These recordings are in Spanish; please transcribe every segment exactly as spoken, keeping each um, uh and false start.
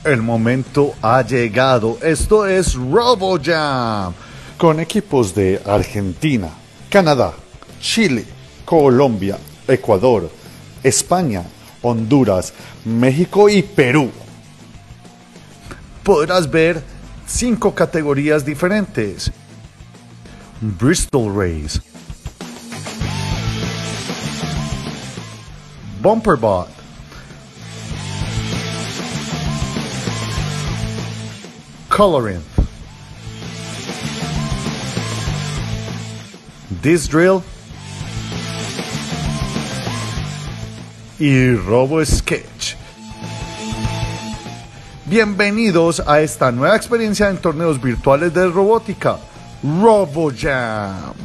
El momento ha llegado. Esto es RoboJam. Con equipos de Argentina, Canadá, Chile, Colombia, Ecuador, España, Honduras, México y Perú. Podrás ver cinco categorías diferentes. Bristol Race, Bumperbot, Coloring, Disc Drill y Robo Sketch. Bienvenidos a esta nueva experiencia en torneos virtuales de robótica, RoboJam.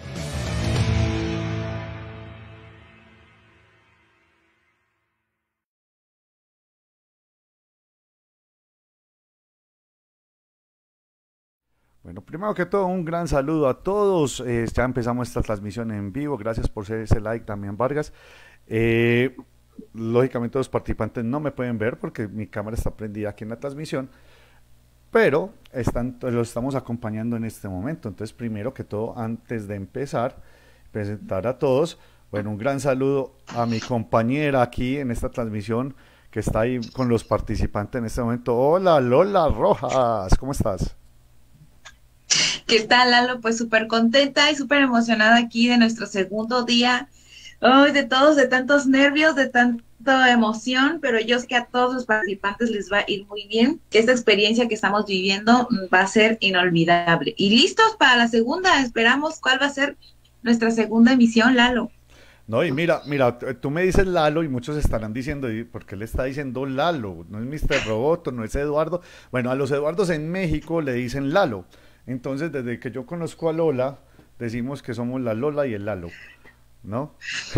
Bueno, primero que todo, un gran saludo a todos. Eh, ya empezamos esta transmisión en vivo. Gracias por hacer ese like también, Vargas. Eh, lógicamente los participantes no me pueden ver porque mi cámara está prendida aquí en la transmisión, pero están, los estamos acompañando en este momento. Entonces, primero que todo, antes de empezar, presentar a todos. Bueno, un gran saludo a mi compañera aquí en esta transmisión que está ahí con los participantes en este momento. Hola, Lola Rojas, ¿cómo estás? ¿Qué tal, Lalo? Pues súper contenta y súper emocionada aquí de nuestro segundo día. Ay, de todos, de tantos nervios, de tanta emoción, pero yo sé que a todos los participantes les va a ir muy bien, que esta experiencia que estamos viviendo mm, va a ser inolvidable. Y listos para la segunda, esperamos cuál va a ser nuestra segunda emisión, Lalo. No, y mira, mira, t- tú me dices Lalo y muchos estarán diciendo, "¿Y por qué le está diciendo Lalo? No es míster Roboto, no es Eduardo". Bueno, a los Eduardos en México le dicen Lalo. Entonces, desde que yo conozco a Lola, decimos que somos la Lola y el Lalo, ¿no?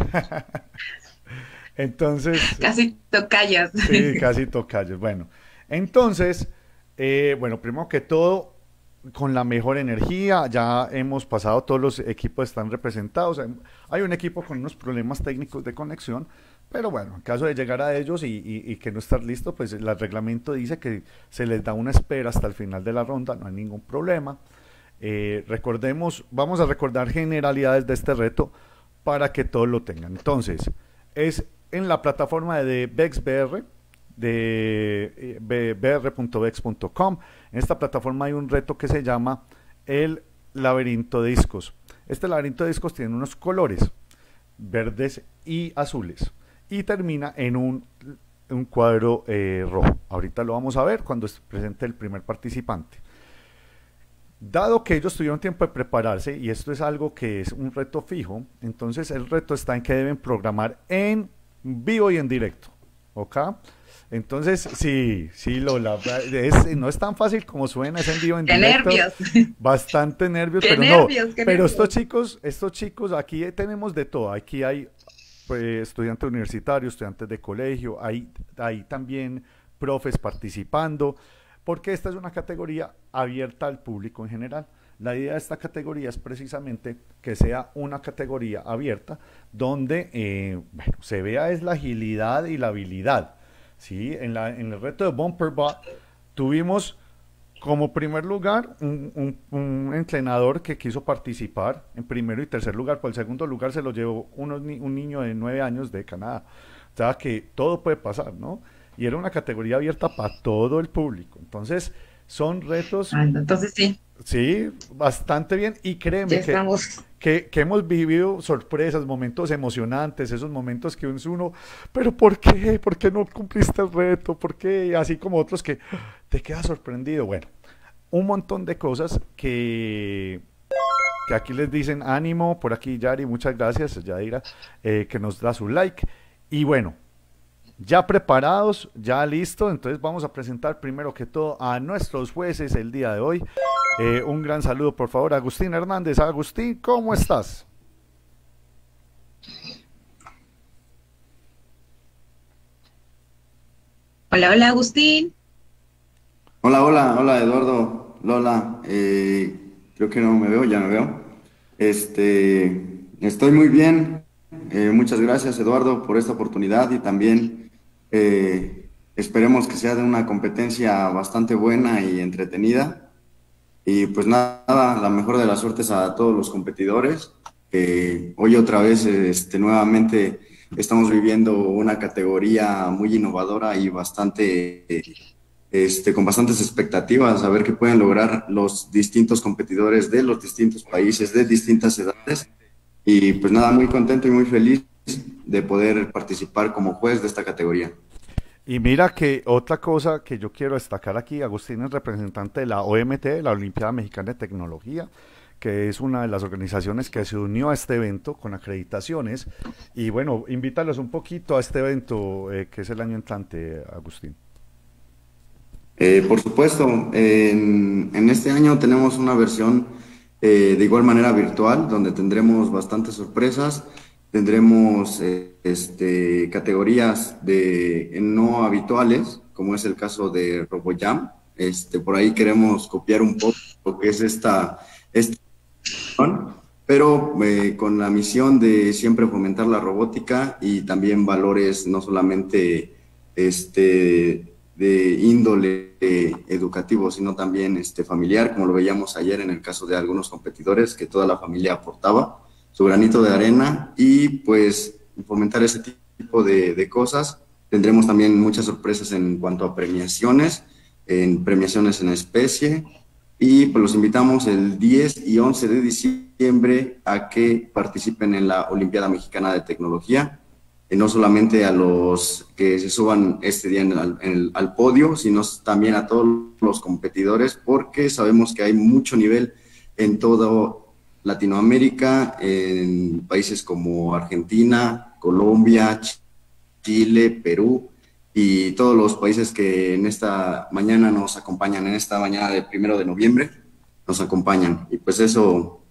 Entonces, Casi tocayas. sí, casi tocayos. Bueno, entonces, eh, bueno, primero que todo, con la mejor energía, ya hemos pasado, todos los equipos están representados. Hay hay un equipo con unos problemas técnicos de conexión, pero bueno, en caso de llegar a ellos y, y- y que no estar listo, pues el reglamento dice que se les da una espera hasta el final de la ronda, no hay ningún problema. Eh, recordemos, vamos a recordar generalidades de este reto para que todos lo tengan. Entonces, es en la plataforma de VexBR, de eh, b- b r punto vex punto com. En esta plataforma hay un reto que se llama el laberinto de discos. Este laberinto de discos tiene unos colores verdes y azules y termina en un, un cuadro eh, rojo. Ahorita lo vamos a ver cuando se presente el primer participante. Dado que ellos tuvieron tiempo de prepararse y esto es algo que es un reto fijo, entonces el reto está en que deben programar en vivo y en directo. ¿Ok? Entonces, sí, sí, Lola, es, no es tan fácil como suena, es en vivo, en ¡Qué directo, nervios! bastante nervios, ¡Qué pero no, nervios! ¡Qué pero estos nervios! chicos, estos chicos, aquí tenemos de todo, aquí hay pues, estudiantes universitarios, estudiantes de colegio, hay, hay también profes participando, porque esta es una categoría abierta al público en general. La idea de esta categoría es precisamente que sea una categoría abierta donde eh, bueno, se vea es la agilidad y la habilidad. ¿Sí? En, la, en el reto de Bumperbot tuvimos como primer lugar un, un, un entrenador que quiso participar en primero y tercer lugar. Por el segundo lugar se lo llevó unos ni- un niño de nueve años de Canadá. O sea que todo puede pasar, ¿no? Y era una categoría abierta para todo el público. Entonces, son retos, Ah, entonces sí, sí, bastante bien. Y ya créeme que, estamos. que, que hemos vivido sorpresas, momentos emocionantes, esos momentos que es uno, pero ¿por qué? ¿Por qué no cumpliste el reto? ¿Por qué? Así como otros que te quedas sorprendido. Bueno, un montón de cosas que, que aquí les dicen ánimo. Por aquí, Yari, muchas gracias, Yadira, eh, que nos da su like. Y bueno, ya preparados, ya listo, entonces vamos a presentar primero que todo a nuestros jueces el día de hoy. Eh, un gran saludo, por favor, a Agustín Hernández. Agustín, ¿cómo estás? Hola, hola, Agustín. Hola, hola, hola Eduardo, Lola, eh, creo que no me veo, ya me veo. Este, estoy muy bien, eh, muchas gracias Eduardo por esta oportunidad y también eh, esperemos que sea de una competencia bastante buena y entretenida. Y pues nada, la mejor de las suertes a todos los competidores. Que hoy otra vez, este, nuevamente estamos viviendo una categoría muy innovadora y bastante, este, con bastantes expectativas a ver qué pueden lograr los distintos competidores de los distintos países, de distintas edades. Y pues nada, muy contento y muy feliz de poder participar como juez de esta categoría. Y mira que otra cosa que yo quiero destacar aquí, Agustín es representante de la O M T, la Olimpiada Mexicana de Tecnología, que es una de las organizaciones que se unió a este evento con acreditaciones. Y bueno, invítalos un poquito a este evento eh, que es el año entrante, Agustín. Eh, por supuesto, en, en este año tenemos una versión eh, de igual manera virtual, donde tendremos bastantes sorpresas, tendremos eh, este, categorías de no habituales, como es el caso de RoboJam. Este, por ahí queremos copiar un poco lo que es esta, esta pero eh, con la misión de siempre fomentar la robótica y también valores no solamente este, de índole eh, educativo, sino también este, familiar, como lo veíamos ayer en el caso de algunos competidores, que toda la familia aportaba su granito de arena y pues fomentar ese tipo de, de cosas. Tendremos también muchas sorpresas en cuanto a premiaciones, en premiaciones en especie, y pues los invitamos el diez y once de diciembre a que participen en la Olimpiada Mexicana de Tecnología, y no solamente a los que se suban este día en el, en el, al podio, sino también a todos los competidores, porque sabemos que hay mucho nivel en todo Latinoamérica, en países como Argentina, Colombia, Chile, Perú, y todos los países que en esta mañana nos acompañan, en esta mañana de primero de noviembre, nos acompañan. Y pues eso,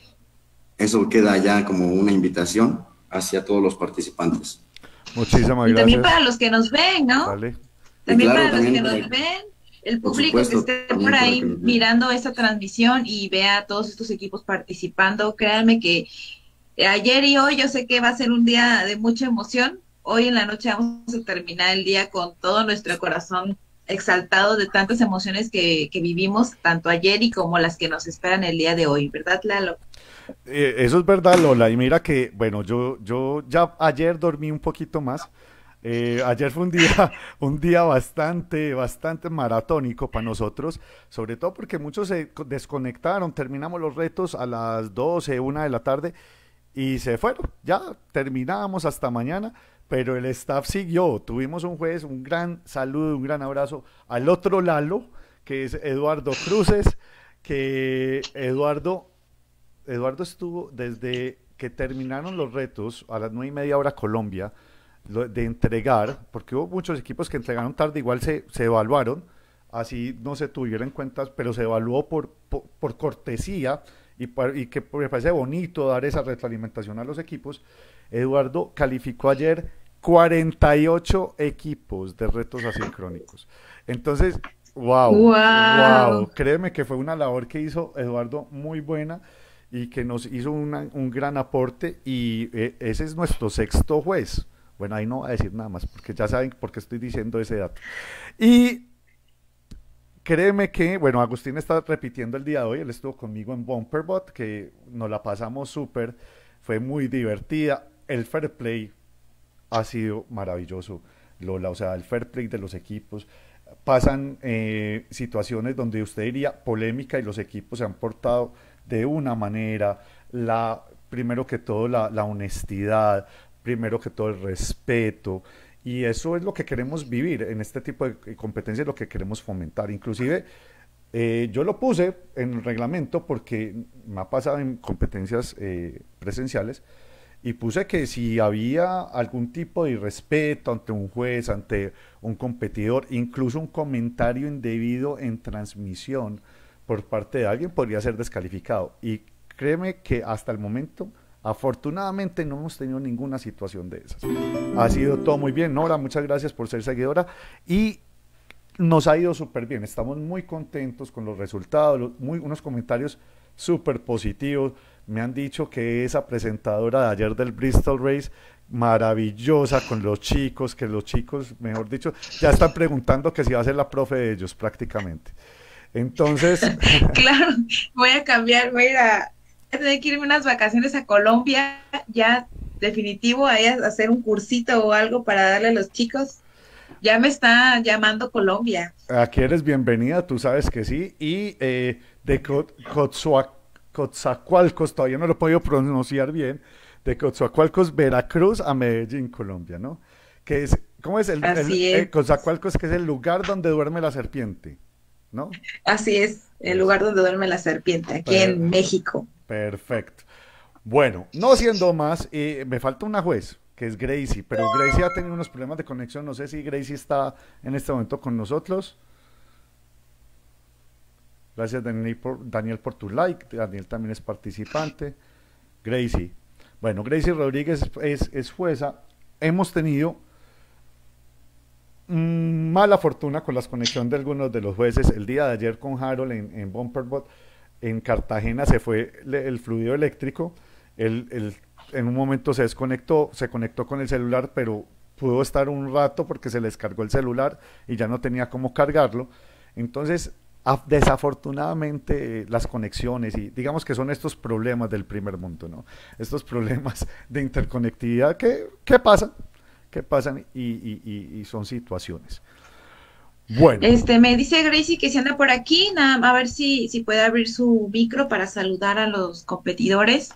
eso queda ya como una invitación hacia todos los participantes. Muchísimas Y también gracias. para los que nos ven, ¿no? Vale. Y También claro, para los que también nos para, ven, el por público que supuesto, esté por también para que ahí nos vean. mirando esta transmisión y vea a todos estos equipos participando, créanme que ayer y hoy yo sé que va a ser un día de mucha emoción. Hoy en la noche vamos a terminar el día con todo nuestro corazón exaltado de tantas emociones que, que vivimos, tanto ayer y como las que nos esperan el día de hoy, ¿verdad, Lalo? Eh, eso es verdad, Lola. Y mira que, bueno, yo, yo ya ayer dormí un poquito más. Eh, ayer fue un día, un día bastante, bastante maratónico para nosotros, sobre todo porque muchos se co- desconectaron, terminamos los retos a las doce, una de la tarde y se fueron. Ya terminábamos hasta mañana, pero el staff siguió. Tuvimos un jueves, un gran saludo, un gran abrazo al otro Lalo, que es Eduardo Cruces, que Eduardo Eduardo estuvo desde que terminaron los retos a las nueve y media hora Colombia lo- de entregar, porque hubo muchos equipos que entregaron tarde, igual se, se evaluaron, así no se tuvieron en cuenta, pero se evaluó por, por, por cortesía y, par- y que me parece bonito dar esa retroalimentación a los equipos. Eduardo calificó ayer cuarenta y ocho equipos de retos asincrónicos. Entonces, wow, wow, ¡Wow! créeme que fue una labor que hizo Eduardo muy buena y que nos hizo una- un gran aporte y eh, ese es nuestro sexto juez. Bueno, ahí no voy a decir nada más porque ya saben por qué estoy diciendo ese dato. Y créeme que, bueno, Agustín está repitiendo el día de hoy, él estuvo conmigo en Bumperbot, que nos la pasamos súper, fue muy divertida. El fair play ha sido maravilloso, Lola, o sea, el fair play de los equipos. Pasan eh, situaciones donde usted diría polémica y los equipos se han portado de una manera, la, primero que todo la, la honestidad, primero que todo el respeto, y eso es lo que queremos vivir en este tipo de competencias, lo que queremos fomentar. Inclusive eh, yo lo puse en el reglamento porque me ha pasado en competencias eh, presenciales y puse que si había algún tipo de irrespeto ante un juez, ante un competidor, incluso un comentario indebido en transmisión por parte de alguien, podría ser descalificado. Y créeme que hasta el momento, afortunadamente, no hemos tenido ninguna situación de esas. Ha sido todo muy bien. Nora, muchas gracias por ser seguidora. Y nos ha ido súper bien, estamos muy contentos con los resultados, muy, unos comentarios súper positivos. Me han dicho que esa presentadora de ayer del Bristol Race maravillosa con los chicos, que los chicos, mejor dicho, ya están preguntando que si va a ser la profe de ellos prácticamente. Entonces, Claro, voy a cambiar, voy a ir a, voy a tener que irme unas vacaciones a Colombia, ya definitivo, ahí a hacer un cursito o algo para darle a los chicos. Ya me está llamando Colombia. aquí eres bienvenida, tú sabes que sí, y eh, de Co- Coatzacoalcos, Coatzacoalcos, todavía no lo he podido pronunciar bien, de Coatzacoalcos, Veracruz a Medellín, Colombia, ¿no? Que es, ¿cómo es el, el Así eh, es, Coatzacoalcos, que es el lugar donde duerme la serpiente, ¿no? así es, el Es, lugar donde duerme la serpiente, aquí per- en México. perfecto. Bueno, no siendo más, eh, me falta una juez, que es Gracie, pero Gracie ha tenido unos problemas de conexión, no sé si Gracie está en este momento con nosotros. Gracias Daniel por, Daniel por tu like, Daniel también es participante. Gracie. Bueno, Gracie Rodríguez es, es, es jueza. Hemos tenido mm, mala fortuna con la conexión de algunos de los jueces. El día de ayer con Harold en, en Bumperbot, en Cartagena se fue le- el fluido eléctrico. El, el- en un momento se desconectó, se conectó con el celular, pero pudo estar un rato porque se le descargó el celular y ya no tenía cómo cargarlo. Entonces, af- desafortunadamente, eh, las conexiones, y digamos que son estos problemas del primer mundo, ¿no? Estos problemas de interconectividad que, que pasan, que pasan y, y- y- y son situaciones. Bueno, Este, me dice Gracie que si anda por aquí, nada, a ver si, si puede abrir su micro para saludar a los competidores.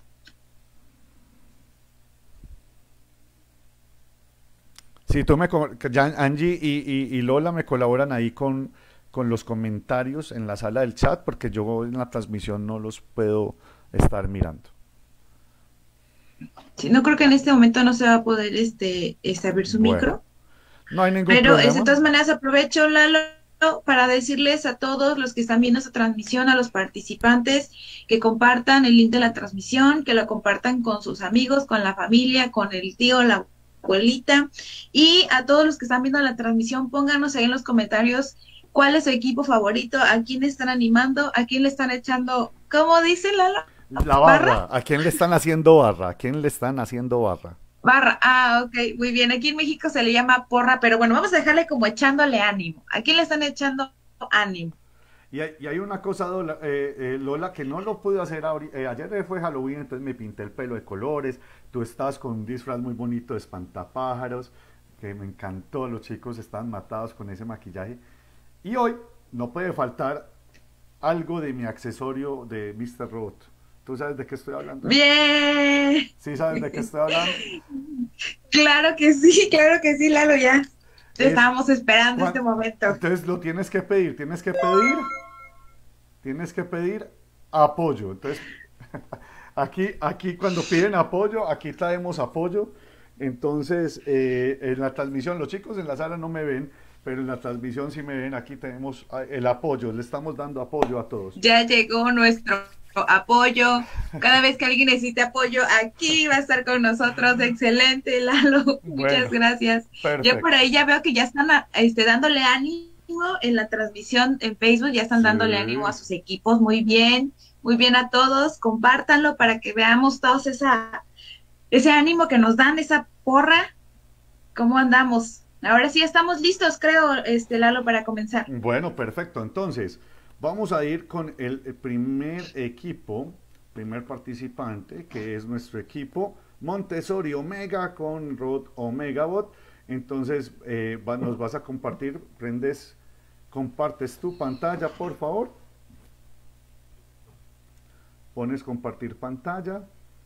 si tú me, co- que ya Angie y, y- y Lola me colaboran ahí con, con los comentarios en la sala del chat, porque yo en la transmisión no los puedo estar mirando. Sí, no creo que en este momento no se va a poder este, este abrir su Bueno, micro. no hay ningún Pero es, de problema. todas maneras aprovecho, Lalo, para decirles a todos los que están viendo esta transmisión, a los participantes, que compartan el link de la transmisión, que lo compartan con sus amigos, con la familia, con el tío, la abuelita, y a todos los que están viendo la transmisión, pónganos ahí en los comentarios cuál es su equipo favorito, a quién están animando, a quién le están echando, ¿cómo dice Lalo? La ¿Barra? barra, ¿a quién le están haciendo barra? ¿A quién le están haciendo barra? Barra, ah, ok, muy bien. Aquí en México se le llama porra, pero bueno, vamos a dejarle como echándole ánimo. ¿A quién le están echando ánimo? Y hay, y hay una cosa, Lola, eh, eh, Lola, que no lo pude hacer ahori- eh, ayer fue Halloween, entonces me pinté el pelo de colores. Tú estás con un disfraz muy bonito de espantapájaros, que me encantó. Los chicos estaban matados con ese maquillaje. Y hoy no puede faltar algo de mi accesorio de míster Robot. ¿Tú sabes de qué estoy hablando? Bien, ¿Sí sabes de qué estoy hablando? claro que sí, claro que sí, Lalo, ya. Es, Estábamos esperando este cuan- momento. entonces lo tienes que pedir, tienes que pedir, tienes que pedir apoyo. Entonces, aquí, aquí cuando piden apoyo, aquí traemos apoyo. Entonces, eh, en la transmisión, los chicos en la sala no me ven, pero en la transmisión sí me ven. Aquí tenemos ah, el apoyo, le estamos dando apoyo a todos. Ya llegó nuestro apoyo. Cada vez que alguien necesite apoyo, aquí va a estar con nosotros. Excelente, Lalo. Muchas Bueno, gracias. Yo por perfecto. ahí ya veo que ya están a- este, dándole ánimo en la transmisión en Facebook, ya están dándole ánimo a Sí. sus equipos. Muy bien, muy bien a todos. Compártanlo para que veamos todos esa, ese ánimo que nos dan, esa porra. ¿Cómo andamos? Ahora sí estamos listos, creo, este Lalo, para comenzar. Bueno, perfecto. Entonces, vamos a ir con el, el primer equipo, primer participante, que es nuestro equipo Montessori Omega con Rod Omegabot. Entonces, eh, va- nos vas a compartir, prendes, compartes tu pantalla, por favor. Pones compartir pantalla.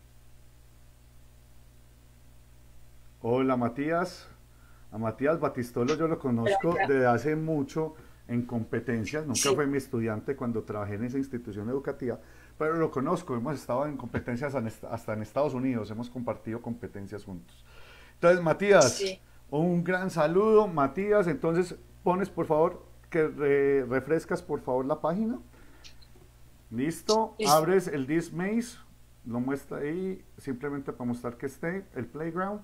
Hola, Matías. A Matías Batistolo yo lo conozco desde hace mucho en competencias, nunca Sí. fue mi estudiante cuando trabajé en esa institución educativa, pero lo conozco, hemos estado en competencias en est- hasta en Estados Unidos, hemos compartido competencias juntos. Entonces, Matías, Sí. un gran saludo, Matías, entonces pones por favor que re- refrescas por favor la página. Listo, Listo. abres el This Maze, lo muestra ahí simplemente para mostrar que esté el playground.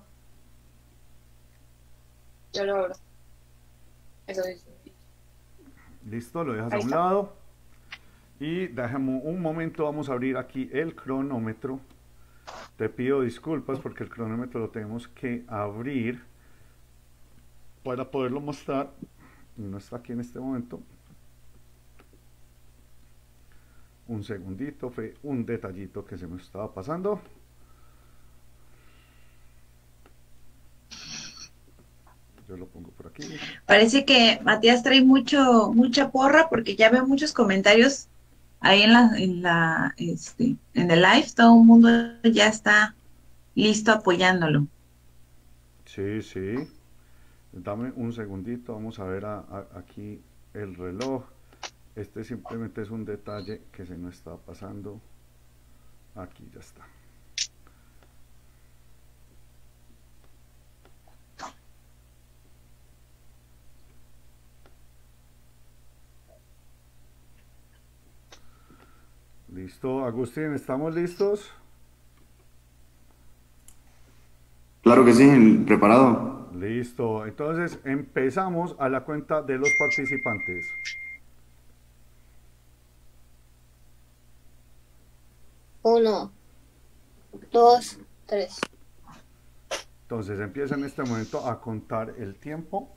Yo lo abro. Eso es. Listo, lo dejas a Ahí un está. lado. Y déjame un momento, vamos a abrir aquí el cronómetro Te pido disculpas porque el cronómetro lo tenemos que abrir para poderlo mostrar. No está aquí en este momento. Un segundito, fue un detallito que se me estaba pasando. Yo lo pongo por aquí. Parece que Matías trae mucho, mucha porra porque ya veo muchos comentarios ahí en la, en la, este, en el live. Todo el mundo ya está listo apoyándolo. Sí, sí. Dame un segundito, vamos a ver a, a, aquí el reloj. Este simplemente es un detalle que se nos está pasando. Aquí ya está. Listo, Agustín, ¿estamos listos? Claro que sí, preparado. Listo, entonces empezamos a la cuenta de los participantes. Uno, dos, tres. Entonces empieza en este momento a contar el tiempo.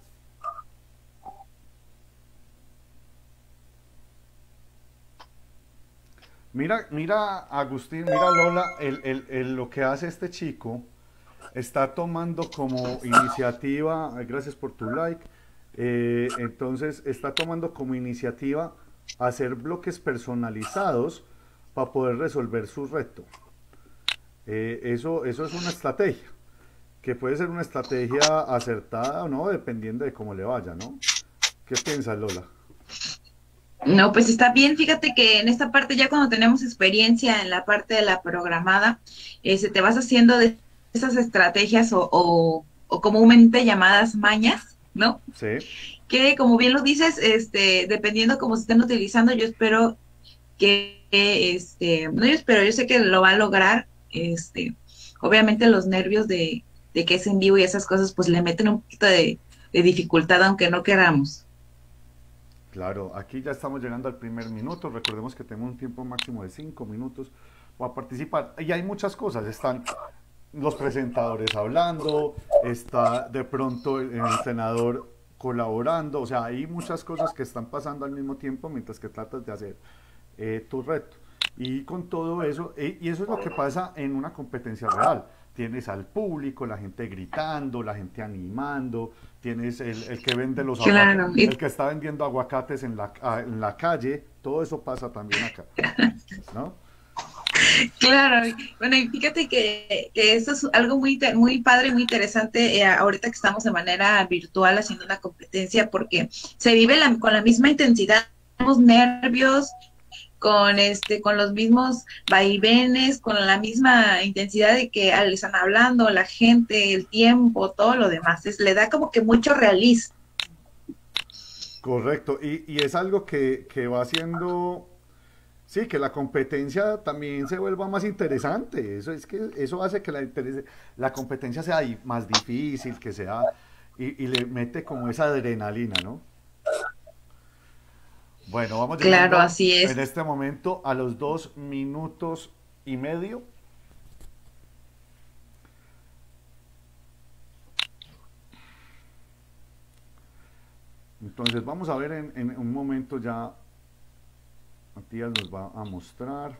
Mira, mira Agustín, mira Lola, el, el, el, lo que hace este chico, está tomando como iniciativa, gracias por tu like, eh, entonces está tomando como iniciativa hacer bloques personalizados para poder resolver su reto. Eh, eso, eso es una estrategia, que puede ser una estrategia acertada o no, dependiendo de cómo le vaya, ¿no? ¿Qué piensas, Lola? No, pues está bien. Fíjate que en esta parte ya cuando tenemos experiencia en la parte de la programada, eh, se te vas haciendo de esas estrategias o, o, o comúnmente llamadas mañas, ¿no? Sí. Que como bien lo dices, este, dependiendo cómo se estén utilizando, yo espero que, este, no yo espero, yo sé que lo va a lograr, este, obviamente los nervios de, de que es en vivo y esas cosas, pues le meten un poquito de, de dificultad, aunque no queramos. Claro, aquí ya estamos llegando al primer minuto. Recordemos que tenemos un tiempo máximo de cinco minutos para participar. Y hay muchas cosas. Están los presentadores hablando, está de pronto el, el entrenador colaborando. O sea, hay muchas cosas que están pasando al mismo tiempo mientras que tratas de hacer eh, tu reto. Y con todo eso, eh, y eso es lo que pasa en una competencia real. Tienes al público, la gente gritando, la gente animando, tienes el, el que vende los Claro. aguacates, el que está vendiendo aguacates en la, en la calle, todo eso pasa también acá, ¿no? Claro, bueno, y fíjate que, que eso es algo muy, muy padre, muy interesante, eh, ahorita que estamos de manera virtual haciendo una competencia, porque se vive la, con la misma intensidad, tenemos nervios, con este, con los mismos vaivenes, con la misma intensidad de que le están hablando, la gente, el tiempo, todo lo demás, es, le da como que mucho realismo. Correcto, y, y es algo que, que va haciendo, sí, que la competencia también se vuelva más interesante. Eso es que eso hace que la, la competencia sea más difícil, que sea, y, y le mete como esa adrenalina, ¿no? Bueno, vamos llegando Claro, así es. en este momento a los dos minutos y medio. Entonces vamos a ver en, en un momento ya, Matías nos va a mostrar.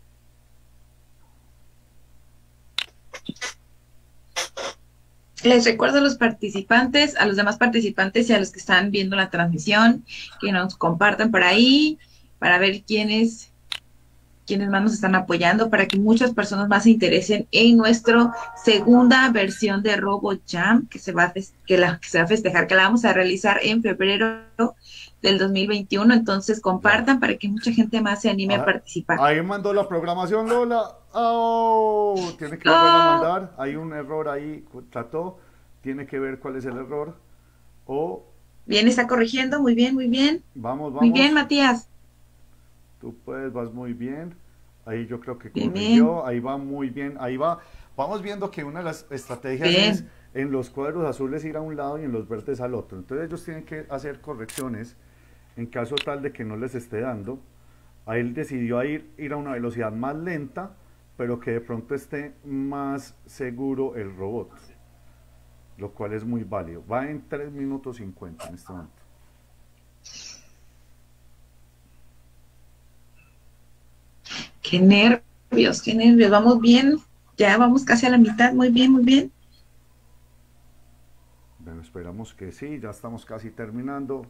Les recuerdo a los participantes, a los demás participantes y a los que están viendo la transmisión, que nos compartan por ahí para ver quiénes, quiénes más nos están apoyando, para que muchas personas más se interesen en nuestra segunda versión de RoboJam, que se va a, que la, que se va a festejar, que la vamos a realizar en febrero del dos mil veintiuno. Entonces compartan para que mucha gente más se anime ah, a participar. Ahí mandó la programación, Lola. Oh, tiene que volver oh. a mandar. Hay un error ahí, trató. Tiene que ver cuál es el error. Oh. Bien, está corrigiendo. Muy bien, muy bien. Vamos, vamos. Muy bien, Matías. Tú puedes, vas muy bien. Ahí yo creo que bien, corrigió. Bien. Ahí va muy bien. Ahí va. Vamos viendo que una de las estrategias bien. es en los cuadros azules ir a un lado y en los verdes al otro. Entonces ellos tienen que hacer correcciones en caso tal de que no les esté dando. A él decidió ir, ir a una velocidad más lenta pero que de pronto esté más seguro el robot, lo cual es muy válido. Va en tres minutos cincuenta en este momento. Qué nervios, qué nervios. Vamos bien, ya vamos casi a la mitad. Muy bien, muy bien. Bueno, esperamos que sí, ya estamos casi terminando.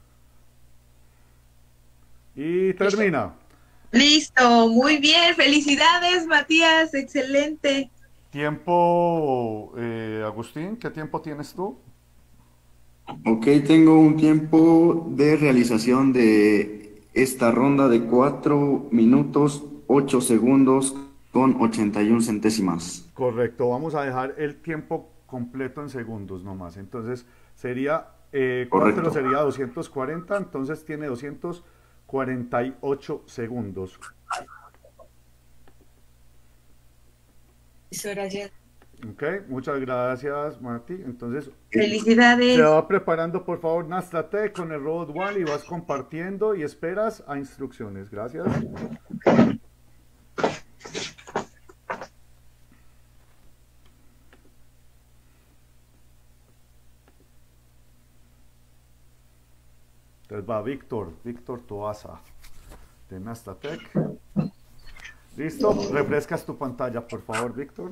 Y termina. Listo, muy bien. Felicidades, Matías, excelente. Tiempo, eh, Agustín, ¿qué tiempo tienes tú? Ok, tengo un tiempo de realización de esta ronda de cuatro minutos, ocho segundos con ochenta y una centésimas. Correcto, vamos a dejar el tiempo completo en segundos nomás. Entonces sería eh, cuatro Correcto. sería doscientos cuarenta, entonces tiene doscientos cuarenta y ocho segundos. Muchas gracias. Ok, muchas gracias, Mati. Entonces, se Felicidades. va preparando, por favor, Nastate con el robot Wall y vas compartiendo y esperas a instrucciones. Gracias. Entonces va Víctor, Víctor Toaza de Nastatec. ¿Listo? Refrescas tu pantalla, por favor, Víctor.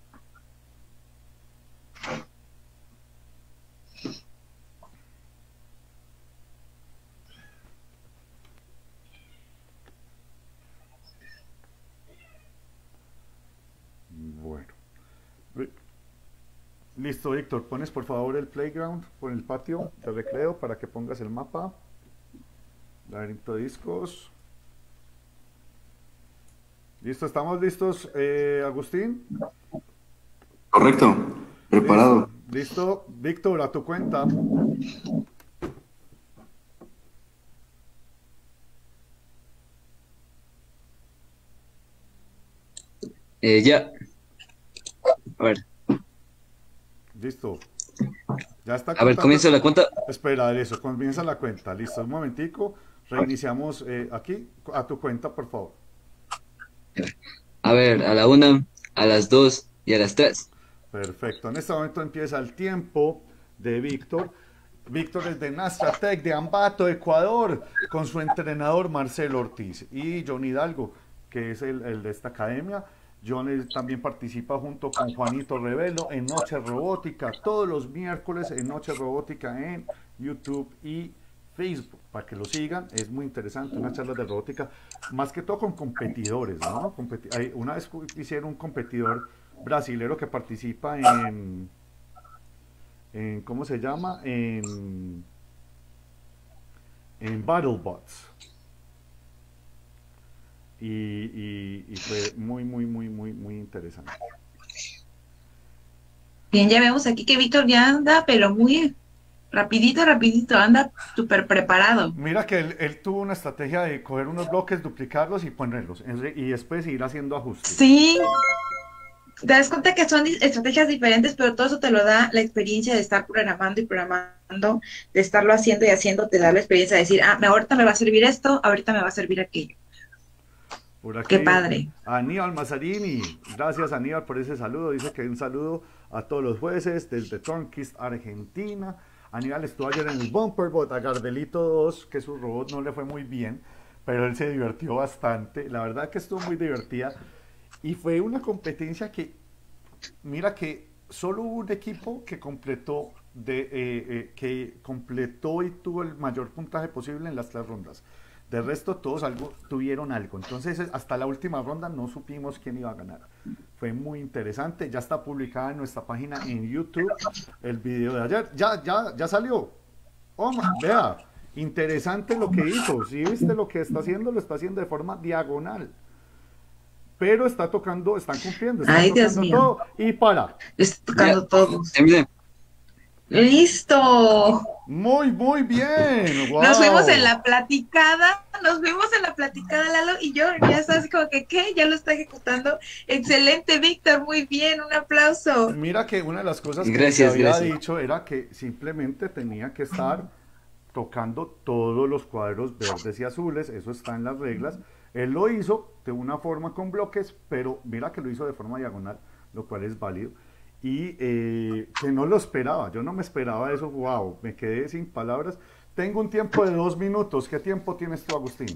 Bueno. Listo, Víctor. Pones por favor el playground por el patio de recreo para que pongas el mapa. Laberinto de discos. Listo, ¿estamos listos, eh, Agustín? Correcto, preparado. Listo, Víctor, a tu cuenta. Eh, ya. A ver, Listo. Ya está a ver, contando. comienzo la cuenta. Espera, eso, comienza la cuenta. Listo, un momentico. Reiniciamos eh, aquí. A tu cuenta, por favor. A ver, a la una, a las dos y a las tres. Perfecto. En este momento empieza el tiempo de Víctor. Víctor es de Nastatec, de Ambato, Ecuador, con su entrenador Marcelo Ortiz y John Hidalgo, que es el, el de esta academia. John es- también participa junto con Juanito Revelo en Noche Robótica, todos los miércoles en Noche Robótica en YouTube y Facebook, para que lo sigan. Es muy interesante, una charla de robótica, más que todo con competidores, ¿no? Competi- hay- una vez cu- hicieron un competidor brasilero que participa en, en ¿cómo se llama? En, en BattleBots. Y, y, y fue muy, muy, muy, muy, muy interesante. Bien, ya vemos aquí que Víctor ya anda, pero muy rapidito, rapidito, anda súper preparado. Mira que él, él tuvo una estrategia de coger unos bloques, duplicarlos y ponerlos, en re- y después ir haciendo ajustes. Sí, te das cuenta que son di- estrategias diferentes, pero todo eso te lo da la experiencia de estar programando y programando, de estarlo haciendo y haciendo, te da la experiencia de decir, ah, me- ahorita me va a servir esto, ahorita me va a servir aquello. Por aquí, Qué padre. Aníbal Mazzarini, gracias Aníbal por ese saludo. Dice que un saludo a todos los jueces desde Tornquist, Argentina. Aníbal estuvo ayer en el Bumper Bot a Gardelito dos, que su robot no le fue muy bien, pero él se divirtió bastante. La verdad que estuvo muy divertida y fue una competencia que, mira que solo hubo un equipo que completó de eh, eh, que completó y tuvo el mayor puntaje posible en las tres rondas. De resto, todos algo, tuvieron algo. Entonces, hasta la última ronda no supimos quién iba a ganar. Fue muy interesante. Ya está publicada en nuestra página en YouTube el video de ayer. Ya, ya, ya salió. Oh, ma- vea, interesante lo que hizo. ¿Sí viste lo que está haciendo? Lo está haciendo de forma diagonal. Pero está tocando, están cumpliendo, están Ay, Dios tocando mío. todo. Y para. Estoy Ya, tocando todos. terminé. ¡Listo! Muy, muy bien. Wow. Nos fuimos en la platicada, nos fuimos en la platicada, Lalo, y yo ya estás como que, ¿qué? Ya lo está ejecutando. Excelente, Víctor, muy bien, un aplauso. Mira que una de las cosas que Gracias, se había gracias. dicho era que simplemente tenía que estar tocando todos los cuadros verdes y azules, eso está en las reglas. Él lo hizo de una forma con bloques, pero mira que lo hizo de forma diagonal, lo cual es válido. Y eh, que no lo esperaba, yo no me esperaba eso, wow, me quedé sin palabras. Tengo un tiempo de dos minutos, ¿qué tiempo tienes tú, Agustín?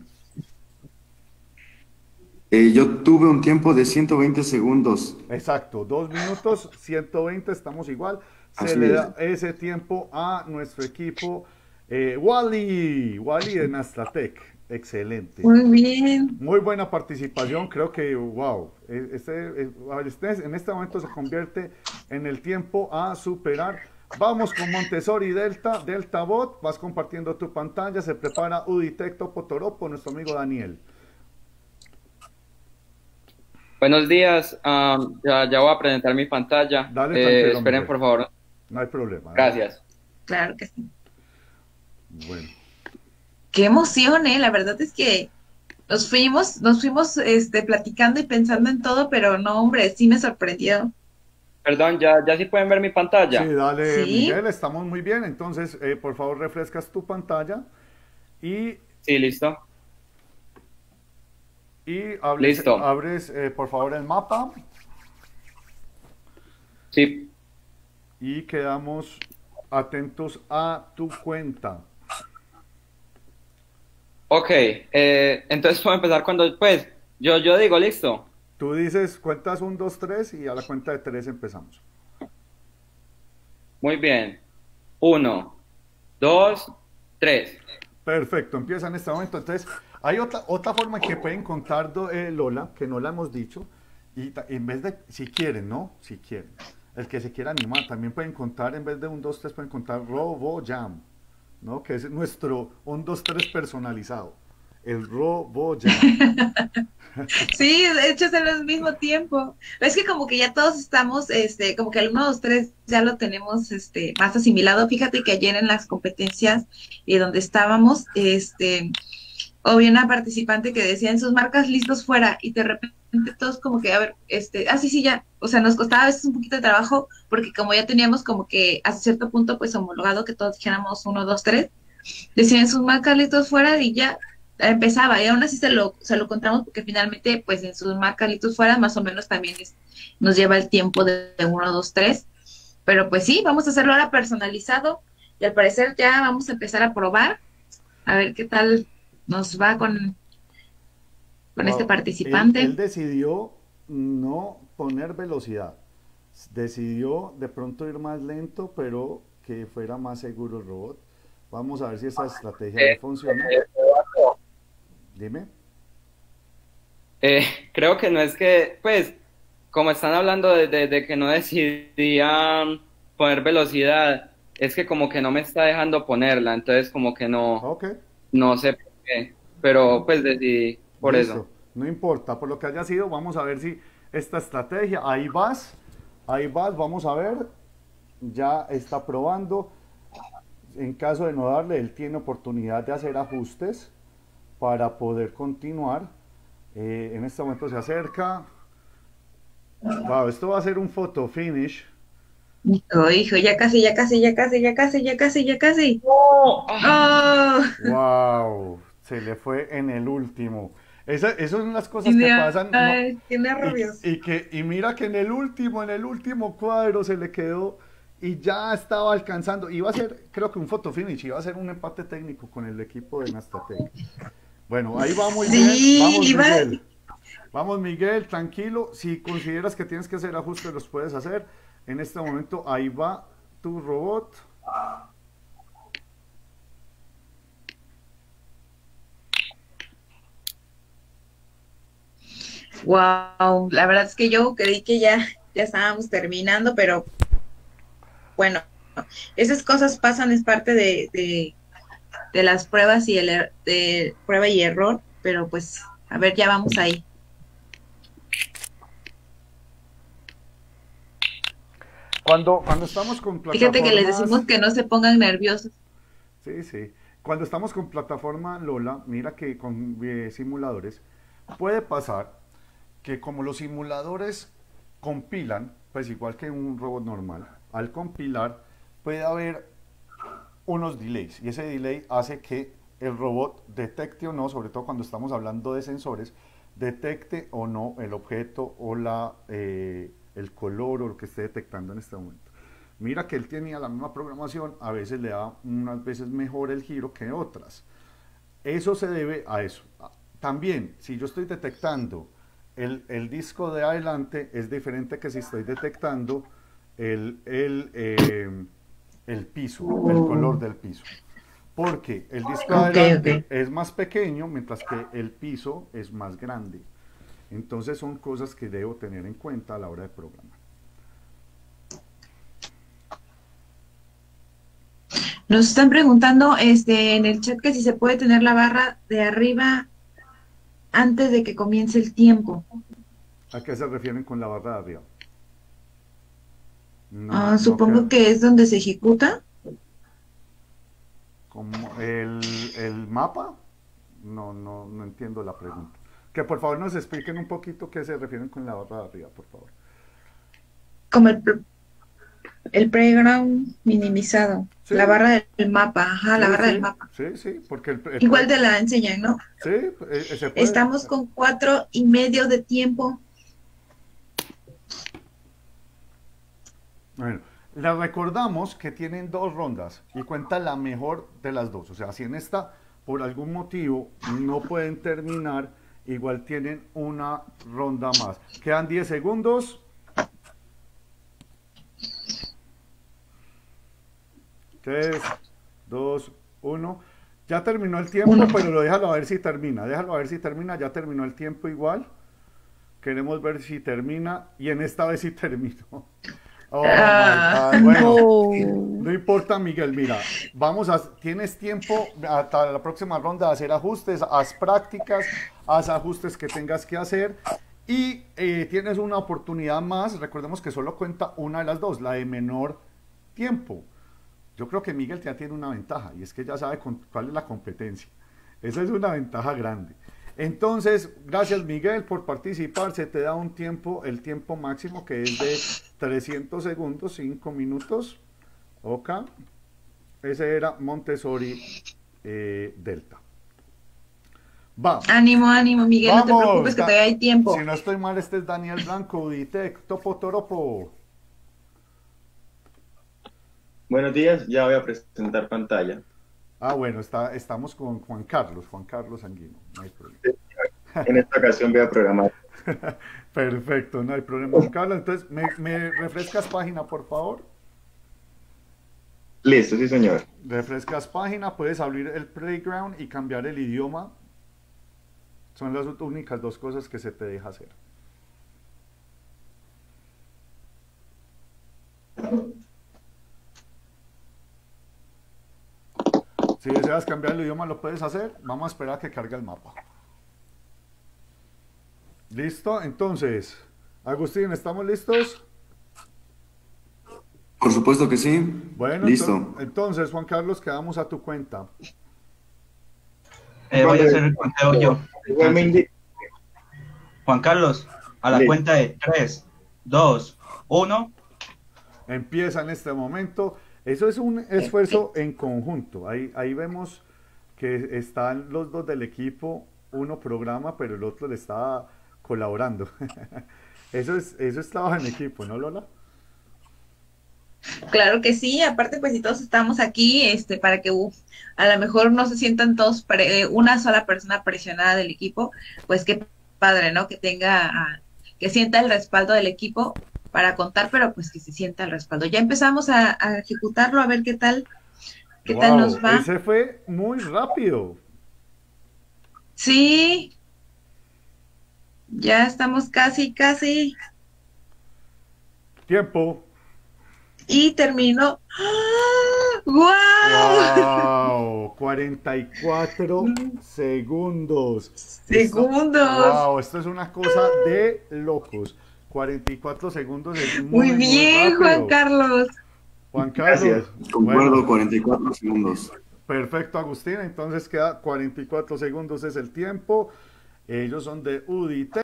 Eh, yo tuve un tiempo de ciento veinte segundos. Exacto, dos minutos, ciento veinte, estamos igual. Se Así le es. da ese tiempo a nuestro equipo. Eh, Wally, Wally de Nastatec, excelente. Muy bien. Muy buena participación, creo que, wow, e- este, e- este- en este momento se convierte en el tiempo a superar. Vamos con Montessori Delta, Delta Bot, vas compartiendo tu pantalla, se prepara Uditecto Potoropo, nuestro amigo Daniel. Buenos días, am, ya, ya voy a presentar mi pantalla. Dale, Eh, tranquilo, esperen, Miguel. por favor. No hay problema. dale. Gracias. Claro que sí. Bueno. Qué emoción, ¿eh? La verdad es que nos fuimos, nos fuimos este, platicando y pensando en todo, pero no, hombre, sí me sorprendió. Perdón, ¿ya, ya sí pueden ver mi Sí, pantalla? dale, ¿Sí? Miguel, estamos muy bien. Entonces, eh, por favor, refrescas tu pantalla y, Sí, listo. y abres, Listo. abres eh, por favor, el mapa Sí, y quedamos atentos a tu cuenta. ok. eh, entonces puedo empezar cuando, pues, yo, yo digo, listo. Tú dices, cuentas un, dos, tres y a la cuenta de tres empezamos. Muy bien. Uno, dos, tres. Perfecto, empieza en este momento. Entonces, hay otra, otra forma que pueden contar do- eh, Lola, que no la hemos dicho, y ta- en vez de, si quieren, ¿no? Si quieren. El que se quiera animar, también pueden contar, en vez de un, dos, tres, pueden contar RoboJam, ¿no? Que es nuestro un, dos, tres personalizado. El RoboJam. Sí, de hecho es al mismo tiempo. Es que como que ya todos estamos, este, como que el uno, dos, tres ya lo tenemos este, más asimilado. Fíjate que ayer en las competencias y donde estábamos, este, había una participante que decía en sus marcas listos fuera y de repente todos como que, a ver, este, ah, sí, sí, ya. O sea, nos costaba a veces un poquito de trabajo porque como ya teníamos como que a cierto punto pues homologado que todos dijéramos uno, dos, tres, decían sus marcas listos fuera y ya empezaba, y aún así se lo, se lo contamos porque finalmente, pues en sus marcas listos fuera, más o menos también es- nos lleva el tiempo de, de uno, dos, tres. Pero pues sí, vamos a hacerlo ahora personalizado y al parecer ya vamos a empezar a probar, a ver qué tal nos va con, con este Wow. Él, participante. él decidió no poner velocidad. Decidió de pronto ir más lento, pero que fuera más seguro el robot. Vamos a ver si esta estrategia le Eh, funciona. eh, Dime. eh, creo que no es que, pues, como están hablando de, de- de que no decidían poner velocidad, es que como que no me está dejando ponerla, entonces como que no, Ok, no sé por qué, pero pues decidí por listo. eso. No importa, por lo que haya sido, vamos a ver si esta estrategia, ahí vas, ahí vas, vamos a ver. Ya está probando. En caso de no darle, él tiene oportunidad de hacer ajustes para poder continuar. Eh, en este momento se acerca. Wow, esto va a ser un photo finish. Hijo, hijo, ya casi, ya casi, ya casi, ya casi, ya casi, ya casi. ¡Oh! ¡Oh! Wow, se le fue en el último. Esa, esas son las cosas que Tiene, pasan. No, ay, qué nervios. y, y que, y mira que en el último, en el último cuadro se le quedó y ya estaba alcanzando. Iba a ser, creo que un photo finish, iba a ser un empate técnico con el equipo de Nastatec. Bueno, ahí va muy bien. Sí, Vamos, iba, Miguel. Vamos, Miguel, tranquilo. Si consideras que tienes que hacer ajustes, los puedes hacer. En este momento, ahí va tu robot. wow, la verdad es que yo creí que ya, ya estábamos terminando, pero bueno, esas cosas pasan, es parte de, de, de las pruebas y el er- de prueba y error, pero pues, a ver, ya vamos ahí. Cuando, cuando estamos con Fíjate que les decimos plataformas, que no se pongan nerviosos. sí, sí. Cuando estamos con plataforma Lola, mira que con eh, simuladores, puede pasar que como los simuladores compilan, pues igual que un robot normal, al compilar puede haber unos delays y ese delay hace que el robot detecte o no, sobre todo cuando estamos hablando de sensores, detecte o no el objeto o la, eh, el color o lo que esté detectando en este momento. Mira que él tenía la misma programación, a veces le da unas veces mejor el giro que otras. Eso se debe a eso. También, si yo estoy detectando el, el disco de adelante, es diferente que si estoy detectando el, el, eh, el piso, el color del piso. Porque el disco de Ok, adelante ok. es más pequeño, mientras que el piso es más grande. Entonces son cosas que debo tener en cuenta a la hora de programar. Nos están preguntando este, en el chat que si se puede tener la barra de arriba antes de que comience el tiempo. ¿A qué se refieren con la barra de arriba? No, Ah, no queda supongo que es donde se ejecuta. como el, el mapa. No, no, no entiendo la pregunta. Que por favor nos expliquen un poquito qué se refieren con la barra de arriba, por favor. Como el, pr- el playground minimizado. Sí, La barra del mapa. Ajá, la sí, barra del sí, mapa. sí, sí, porque el, el Igual pre- te la enseñan, ¿no? sí, eh, eh, se puede. Estamos con cuatro y medio de tiempo. Bueno, les recordamos que tienen dos rondas y cuenta la mejor de las dos. O sea, si en esta por algún motivo no pueden terminar, igual tienen una ronda más. Quedan diez segundos. tres, dos, uno. Ya terminó el tiempo, Uno. pero lo déjalo a ver si termina. Déjalo a ver si termina. Ya terminó el tiempo igual. Queremos ver si termina. Y en esta vez sí terminó. Oh my Ah, God. Bueno, No. no importa, Miguel. Mira, vamos a. Tienes tiempo hasta la próxima ronda de hacer ajustes. Haz prácticas, haz ajustes que tengas que hacer. Y eh, tienes una oportunidad más. Recordemos que solo cuenta una de las dos, la de menor tiempo. Yo creo que Miguel ya tiene una ventaja y es que ya sabe con, cuál es la competencia. Esa es una ventaja grande. Entonces, gracias Miguel por participar. Se te da un tiempo, el tiempo máximo que es de trescientos segundos, cinco minutos. Ok. Ese era Montessori eh, Delta. Vamos. ánimo, ánimo, Miguel, no te Vamos. preocupes que todavía hay tiempo. Si no estoy mal, este es Daniel Blanco, Uditec, Topo Toropo. Buenos días, ya voy a presentar pantalla. Ah, bueno, está, estamos con Juan Carlos, Juan Carlos Anguino, no hay problema. En esta ocasión voy a programar. Perfecto, no hay problema, Juan Carlos. Entonces, ¿me, me refrescas página, por favor? Listo, sí señor. Refrescas página, puedes abrir el Playground y cambiar el idioma. Son las únicas dos cosas que se te deja hacer. Si deseas cambiar el idioma, lo puedes hacer. Vamos a esperar a que cargue el mapa. ¿Listo? Entonces, Agustín, ¿estamos listos? Por supuesto que sí. Bueno, Listo. ento- entonces, Juan Carlos, quedamos a tu cuenta. Eh, voy a hacer el conteo yo. Igual me indi- Juan Carlos, a la Listo. cuenta de tres, dos, uno. Empieza en este momento. Eso es un esfuerzo en conjunto. Ahí, ahí vemos que están los dos del equipo. Uno programa, pero el otro le está colaborando. Eso es, eso es trabajo en equipo, ¿no, Lola? Claro que sí, aparte pues si todos estamos aquí, este, para que uh, a lo mejor no se sientan todos pre- eh, una sola persona presionada del equipo, pues qué padre, ¿no? Que tenga, ah, que sienta el respaldo del equipo para contar, pero pues que se sienta el respaldo. Ya empezamos a, a ejecutarlo, a ver qué tal, qué tal Wow, nos va. ese fue muy rápido. Sí, ya estamos casi, casi, Tiempo. y terminó. ¡Ah! ¡Guau! Wow, cuarenta y cuatro segundos. Segundos. Wow, esto es una cosa de locos. cuarenta y cuatro segundos es muy, Muy bien, muy Juan rápido. Carlos. Juan Carlos. Gracias. Concuerdo, Bueno, cuarenta y cuatro segundos. perfecto, Agustín. Entonces queda cuarenta y cuatro segundos es el tiempo. Ellos son de Uditec.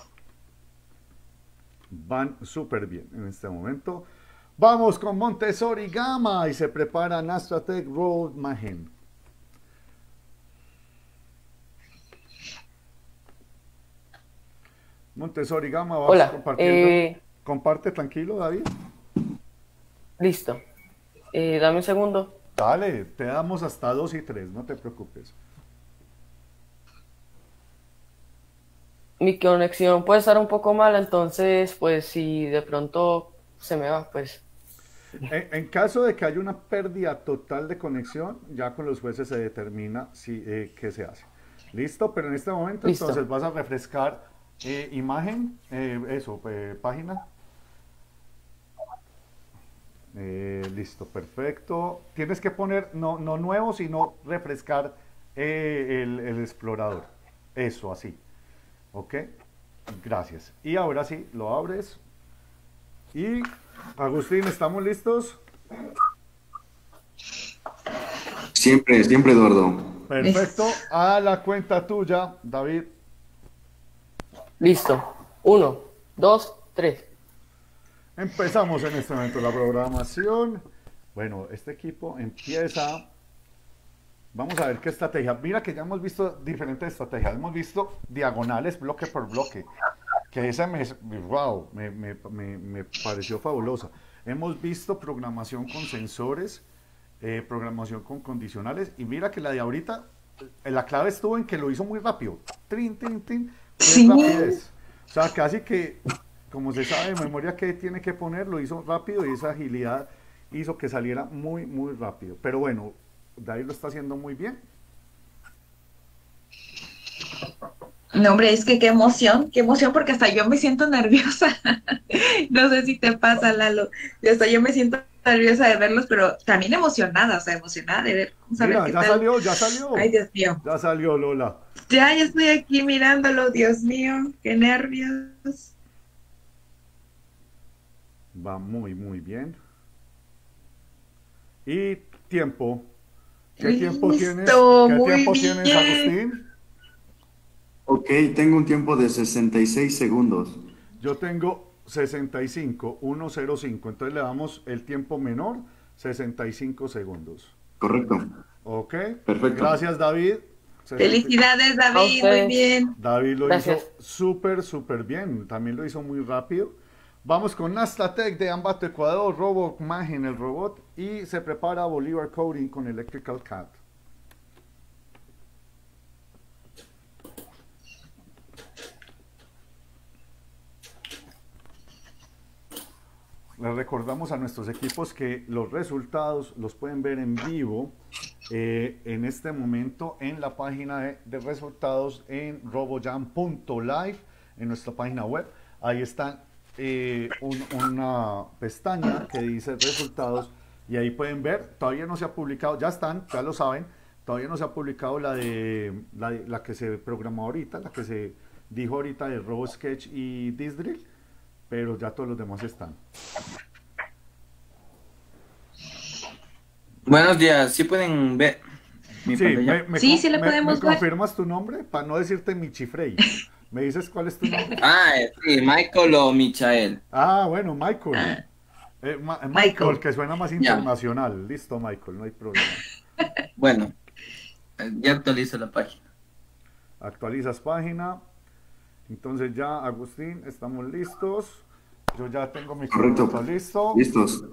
Van súper bien en este momento. Vamos con Montessori Gamma y se prepara Nastratec Road Magen. Montessori Gama, vas Hola, compartiendo. eh, Comparte tranquilo, David. listo. Eh, dame un segundo. Dale, te damos hasta dos y tres, no te preocupes. Mi conexión puede estar un poco mala, entonces, pues si de pronto se me va, pues En, en caso de que haya una pérdida total de conexión, ya con los jueces se determina si, eh, qué se hace. ¿Listo? Pero en este momento listo. entonces vas a refrescar eh, imagen, eh, eso, eh, página. Eh, listo, perfecto. Tienes que poner no, no nuevo, sino refrescar eh, el, el explorador. Eso, así. ¿Ok? Gracias. Y ahora sí, lo abres. Y, Agustín, ¿estamos listos? Siempre, siempre, Eduardo. Perfecto. A la cuenta tuya, David. Listo. Uno, dos, tres. Empezamos en este momento la programación. Bueno, este equipo empieza. Vamos a ver qué estrategia. Mira que ya hemos visto diferentes estrategias. Hemos visto diagonales, bloque por bloque. Que esa me, wow, me, me, me, me pareció fabulosa. Hemos visto programación con sensores, eh, programación con condicionales. Y mira que la de ahorita, eh, la clave estuvo en que lo hizo muy rápido. Trin, trin, trin. Qué Sí. rapidez. O sea, casi que, como se sabe de memoria que tiene que poner, lo hizo rápido y esa agilidad hizo que saliera muy, muy rápido. Pero bueno, David lo está haciendo muy bien. No, hombre, es que qué emoción, qué emoción, porque hasta yo me siento nerviosa. No sé si te pasa, Lalo. Y hasta yo me siento nerviosa de verlos, pero también emocionada, o sea, emocionada de ver, vamos a ver Mira, qué ya tal. salió, ya salió. Ay, Dios mío. Ya salió, Lola. Ya, ya estoy aquí mirándolo, Dios mío, qué nervios. Va muy, muy bien. Y tiempo. ¿Qué tiempo tienes? Listo, ¿Qué muy tiempo tienes, bien. Agustín? Ok, tengo un tiempo de sesenta y seis segundos. Yo tengo sesenta y cinco, ciento cinco. Entonces le damos el tiempo menor, sesenta y cinco segundos. Correcto. Ok. Perfecto. Gracias, David. Felicidades, A David, muy ustedes. bien. David lo Gracias. hizo súper, súper bien. También lo hizo muy rápido. Vamos con Nastatec de Ambato, Ecuador, Robo Imagen, el robot. Y se prepara Bolívar Coding con Electrical C A D. Les recordamos a nuestros equipos que los resultados los pueden ver en vivo eh, en este momento en la página de, de resultados en robojam punto live, en nuestra página web. Ahí está eh, un- una pestaña que dice resultados y ahí pueden ver, todavía no se ha publicado, ya están, ya lo saben, todavía no se ha publicado la de la, de- la que se programó ahorita, la que se dijo ahorita de RoboSketch y Disdrill, pero ya todos los demás están. Buenos días, ¿sí pueden ver mi Sí, pantalla? me, me Sí, con- sí le me- podemos ¿me ver. confirmas tu nombre? Para no decirte Michifrey. ¿Me dices cuál es tu nombre? Ah, eh, sí, Michael o Michael. Ah, bueno, Michael. Eh, Ma- Michael, Michael. que suena más Ya. internacional. Listo, Michael, no hay problema. Bueno, eh, ya actualizo la página. Actualizas página. Entonces ya, Agustín, estamos listos. Yo ya tengo mi Correcto. correo listo. ¿Listos?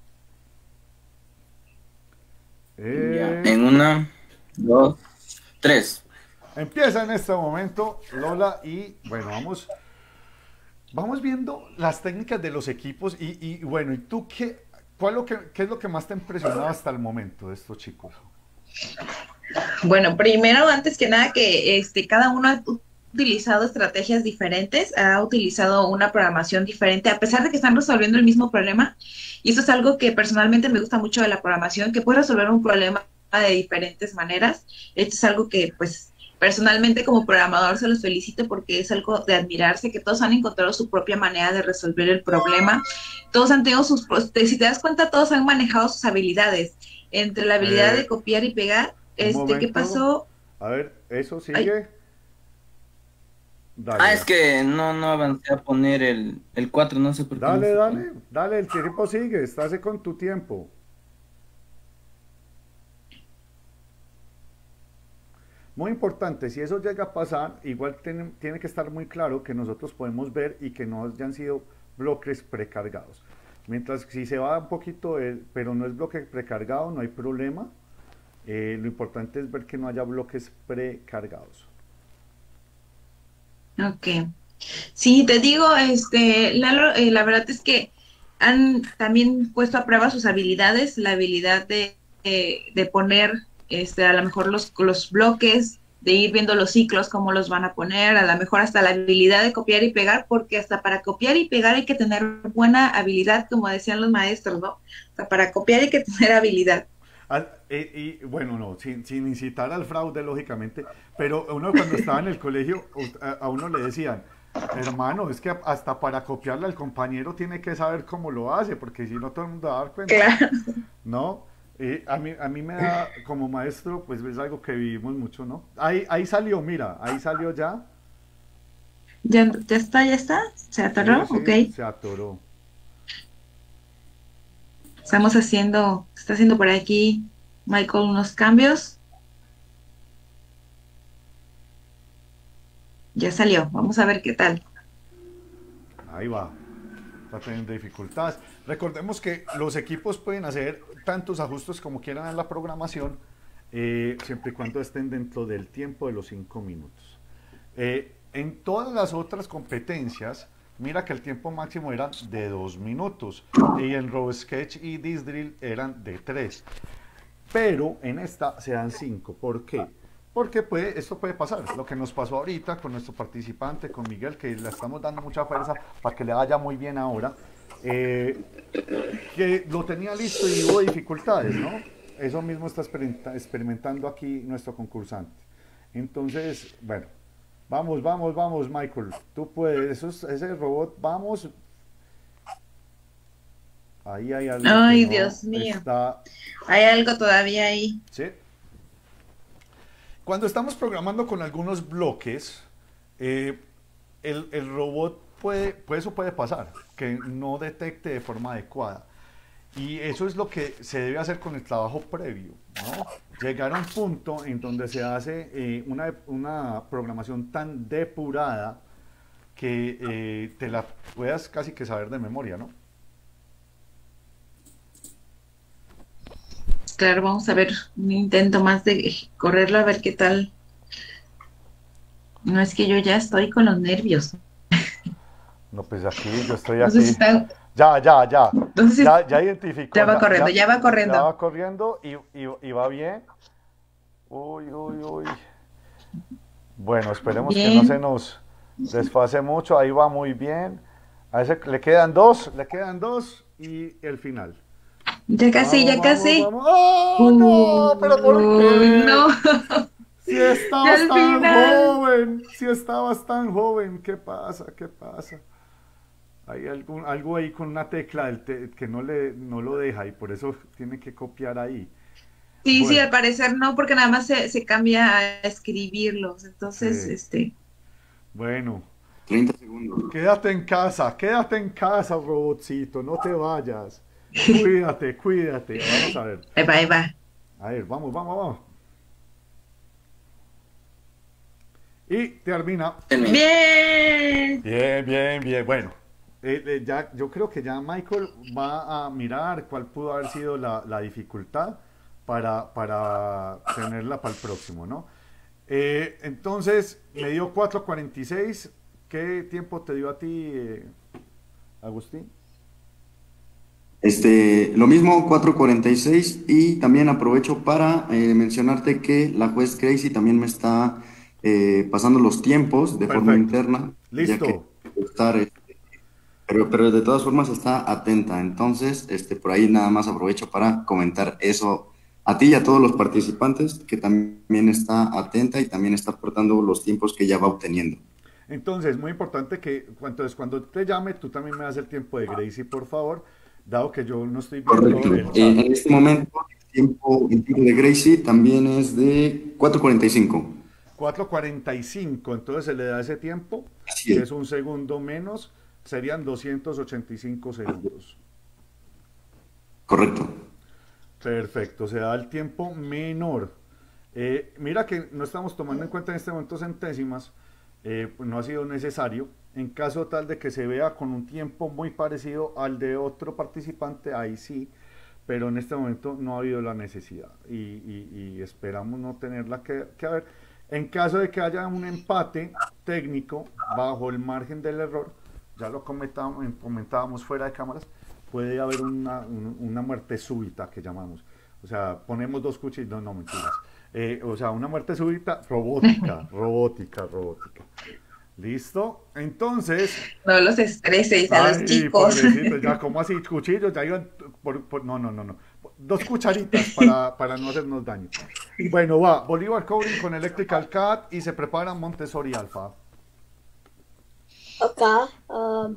Eh, Ya, en una, dos, tres. Empieza en este momento, Lola, y bueno, vamos, vamos viendo las técnicas de los equipos y, y, bueno, ¿y tú qué, cuál lo que, qué es lo que más te ha impresionado hasta el momento de estos chicos? Bueno, primero, antes que nada, que este, cada uno ha utilizado estrategias diferentes, ha utilizado una programación diferente, a pesar de que están resolviendo el mismo problema. Y eso es algo que personalmente me gusta mucho de la programación, que puedes resolver un problema de diferentes maneras. Esto es algo que, pues, personalmente como programador se los felicito porque es algo de admirarse, que todos han encontrado su propia manera de resolver el problema. Todos han tenido sus, si te das cuenta, todos han manejado sus habilidades. Entre la habilidad Eh, de copiar y pegar, un este, ¿qué momento. pasó? A ver, ¿eso sigue? Dale, Ah, es que no, no avancé a poner el, el cuatro, no sé por qué. no dale, se dale, pone. dale, el tiempo sigue, estás con tu tiempo. Muy importante, si eso llega a pasar, igual tiene, tiene que estar muy claro que nosotros podemos ver y que no hayan sido bloques precargados. Mientras si se va un poquito, el, pero no es bloque precargado, no hay problema. Eh, lo importante es ver que no haya bloques precargados. Ok. Sí, te digo, este, Lalo, eh, la verdad es que han también puesto a prueba sus habilidades, la habilidad de, eh, de poner este, a lo mejor los, los bloques, de ir viendo los ciclos, cómo los van a poner, a lo mejor hasta la habilidad de copiar y pegar, porque hasta para copiar y pegar hay que tener buena habilidad, como decían los maestros, ¿no? O sea, para copiar hay que tener habilidad. Al- y, y, bueno, no, sin, sin incitar al fraude, lógicamente, pero uno cuando estaba en el colegio, us- a, a uno le decían, hermano, es que hasta para copiarle al compañero tiene que saber cómo lo hace, porque si no todo el mundo va a dar cuenta, Claro. ¿no? Eh, a mí, a mí me da, como maestro, pues es algo que vivimos mucho, ¿no? Ahí, ahí salió, mira, ahí salió ya, ¿Ya, ya está, ya está? ¿Se sí, atoró? Ok. sí, se atoró. Estamos haciendo, está haciendo por aquí Michael unos cambios. Ya salió. Vamos a ver qué tal. Ahí va, está teniendo dificultades. Recordemos que los equipos pueden hacer tantos ajustes como quieran en la programación, eh, siempre y cuando estén dentro del tiempo de los cinco minutos. Eh, en todas las otras competencias, mira que el tiempo máximo era de dos minutos y en RoboSketch y Disdrill eran de tres. Pero en esta se dan cinco. ¿Por qué? Porque puede, esto puede pasar. Lo que nos pasó ahorita con nuestro participante, con Miguel, que le estamos dando mucha fuerza para que le vaya muy bien ahora, eh, que lo tenía listo y hubo dificultades, ¿no? Eso mismo está experimenta- experimentando aquí nuestro concursante. Entonces, bueno, vamos, vamos, vamos, Michael. Tú puedes, eso es- ese robot, vamos. Ahí hay algo que Ay, no Dios mío. está, Hay algo todavía ahí. ¿sí? Cuando estamos programando con algunos bloques, eh, el, el robot puede, pues eso puede pasar, que no detecte de forma adecuada. Y eso es lo que se debe hacer con el trabajo previo, ¿no? Llegar a un punto en donde se hace eh, una, una programación tan depurada que eh, te la puedas casi que saber de memoria, ¿no? Claro, vamos a ver un intento más de correrlo a ver qué tal. No es que yo ya estoy con los nervios. No, pues aquí, yo estoy No sé si aquí. está, Ya, ya, ya. no sé si Ya, ya identificó. ya va Ya, corriendo, ya, ya va ya corriendo. va corriendo y, y, y va bien. Uy, uy, uy. Bueno, esperemos que no se Bien, nos desfase mucho. Ahí va muy bien. A ese le quedan dos, le quedan dos y el final. ya casi, Vamos, ya vamos, casi. vamos. ¡Oh, no! ¿Pero por Uy, qué? no, Si ya estabas al tan final. joven, si estabas tan joven, ¿qué pasa? ¿Qué pasa? Hay algún, algo ahí con una tecla del te- que no, le, no lo deja y por eso tiene que copiar ahí. Sí, sí, Bueno, al parecer no, porque nada más se, se cambia a escribirlos. Entonces, sí, este, bueno, treinta segundos. quédate en casa, quédate en casa, robotcito, no te vayas. Cuídate, cuídate. Vamos a ver, ahí va, ahí va. a ver, vamos, vamos, vamos. Y termina. Bien. Bien, bien, bien. Bueno, eh, eh, ya, yo creo que ya Michael va a mirar cuál pudo haber sido la, la dificultad para, para tenerla para el próximo, ¿no? Eh, entonces, me dio cuatro cuarenta y seis. ¿Qué tiempo te dio a ti, eh, Agustín? Este, lo mismo, cuatro cuarenta y seis, y también aprovecho para eh, mencionarte que la juez Crazy también me está eh, pasando los tiempos de forma Perfecto. interna, ya que Listo. estar, eh, pero, pero de todas formas está atenta. Entonces, este, por ahí nada más aprovecho para comentar eso a ti y a todos los participantes, que también está atenta y también está aportando los tiempos que ya va obteniendo. Entonces, muy importante que entonces, cuando te llame, tú también me das el tiempo de Gracie, por favor, dado que yo no estoy viendo Correcto. el Eh, chat. en este momento, el tiempo, el tiempo de Gracie también es de cuatro cuarenta y cinco. cuatro cuarenta y cinco, entonces se le da ese tiempo, Así que es, es un segundo menos, serían doscientos ochenta y cinco segundos. correcto. Perfecto, se da el tiempo menor. Eh, mira que no estamos tomando en cuenta en este momento centésimas, eh, pues no ha sido necesario. En caso tal de que se vea con un tiempo muy parecido al de otro participante, ahí sí, pero en este momento no ha habido la necesidad y, y- y esperamos no tenerla que, que haber. En caso de que haya un empate técnico bajo el margen del error, ya lo comentábamos, comentábamos fuera de cámaras, puede haber una, un- una muerte súbita que llamamos. O sea, ponemos dos cuchillos, no, no mentiras. Eh, o sea, una muerte súbita robótica, robótica, robótica. ¿Listo? Entonces, No los estreses a los ay, chicos. pobrecito, ya como así, cuchillos, ya iban por, por- no, no, no, no. Dos cucharitas para, para no hacernos daño. Bueno, va, Bolívar Coding con Electrical Cat y se prepara Montessori Alpha. Acá. um,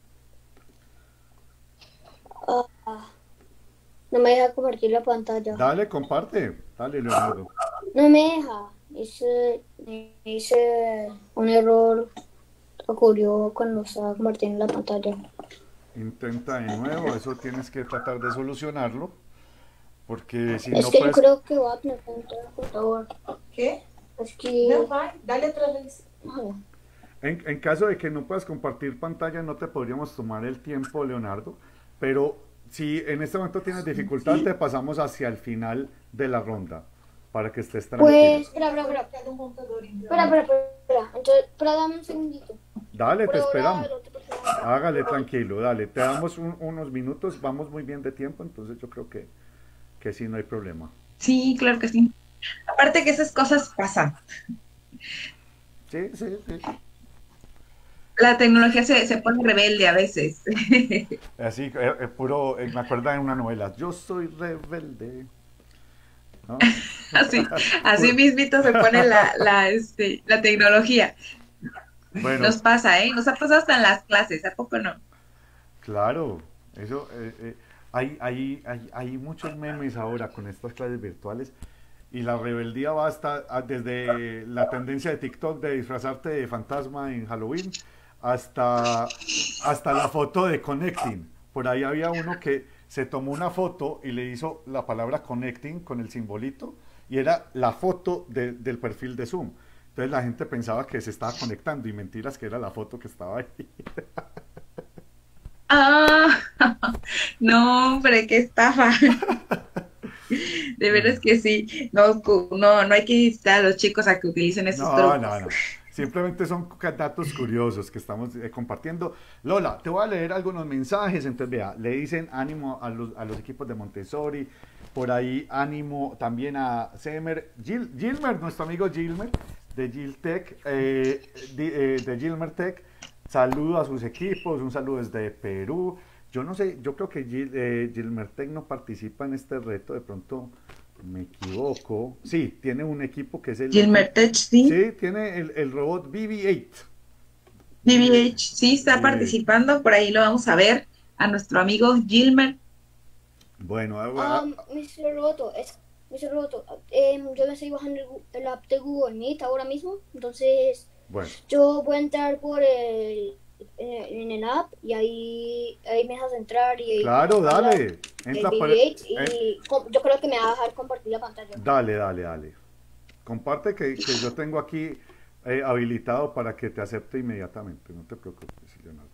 ah, no me deja compartir la pantalla. Dale, comparte. Dale, Leonardo. No me deja. Hice, hice un error. Ocurrió cuando estaba compartiendo la pantalla. Intenta de nuevo, eso tienes que tratar de solucionarlo, porque si Es no que yo puedes... creo que voy a tener que entrar al computador. ¿Qué? Es que. No, va, dale otra vez. Ah, En, en caso de que no puedas compartir pantalla, no te podríamos tomar el tiempo, Leonardo, pero si en este momento tienes dificultad, te pasamos hacia el final de la ronda, para que estés tranquilo. Pues, espera, espera, espera. Espera, espera, espera. Entonces, espera, dame un segundito. Dale, te Por ahora, esperamos. el otro personaje. Hágale tranquilo, dale. Te damos un- unos minutos, vamos muy bien de tiempo, entonces yo creo que, que sí, no hay problema. Sí, claro que sí. Aparte que esas cosas pasan. Sí, sí, sí. La tecnología se, se pone rebelde a veces. Así, eh, eh, puro, eh, me acuerdo en una novela, yo soy rebelde. ¿No? Así, así mismito se pone la, la, este, la tecnología. Bueno, Nos pasa, ¿eh? Nos ha pasado hasta en las clases, ¿a poco no? claro, eso, eh, eh, hay, hay, hay, hay muchos memes ahora con estas clases virtuales y la rebeldía va hasta ah, desde la tendencia de TikTok de disfrazarte de fantasma en Halloween hasta, hasta la foto de connecting. Por ahí había uno que se tomó una foto y le hizo la palabra connecting con el simbolito y era la foto de- del perfil de Zoom. Entonces la gente pensaba que se estaba conectando y mentiras que era la foto que estaba ahí. Ah, no, hombre, qué estafa. De veras que sí. No, cu- no, no hay que instar a los chicos a que utilicen esos No, trucos. no, no. Simplemente son ca- datos curiosos que estamos eh, compartiendo. Lola, te voy a leer algunos mensajes. Entonces, vea, le dicen ánimo a los, a los equipos de Montessori. Por ahí, ánimo también a Semer. Gil, Gilmer, nuestro amigo Gilmer, de Giltech, eh, di- eh, de Gilmer Tech. Saludo a sus equipos. Un saludo desde Perú. Yo no sé, yo creo que Gil, eh, Gilmer Tech no participa en este reto. De pronto me equivoco. Sí, tiene un equipo que es el... Gilmer Tech, sí. Sí, tiene el, el robot B B ocho. B B H, sí, está Sí. participando. Por ahí lo vamos a ver. A nuestro amigo Gilmer. Bueno, ah, Um, mister Roboto, es, mister Roboto, em, yo me estoy bajando el, gu- el app de Google Meet ahora mismo, entonces bueno, yo voy a entrar por el, en, en el app y ahí, ahí me dejas entrar y claro, dale. el Entra B por- B H y eh, com- yo creo que me va a dejar compartir la pantalla. dale, dale, dale. Comparte que, que yo tengo aquí eh, habilitado para que te acepte inmediatamente. No te preocupes, Leonardo.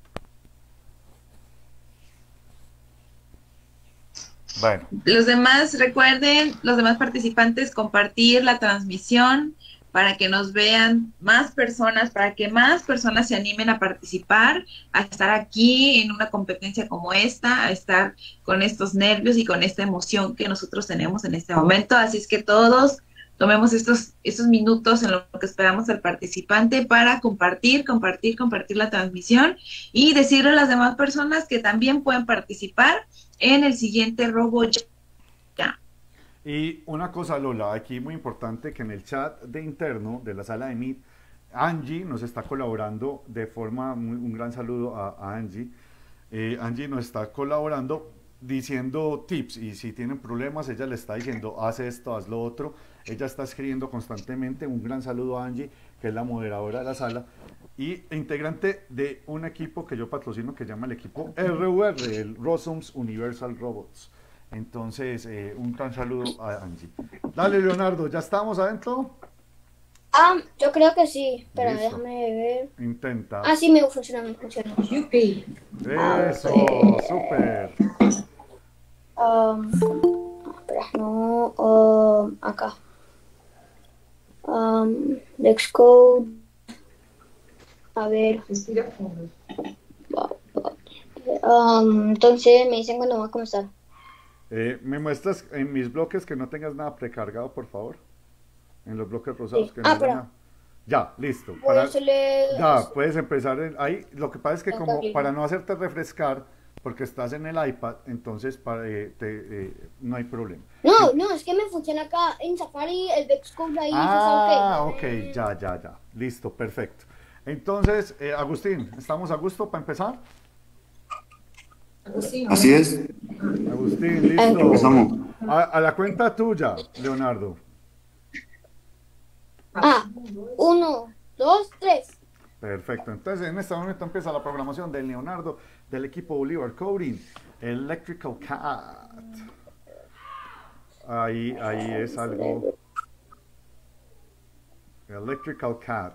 Bueno, Los demás, recuerden, los demás participantes, compartir la transmisión para que nos vean más personas, para que más personas se animen a participar, a estar aquí en una competencia como esta, a estar con estos nervios y con esta emoción que nosotros tenemos en este momento. Así es que todos tomemos estos, estos minutos en lo que esperamos al participante para compartir, compartir, compartir la transmisión y decirle a las demás personas que también pueden participar en el siguiente robo ya. y una cosa, Lola, aquí muy importante que en el chat de interno de la sala de Meet, Angie nos está colaborando de forma, muy- un gran saludo a, a Angie. Eh, Angie nos está colaborando diciendo tips y si tienen problemas, ella le está diciendo, haz esto, haz lo otro. Ella está escribiendo constantemente. Un gran saludo a Angie, que es la moderadora de la sala y integrante de un equipo que yo patrocino que se llama el equipo R U R, el Rossum's Universal Robots. Entonces, eh, un gran saludo a Angie. Dale, Leonardo, ¿ya estamos adentro? Ah, yo creo que sí. Espera, Listo. déjame ver. Intenta. Ah, sí, me funciona, me funciona. Yupi. Eso, súper. Um, espera, no. um, acá. Um, let's go. A ver. Um, entonces me dicen cuando va a comenzar. Eh, ¿me muestras en mis bloques que no tengas nada precargado, por favor? En los bloques rosados Sí. que no Ah, haya espera. nada. Ya, listo. Voy a Para... hacerle- Ya, puedes empezar en- ahí. Lo que pasa es que Ya como está bien. para no hacerte refrescar, porque estás en el iPad, entonces para, eh, te- eh, no hay problema. No, no, es que me funciona acá en Safari, el Xcode ahí. Ah, dice, ok. ok, ya, ya, ya. Listo, perfecto. Entonces, eh, Agustín, ¿estamos a gusto para empezar? Así es. Agustín, listo. Empezamos. A, a la cuenta tuya, Leonardo. Ah, uno, dos, tres. Perfecto. Entonces, en este momento empieza la programación de Leonardo del equipo Bolívar Coding, Electrical Cat. Ahí, ahí es algo. Electrical Cat.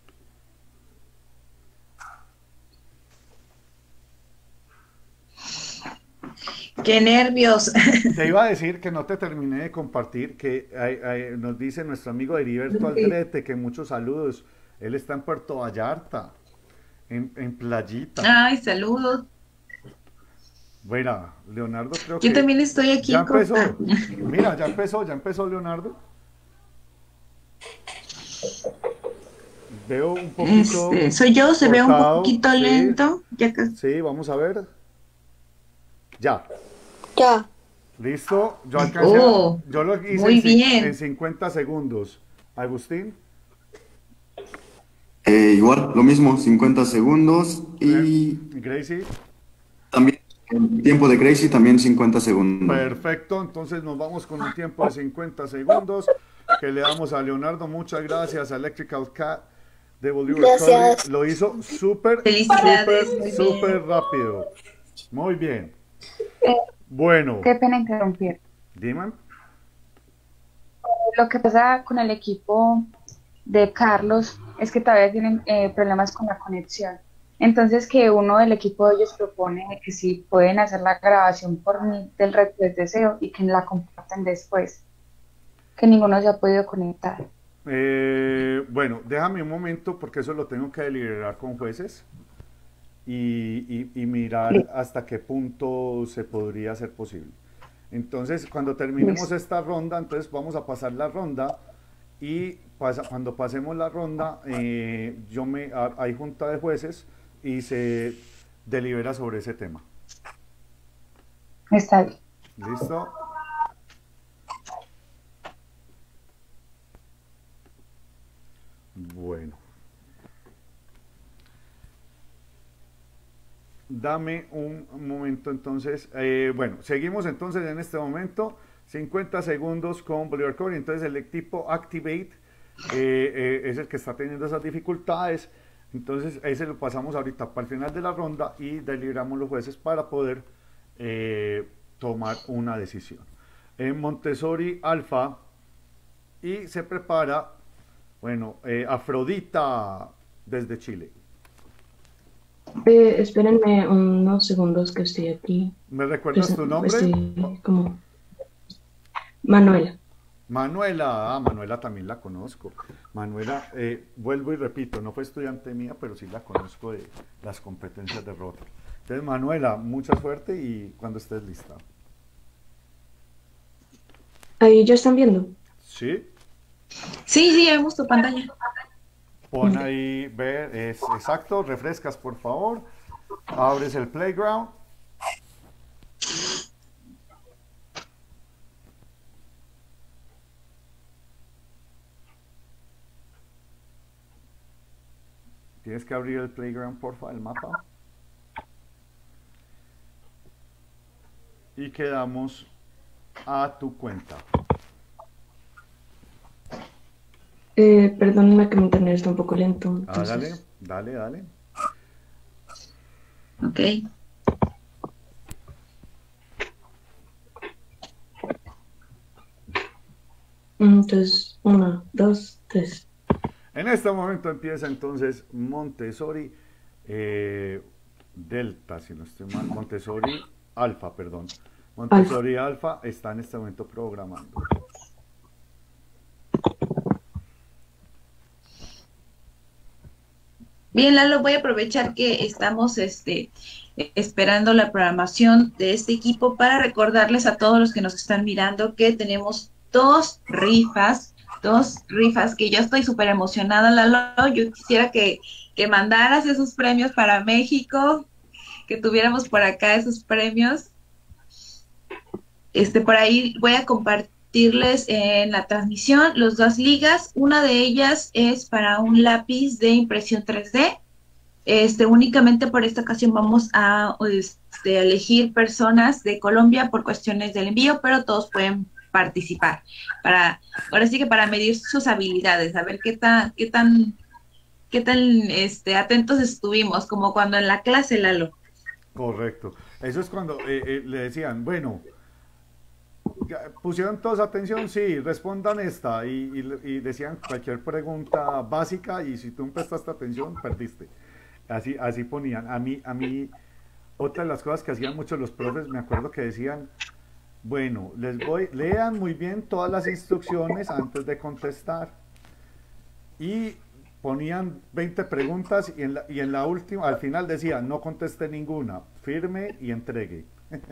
Qué nervios. Te iba a decir que no te terminé de compartir, que hay- hay- nos dice nuestro amigo Heriberto Aldrete que muchos saludos. Él está en Puerto Vallarta, en, en Playita. Ay, saludos. Bueno, Leonardo creo Yo que también estoy aquí ya en Costa. empezó. Mira, ya empezó, ya empezó Leonardo. Veo un poquito Este, soy yo, se ve un cortado, poquito sí. lento. Ya casi. Sí, vamos a ver. Ya, Ya. listo. Yo alcancé, a- Oh, yo lo hice muy en, cin- bien. en cincuenta segundos. Agustín, Eh, igual, lo mismo, cincuenta segundos y Gracie, también el tiempo de Crazy también cincuenta segundos. perfecto. Entonces nos vamos con un tiempo de cincuenta segundos que le damos a Leonardo. Muchas gracias a Electrical Cat de Bolívar Gracias. Coding. Lo hizo súper, Felicidades, súper, muy bien. súper rápido. Muy bien. Bueno, Qué pena interrumpir. dime. Lo que pasa con el equipo de Carlos es que todavía tienen eh, problemas con la conexión. Entonces que uno del equipo de ellos propone que si pueden hacer la grabación por mí del reto del deseo y que la compartan después, que ninguno se ha podido conectar. Eh, bueno, déjame un momento porque eso lo tengo que deliberar con jueces y, y- y mirar Listo. hasta qué punto se podría hacer posible. Entonces, cuando terminemos Listo. esta ronda, entonces vamos a pasar la ronda y pasa- cuando pasemos la ronda, eh, yo me, ha- hay junta de jueces y se delibera sobre ese tema. Está bien. ¿Listo? Bueno. Dame un momento entonces. Eh, bueno, seguimos entonces en este momento. cincuenta segundos con Bolívar Coding. Entonces el equipo Activate eh, eh, es el que está teniendo esas dificultades. Entonces ese lo pasamos ahorita para el final de la ronda y deliberamos los jueces para poder eh, tomar una decisión. En Montessori Alfa y se prepara, bueno, eh, Afrodita desde Chile. Eh, espérenme unos segundos que estoy aquí. ¿Me recuerdas tu nombre? Estoy como... Manuela. Manuela, ah, Manuela también la conozco. Manuela, eh, vuelvo y repito, no fue estudiante mía, pero sí la conozco de las competencias de Rotary. Entonces, Manuela, mucha suerte y cuando estés lista. Ahí ya están viendo. ¿Sí? Sí, sí, ya vemos tu pantalla. Pon ahí, ver, es exacto, refrescas por favor, abres el playground. Tienes que abrir el playground, porfa, el mapa. Y quedamos a tu cuenta. Eh, perdónenme que mi internet está un poco lento. Entonces... Hágale, dale, dale. Ok. Entonces, una, dos, tres. En este momento empieza entonces Montessori eh, Delta, si no estoy mal, Montessori Alfa, perdón. Montessori Alfa está en este momento programando. Bien, Lalo, voy a aprovechar que estamos este, esperando la programación de este equipo para recordarles a todos los que nos están mirando que tenemos dos rifas, dos rifas que yo estoy súper emocionada, Lalo. Yo quisiera que, que mandaras esos premios para México, que tuviéramos por acá esos premios. Este, por ahí voy a compartirles en la transmisión los dos ligas. Una de ellas es para un lápiz de impresión tres D. Este, únicamente por esta ocasión vamos a este, elegir personas de Colombia por cuestiones del envío, pero todos pueden participar. Para, ahora sí que para medir sus habilidades, a ver qué tan, qué tan, qué tan este, atentos estuvimos, como cuando en la clase, Lalo. Correcto. Eso es cuando eh, eh, le decían, bueno, pusieron todos atención, sí, respondan esta, y, y, y decían cualquier pregunta básica, y si tú no prestaste atención, perdiste. Así, así ponían. A mí, a mí, otra de las cosas que hacían muchos los profes, me acuerdo que decían, bueno, les voy, lean muy bien todas las instrucciones antes de contestar. Y ponían veinte preguntas y en la, y en la última, al final decían, no conteste ninguna, firme y entregue.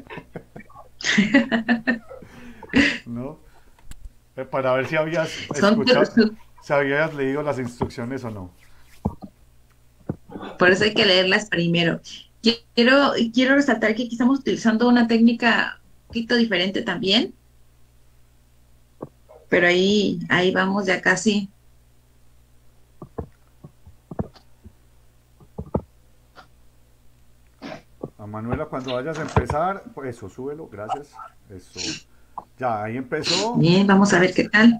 ¿No? Eh, Para ver si habías escuchado, si habías leído las instrucciones o no. Por eso hay que leerlas primero. Quiero, quiero resaltar que aquí estamos utilizando una técnica un poquito diferente también. Pero ahí, ahí vamos ya casi. A Manuela, cuando vayas a empezar, pues eso, súbelo, gracias. Eso. Ya, ahí empezó. Bien, vamos a ver qué tal.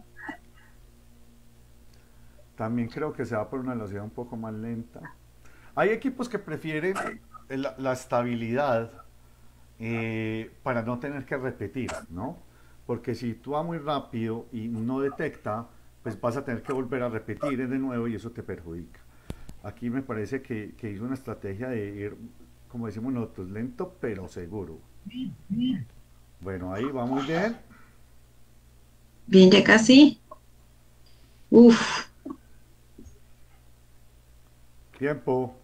También creo que se va por una velocidad un poco más lenta. Hay equipos que prefieren la, la estabilidad eh, para no tener que repetir, ¿no? Porque si tú vas muy rápido y no detecta, pues vas a tener que volver a repetir de nuevo y eso te perjudica. Aquí me parece que, que hizo una estrategia de ir, como decimos nosotros, lento pero seguro. Bueno, ahí va muy bien. Bien, ya casi. Uf. Tiempo.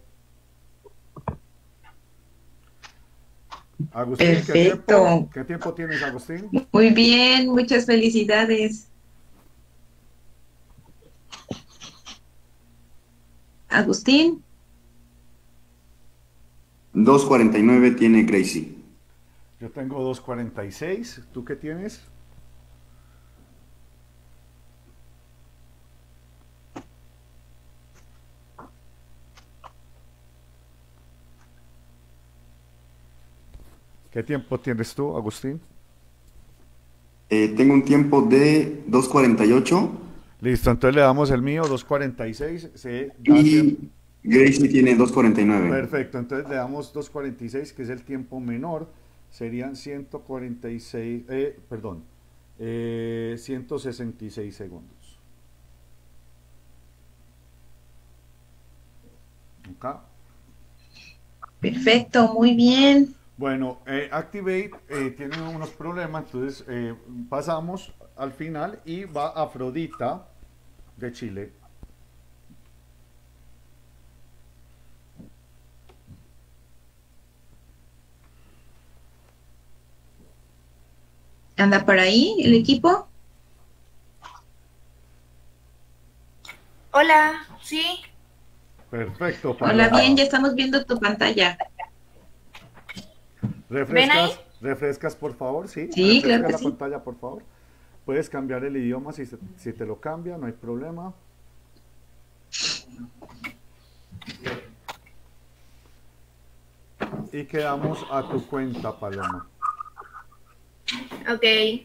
Agustín, Perfecto. ¿qué tiempo, ¿qué tiempo tienes, Agustín? Muy bien, muchas felicidades. Agustín. dos cuarenta y nueve tiene Gracie. Yo tengo dos cuarenta y seis. ¿Tú qué tienes? ¿Qué tiempo tienes tú, Agustín? Eh, tengo un tiempo de dos cuarenta y ocho. Listo, entonces le damos el mío, dos cuarenta y seis. Se y Gracie tiene dos cuarenta y nueve. Perfecto, entonces le damos dos cuarenta y seis, que es el tiempo menor. Serían ciento cuarenta y seis, eh, perdón, eh, ciento sesenta y seis segundos. Acá. Perfecto, muy bien. Bueno, eh, Activate eh, tiene unos problemas, entonces eh, pasamos al final y va Afrodita de Chile. ¿Anda por ahí el equipo? Hola, sí. Perfecto. Hola, bien, ya estamos viendo tu pantalla. ¿Refrescas, ¿Ven ahí? refrescas, por favor? Sí, Sí, refresca claro que la sí. pantalla, por favor. Puedes cambiar el idioma si, se- si te lo cambia, no hay problema. Y quedamos a tu cuenta, Paloma. Ok.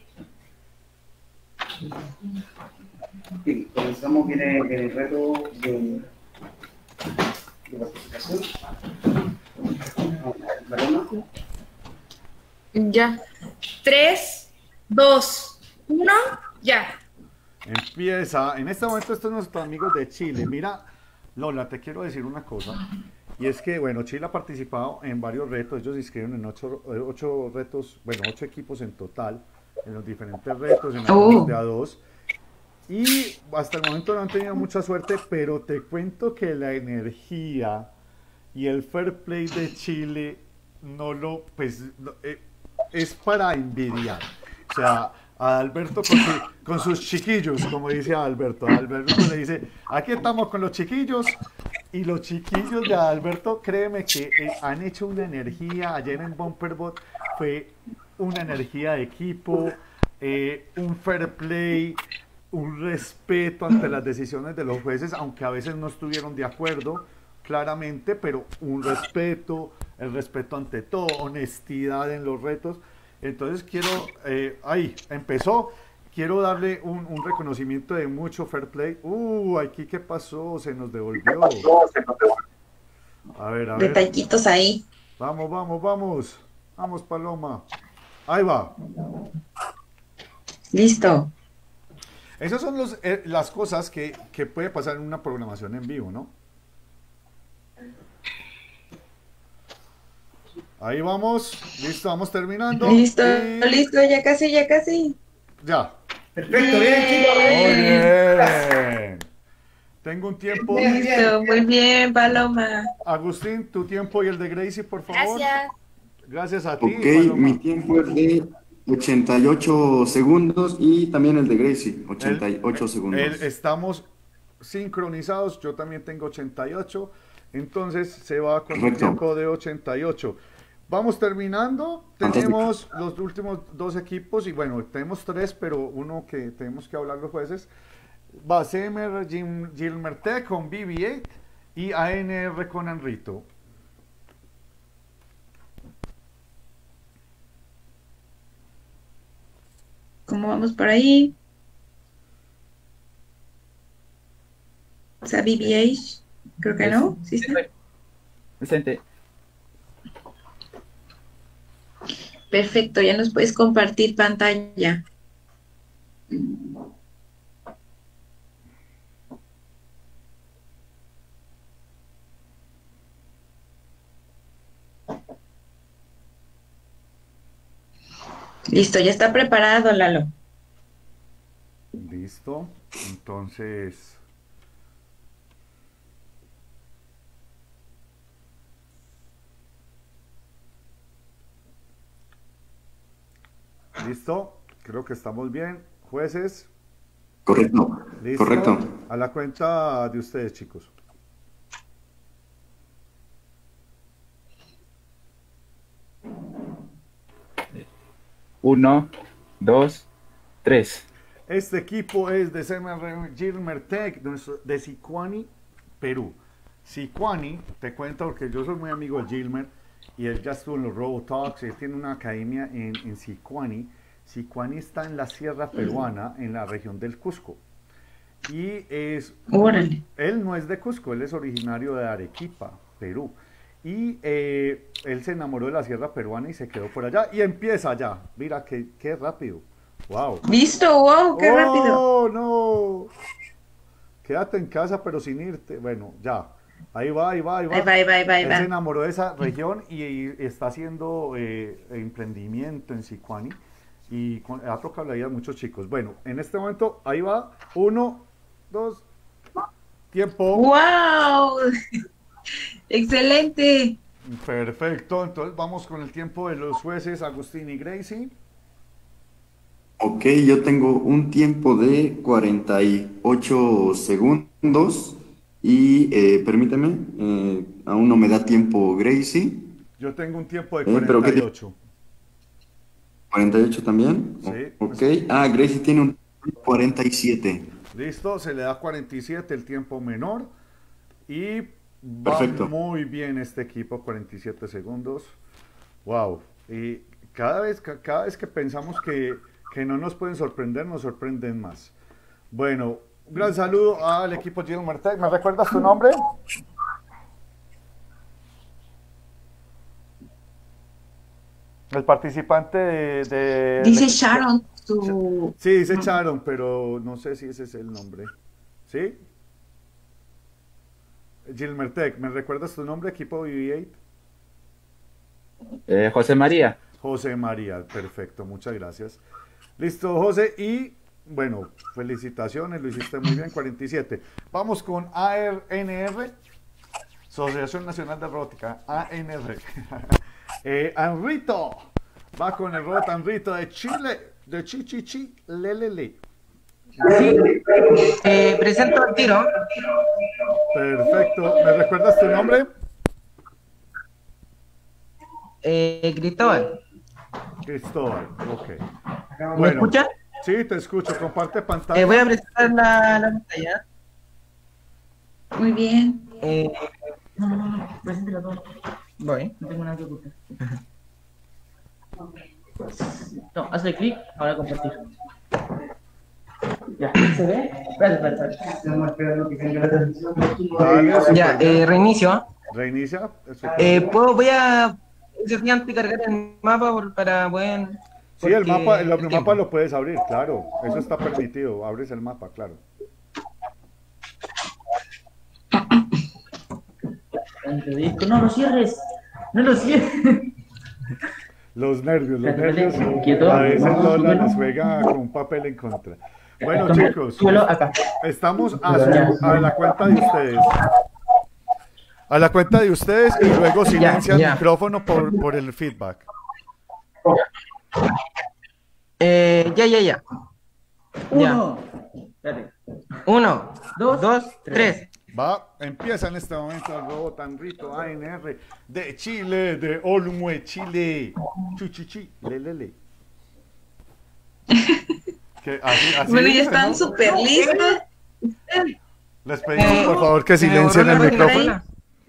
Bien, comenzamos, viene el reto de, de participación. Paloma. Ya. Tres, dos, uno, ya. Empieza, en este momento estos son nuestros amigos de Chile. Mira, Lola, te quiero decir una cosa. Y es que, bueno, Chile ha participado en varios retos. Ellos se inscribieron en ocho, eh, ocho retos, bueno, ocho equipos en total, en los diferentes retos, en algunos Oh. de a dos. Y hasta el momento no han tenido mucha suerte, pero te cuento que la energía y el fair play de Chile no lo, pues, no, eh, es para envidiar. O sea, a Alberto con, su- con sus chiquillos, como dice Alberto. A Alberto le dice, aquí estamos con los chiquillos. Y los chiquillos de Alberto, créeme que eh, han hecho una energía. Ayer en Bumperbot fue una energía de equipo, eh, un fair play, un respeto ante las decisiones de los jueces, aunque a veces no estuvieron de acuerdo, claramente, pero un respeto, el respeto ante todo, honestidad en los retos. Entonces quiero, eh, ahí, empezó, quiero darle un, un reconocimiento de mucho fair play. Uh, aquí qué pasó, se nos devolvió. A ver, a ver. Detallitos ahí. Vamos, vamos, vamos. Vamos, Paloma. Ahí va. Listo. Esas son los, eh, las cosas que, que puede pasar en una programación en vivo, ¿no? Ahí vamos. Listo, vamos terminando. Listo, Y listo, ya casi, ya casi. ya. Perfecto, bien, chicos. Muy bien. Tengo un tiempo. Listo, muy bien, Paloma. Agustín, tu tiempo y el de Gracie, por favor. Gracias. Gracias a ti, Ok, Paloma. mi tiempo es de ochenta y ocho segundos y también el de Gracie, ochenta y ocho El- segundos. el- estamos sincronizados, yo también tengo ochenta y ocho, entonces se va con un Correcto. tiempo de ochenta y ocho. Vamos terminando, Fantástico. tenemos los últimos dos equipos y bueno, tenemos tres, pero uno que tenemos que hablar los jueces. Va C M R Gil- Gilmertec con B B ocho y A N R con Enrito. ¿Cómo vamos por ahí? O sea, B B H, creo que no. ¿Sí está? Presente. Perfecto, ya nos puedes compartir pantalla. Listo, ya está preparado, Lalo. Listo, entonces... Listo, creo que estamos bien. Jueces, Correcto, listo. correcto. A la cuenta de ustedes, chicos. Uno, dos, tres. Este equipo es de C M R Gilmertec, de, nuestro- de Sicuani, Perú. Sicuani, te cuento porque yo soy muy amigo de Gilmer y él ya estuvo en los Robotalks, él tiene una academia en, en Sicuani. Sicuani está en la sierra peruana, en la región del Cusco. Y es, Órale. él no es de Cusco, él es originario de Arequipa, Perú. Y eh, él se enamoró de la sierra peruana y se quedó por allá. Y empieza allá. Mira, qué, qué rápido. ¡Wow! Listo, wow, qué rápido. ¡Oh, no! Quédate en casa, pero sin irte. Bueno, ya. Ahí va, ahí va, ahí va. Ahí va, ahí va, ahí va, ahí Él va. se enamoró de esa región y, y está haciendo eh, emprendimiento en Sicuani. Y con- ha tocado la vida de muchos chicos. Bueno, en este momento, ahí va. Uno, dos, tiempo. ¡Wow! Excelente. Perfecto. Entonces vamos con el tiempo de los jueces Agustín y Gracie. Ok, yo tengo un tiempo de cuarenta y ocho segundos y eh, permíteme, eh, aún no me da tiempo Gracie. Yo tengo un tiempo de Eh, pero ¿qué cuarenta y ocho. ¿cuarenta y ocho también? Sí. Ok, ah, Gracie tiene un cuarenta y siete. Listo, se le da cuarenta y siete, el tiempo menor. Y va Perfecto. muy bien este equipo, cuarenta y siete segundos. Wow. Y cada vez, ca- cada vez que pensamos que, que no nos pueden sorprender, nos sorprenden más. Bueno, un gran saludo al equipo Gilmertec. ¿Me recuerdas tu nombre? El participante de... de Dice de- Sharon, tu... Sí, dice Sharon, pero no sé si ese es el nombre. ¿Sí? Gilmertec, ¿me recuerdas tu nombre, equipo B B ocho? Eh, José María. José María, perfecto, muchas gracias. Listo, José, y bueno, felicitaciones, lo hiciste muy bien, cuarenta y siete. Vamos con A R N R, Asociación Nacional de Robótica, A N R. eh, Anrito, va con el robot Anrito de Chile, de Chichichi, Lelele. Sí, eh, presento al tiro. Perfecto, ¿me recuerdas tu nombre? Eh, Cristóbal. Cristóbal, ok. ¿Me Bueno, escuchan? sí, te escucho, comparte pantalla. Eh, voy a presentar la, la pantalla. Muy bien. Eh, No, no, no, no, preséntelo todo. voy. No tengo nada que ocultar. No, hazle clic, ahora compartir. Ya, ¿se ve? Espérate, espérate, espérate. Dale, Ya, súper bien. eh, reinicio. Reinicia. Eso. Eh, ¿puedo, voy a antes cargar el mapa por- para poder... Sí, el porque mapa, el, el mapa lo puedes abrir, claro. Eso está permitido. Abres el mapa, claro. No lo cierres, no lo cierres. Los nervios, los Espérate, nervios. espérate, quieto. A veces Vamos, Lola súbelo. les juega con un papel en contra. Bueno, Toma, chicos, súbelo acá. estamos a, su- a la cuenta de ustedes. A la cuenta de ustedes y luego silencia el ya. micrófono por, por el feedback. Eh, ya, ya, ya. Uno. Espérate. Uno, Dos, dos, tres. Va, empieza en este momento el robot Anrito A N R de Chile, de Olmue, Chile. Chuchichi, lelele. Que así, así Bueno, ya dice, están ¿no? súper listos. Les pedimos por favor que silencien el micrófono.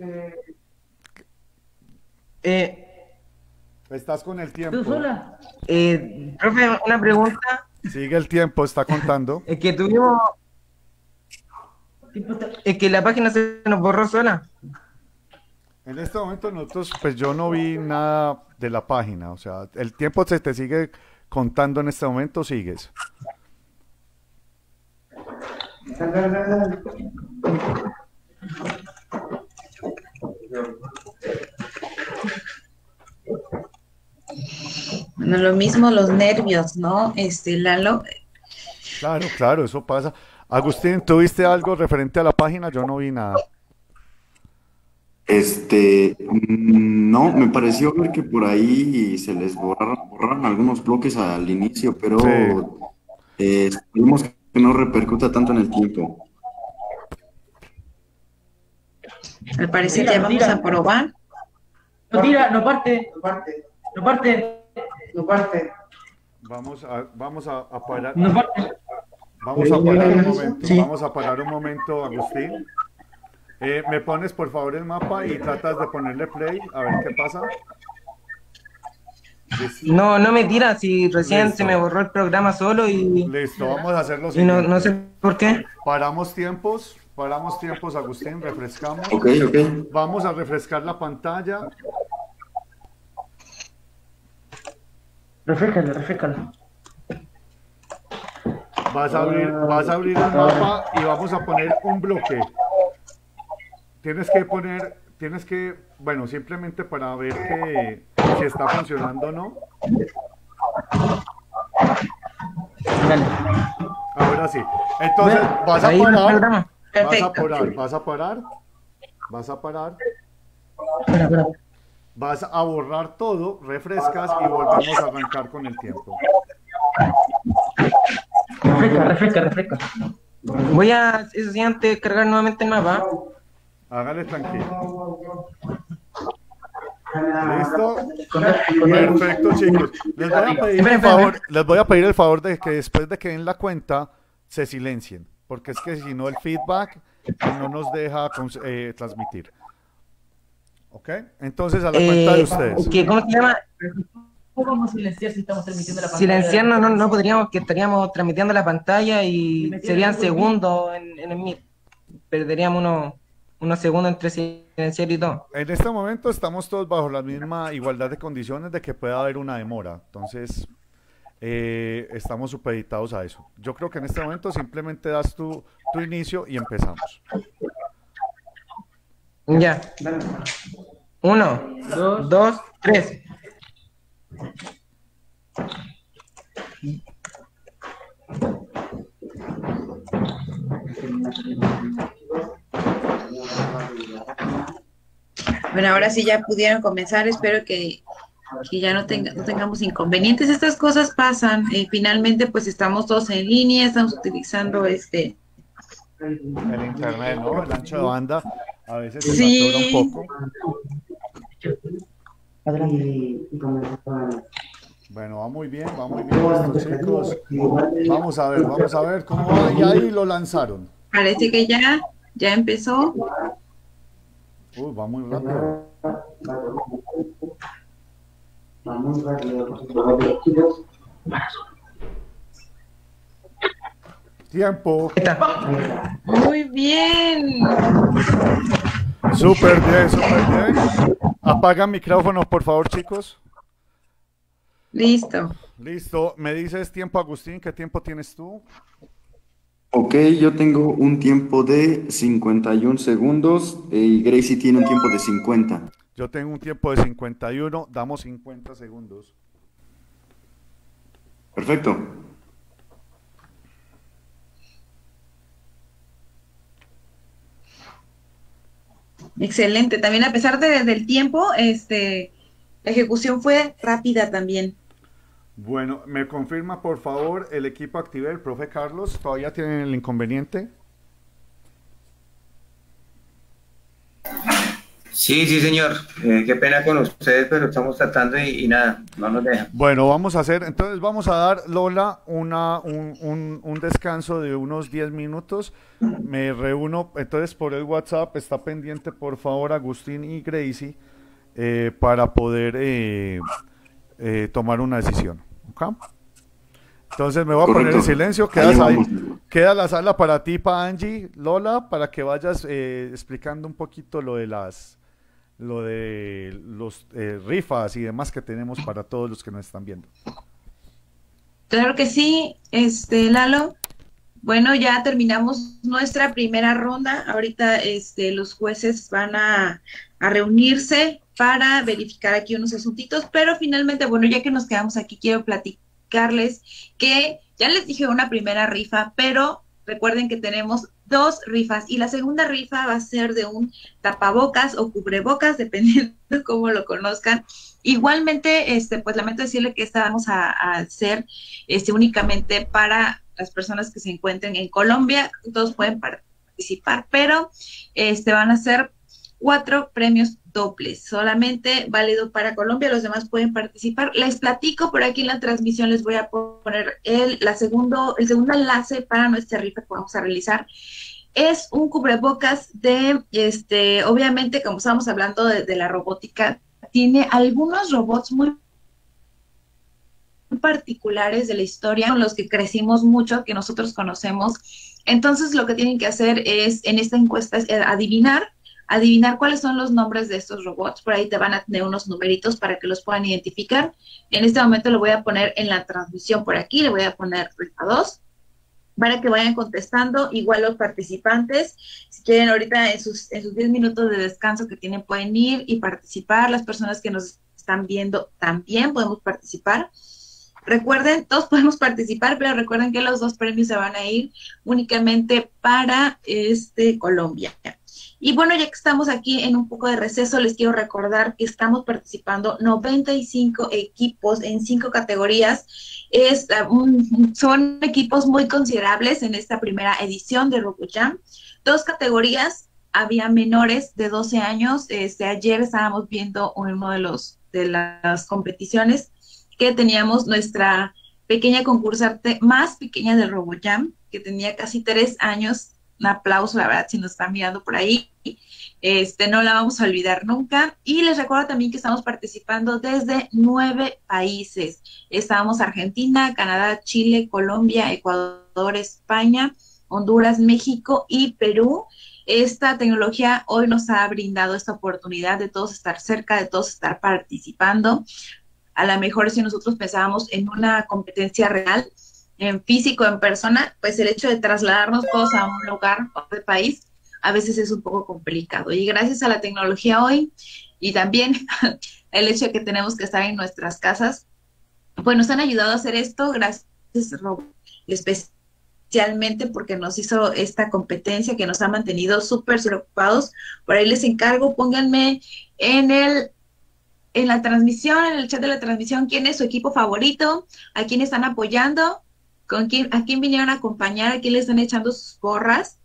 Eh, Estás con el tiempo. ¿Tú sola? eh, profe, una pregunta. Sigue el tiempo, está contando. Es que tuvimos... Es que la página se nos borró sola. En este momento nosotros, pues yo no vi nada de la página, o sea, el tiempo se te sigue contando en este momento, sigues. Bueno, lo mismo los nervios, ¿no? Este, Lalo. Claro, claro, eso pasa. Agustín, ¿tuviste algo referente a la página? Yo no vi nada. Este, mm, no, me pareció ver que por ahí se les borraron, borraron algunos bloques al inicio, pero eh, esperemos que no repercuta tanto en el tiempo. Al parecer Tira, ya vamos tira. a probar. No tira, no parte. No parte. No parte. No parte. Vamos a, vamos a, a parar. No parte. Vamos a parar un momento. Sí. Vamos a parar un momento, Agustín. Eh, ¿me pones por favor el mapa y tratas de ponerle play a ver qué pasa? Listo. No, no me tira, si recién Listo. se me borró el programa solo y... Listo, vamos a hacer lo Y no, siguiente. no sé por qué. Paramos tiempos, paramos tiempos, Agustín, refrescamos. Ok, ok. Vamos a refrescar la pantalla. Refrescalo, refrescalo. Vas a abrir, vas a abrir el mapa y vamos a poner un bloque. Tienes que poner, tienes que, bueno, simplemente para ver que si está funcionando o no. Dale. Ahora sí. Entonces vas a Ahí el parar, programa. vas a Perfecto. parar, vas a parar, vas a parar, Espera, espera. vas a borrar todo, refrescas y volvemos a arrancar con el tiempo. Refresca, refresca, refresca. Voy a, eso sí, antes cargar nuevamente el mapa. Hágale tranquilo. ¿Listo? Con- Perfecto, chicos. Les voy a pedir Espera, el espera, favor, espera. les voy a pedir el favor de que después de que den la cuenta se silencien, porque es que si no el feedback no nos deja cons- eh, transmitir. ¿Ok? Entonces a la cuenta de Eh, ustedes. que, ¿cómo se llama? ¿Cómo vamos a silenciar si estamos transmitiendo la pantalla? Silenciarnos no, no podríamos, que estaríamos transmitiendo la pantalla y Y me tiene serían algo en segundos en, en el Meet. Perderíamos unos unos segundos entre silenciar y todo. En este momento estamos todos bajo la misma igualdad de condiciones de que pueda haber una demora. Entonces, eh, estamos supeditados a eso. Yo creo que en este momento simplemente das tu, tu inicio y empezamos. Ya. Uno, dos, dos tres. Bueno, ahora sí ya pudieron comenzar. Espero que, que ya no, tenga, no tengamos inconvenientes. Estas cosas pasan. Eh, finalmente, pues estamos todos en línea, estamos utilizando este... El internet, ¿no? El ancho de banda a veces se Sí. satura un poco. Bueno, va muy bien, va muy bien estos chicos. Vamos a ver, vamos a ver cómo va. Y ahí lo lanzaron. Parece que ya, ya empezó. Uy, va muy rápido. Vamos rápido. Tiempo. Muy bien. Súper bien, súper bien. Apagan micrófonos, por favor, chicos. Listo. Listo. Me dices tiempo, Agustín. ¿Qué tiempo tienes tú? Ok, yo tengo un tiempo de cincuenta y un segundos eh, y Gracie tiene un tiempo de cincuenta. Yo tengo un tiempo de cincuenta y uno. Damos cincuenta segundos. Perfecto. Excelente. También a pesar de- del tiempo, este, la ejecución fue rápida también. Bueno, ¿me confirma, por favor, el equipo Active, el profe Carlos? ¿Todavía tienen el inconveniente? Sí, sí, señor. Eh, qué pena con ustedes, pero estamos tratando y, y nada, no nos dejan. Bueno, vamos a hacer, entonces vamos a dar, Lola, una, un, un, un descanso de unos diez minutos. Me reúno, entonces por el WhatsApp, está pendiente, por favor, Agustín y Gracie, eh, para poder eh, eh, tomar una decisión. ¿Ok? Entonces me voy a poner en Correcto. silencio, Ahí quedas ahí, vamos. queda la sala para ti, para Angie, Lola, para que vayas eh, explicando un poquito lo de las, lo de los eh, rifas y demás que tenemos para todos los que nos están viendo. Claro que sí, este, Lalo. Bueno, ya terminamos nuestra primera ronda. Ahorita este, los jueces van a, a reunirse para verificar aquí unos asuntitos, pero finalmente, bueno, ya que nos quedamos aquí, quiero platicarles que ya les dije una primera rifa, pero recuerden que tenemos dos rifas y la segunda rifa va a ser de un tapabocas o cubrebocas, dependiendo de cómo lo conozcan. Igualmente, este, pues lamento decirle que esta vamos a, a hacer este, únicamente para las personas que se encuentren en Colombia. Todos pueden participar, pero este, van a ser cuatro premios dobles, solamente válido para Colombia, los demás pueden participar. Les platico, por aquí en la transmisión les voy a poner el, la segundo, el segundo enlace para nuestra rifa que vamos a realizar. Es un cubrebocas de, este, obviamente, como estamos hablando de, de la robótica, tiene algunos robots muy particulares de la historia con los que crecimos mucho, que nosotros conocemos. Entonces, lo que tienen que hacer es, en esta encuesta, es adivinar adivinar cuáles son los nombres de estos robots. Por ahí te van a tener unos numeritos para que los puedan identificar. En este momento lo voy a poner en la transmisión por aquí, le voy a poner rifa dos, para que vayan contestando. Igual los participantes, si quieren ahorita en sus en sus diez minutos de descanso que tienen, pueden ir y participar. Las personas que nos están viendo también podemos participar. Recuerden, todos podemos participar, pero recuerden que los dos premios se van a ir únicamente para este Colombia. Y bueno, ya que estamos aquí en un poco de receso, les quiero recordar que estamos participando noventa y cinco equipos en cinco categorías. Es, um, son equipos muy considerables en esta primera edición de RoboJam. Dos categorías, había menores de doce años. Este, ayer estábamos viendo uno de, los, de las competiciones que teníamos nuestra pequeña concursante más pequeña del RoboJam, que tenía casi tres años. Un aplauso, la verdad, si nos están mirando por ahí. Este, no la vamos a olvidar nunca. Y les recuerdo también que estamos participando desde nueve países. Estamos Argentina, Canadá, Chile, Colombia, Ecuador, España, Honduras, México y Perú. esta tecnología hoy nos ha brindado esta oportunidad de todos estar cerca, de todos estar participando. A lo mejor si nosotros pensábamos en una competencia real, en físico, en persona, pues el hecho de trasladarnos todos a un lugar o de país a veces es un poco complicado. Y gracias a la tecnología hoy y también el hecho de que tenemos que estar en nuestras casas, pues nos han ayudado a hacer esto. Gracias, Rob, especialmente porque nos hizo esta competencia que nos ha mantenido súper preocupados. Por ahí les encargo, pónganme en el en la transmisión, en el chat de la transmisión, quién es su equipo favorito, a quién están apoyando, con quién, a quién vinieron a acompañar, a quién le están echando sus porras.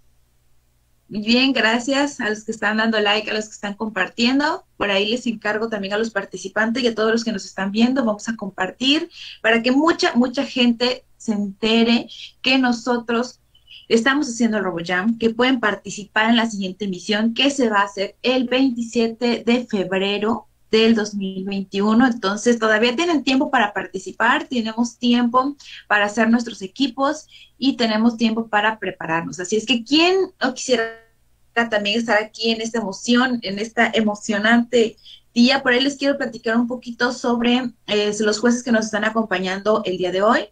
Muy bien, gracias a los que están dando like, a los que están compartiendo. Por ahí les encargo también a los participantes y a todos los que nos están viendo, vamos a compartir para que mucha, mucha gente se entere que nosotros estamos haciendo el RoboJam, que pueden participar en la siguiente emisión, que se va a hacer el veintisiete de febrero del dos mil veintiuno. Entonces todavía tienen tiempo para participar, tenemos tiempo para hacer nuestros equipos y tenemos tiempo para prepararnos. Así es que quien no quisiera también estar aquí en esta emoción, en esta emocionante día, por ahí les quiero platicar un poquito sobre eh, los jueces que nos están acompañando el día de hoy.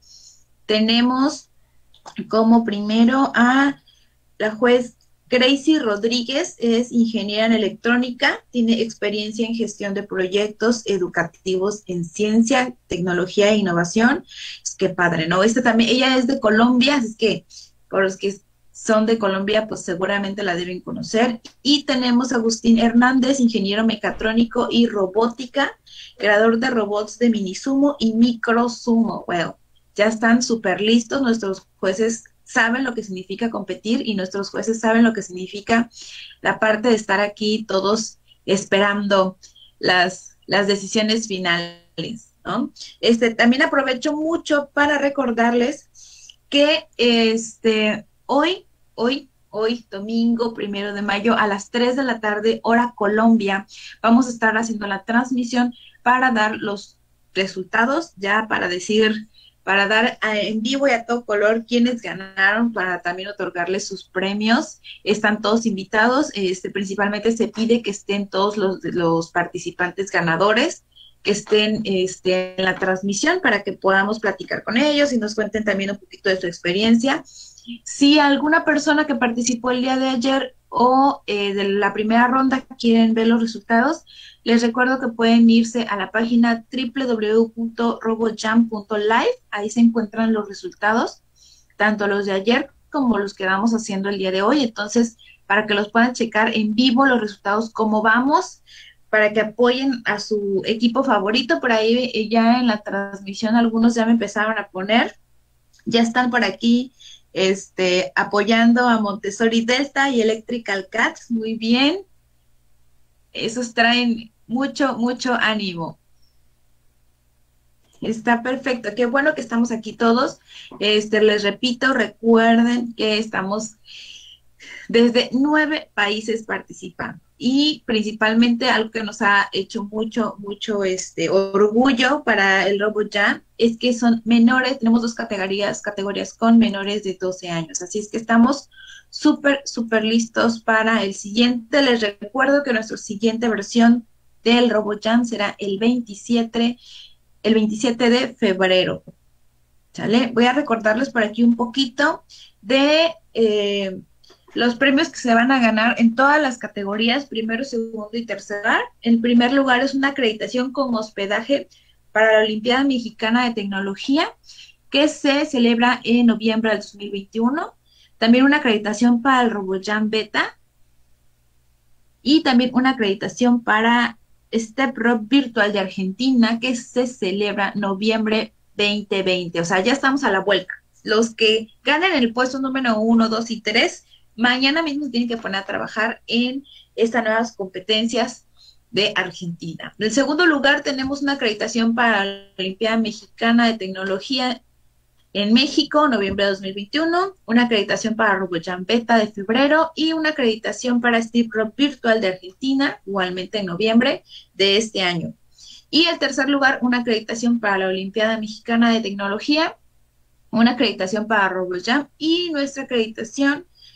Tenemos como primero a la juez Gracie Rodríguez, es ingeniera en electrónica, tiene experiencia en gestión de proyectos educativos en ciencia, tecnología e innovación. Es que padre, ¿no? Esta también, ella es de Colombia, así que por los que son de Colombia, pues seguramente la deben conocer. Y tenemos a Agustín Hernández, ingeniero mecatrónico y robótica, creador de robots de Minisumo y Microsumo. Bueno, ya están súper listos, nuestros jueces saben lo que significa competir y nuestros jueces saben lo que significa la parte de estar aquí todos esperando las, las decisiones finales, ¿no? Este, también aprovecho mucho para recordarles que este, hoy, hoy, hoy, domingo primero de mayo, a las tres de la tarde, hora Colombia, vamos a estar haciendo la transmisión para dar los resultados, ya para decir... para dar a, en vivo y a todo color quienes ganaron, para también otorgarles sus premios. Están todos invitados, este, principalmente se pide que estén todos los, los participantes ganadores, que estén este, en la transmisión para que podamos platicar con ellos y nos cuenten también un poquito de su experiencia. Si alguna persona que participó el día de ayer o eh, de la primera ronda quieren ver los resultados, les recuerdo que pueden irse a la página doble u doble u doble u punto robojam punto live, ahí se encuentran los resultados, tanto los de ayer como los que vamos haciendo el día de hoy. Entonces, para que los puedan checar en vivo los resultados, cómo vamos, para que apoyen a su equipo favorito. Por ahí eh, ya en la transmisión algunos ya me empezaron a poner, ya están por aquí este, apoyando a Montessori Delta y Electrical Cats, muy bien. Esos traen mucho, mucho ánimo. Está perfecto, qué bueno que estamos aquí todos. Este, les repito, recuerden que estamos desde nueve países participando y principalmente algo que nos ha hecho mucho, mucho este, orgullo para el RoboJam es que son menores, tenemos dos categorías, categorías con menores de doce años, así es que estamos súper, súper listos para el siguiente. Les recuerdo que nuestra siguiente versión del RoboJam será el veintisiete, el veintisiete de febrero. ¿Sale? Voy a recordarles por aquí un poquito de eh, los premios que se van a ganar en todas las categorías, primero, segundo y tercer lugar. El primer lugar es una acreditación con hospedaje para la Olimpiada Mexicana de Tecnología, que se celebra en noviembre del dos mil veintiuno. También una acreditación para el RoboJam Beta y también una acreditación para Step Rock Virtual de Argentina, que se celebra noviembre veinte veinte. O sea, ya estamos a la vuelta. Los que ganan el puesto número uno, dos y tres, mañana mismo tienen que poner a trabajar en estas nuevas competencias de Argentina. En el segundo lugar tenemos una acreditación para la Olimpiada Mexicana de Tecnología en México, noviembre de dos mil veintiuno, una acreditación para RoboJam Beta de febrero y una acreditación para Steve Rock Virtual de Argentina, igualmente en noviembre de este año. Y el tercer lugar, una acreditación para la Olimpiada Mexicana de Tecnología, una acreditación para RoboJam y nuestra acreditación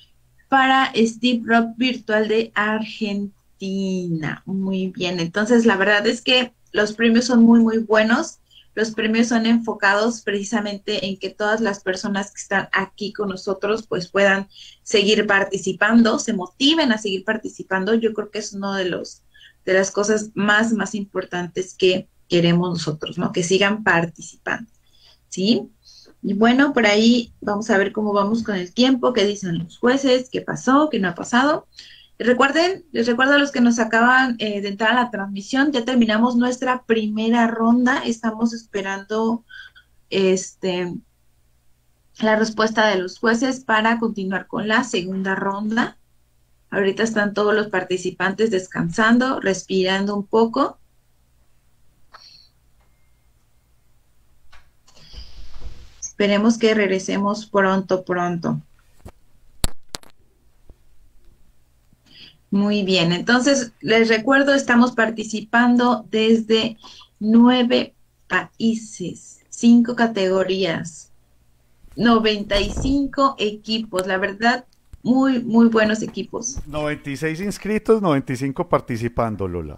para Steve Rock Virtual de Argentina. Muy bien, entonces la verdad es que los premios son muy, muy buenos. Los premios son enfocados precisamente en que todas las personas que están aquí con nosotros pues puedan seguir participando, se motiven a seguir participando. Yo creo que es uno de los de las cosas más, más importantes que queremos nosotros, ¿no? Que sigan participando, ¿sí? Y bueno, por ahí vamos a ver cómo vamos con el tiempo, qué dicen los jueces, qué pasó, qué no ha pasado. Recuerden, les recuerdo a los que nos acaban eh, de entrar a la transmisión, ya terminamos nuestra primera ronda, estamos esperando este, la respuesta de los jueces para continuar con la segunda ronda. Ahorita están todos los participantes descansando, respirando un poco. Esperemos que regresemos pronto, pronto. Muy bien, entonces les recuerdo, estamos participando desde nueve países, cinco categorías, noventa y cinco equipos, la verdad, muy, muy buenos equipos. noventa y seis inscritos, noventa y cinco participando, Lola.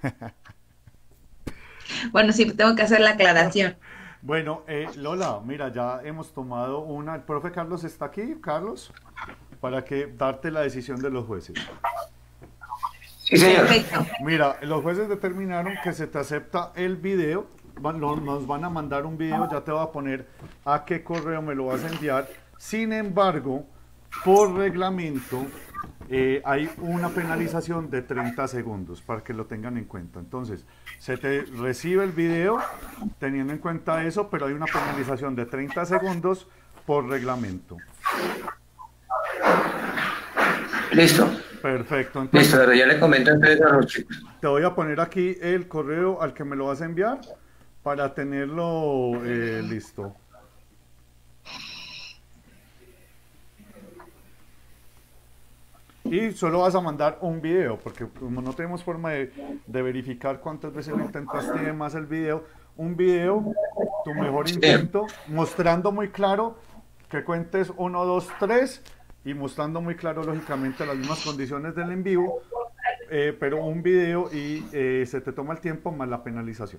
Bueno, sí, tengo que hacer la aclaración. Bueno, eh, Lola, mira, ya hemos tomado una, el profe Carlos está aquí, Carlos, para que darte la decisión de los jueces. Sí, señor. Perfecto. Mira, los jueces determinaron que se te acepta el video, van- no- nos van a mandar un video, ya te voy a poner a qué correo me lo vas a enviar. Sin embargo, por reglamento, eh, hay una penalización de treinta segundos para que lo tengan en cuenta. Entonces, se te recibe el video teniendo en cuenta eso, pero hay una penalización de treinta segundos por reglamento. Listo. Perfecto. Entonces, Listo, pero ya le comento entonces a los chicos. te voy a poner aquí el correo al que me lo vas a enviar para tenerlo eh, listo. Y solo vas a mandar un video, porque como no tenemos forma de, de verificar cuántas veces lo intentaste y demás el video, un video, tu mejor intento, mostrando muy claro que cuentes uno, dos, tres y mostrando muy claro, lógicamente, las mismas condiciones del en vivo, eh, pero un video y eh, se te toma el tiempo más la penalización.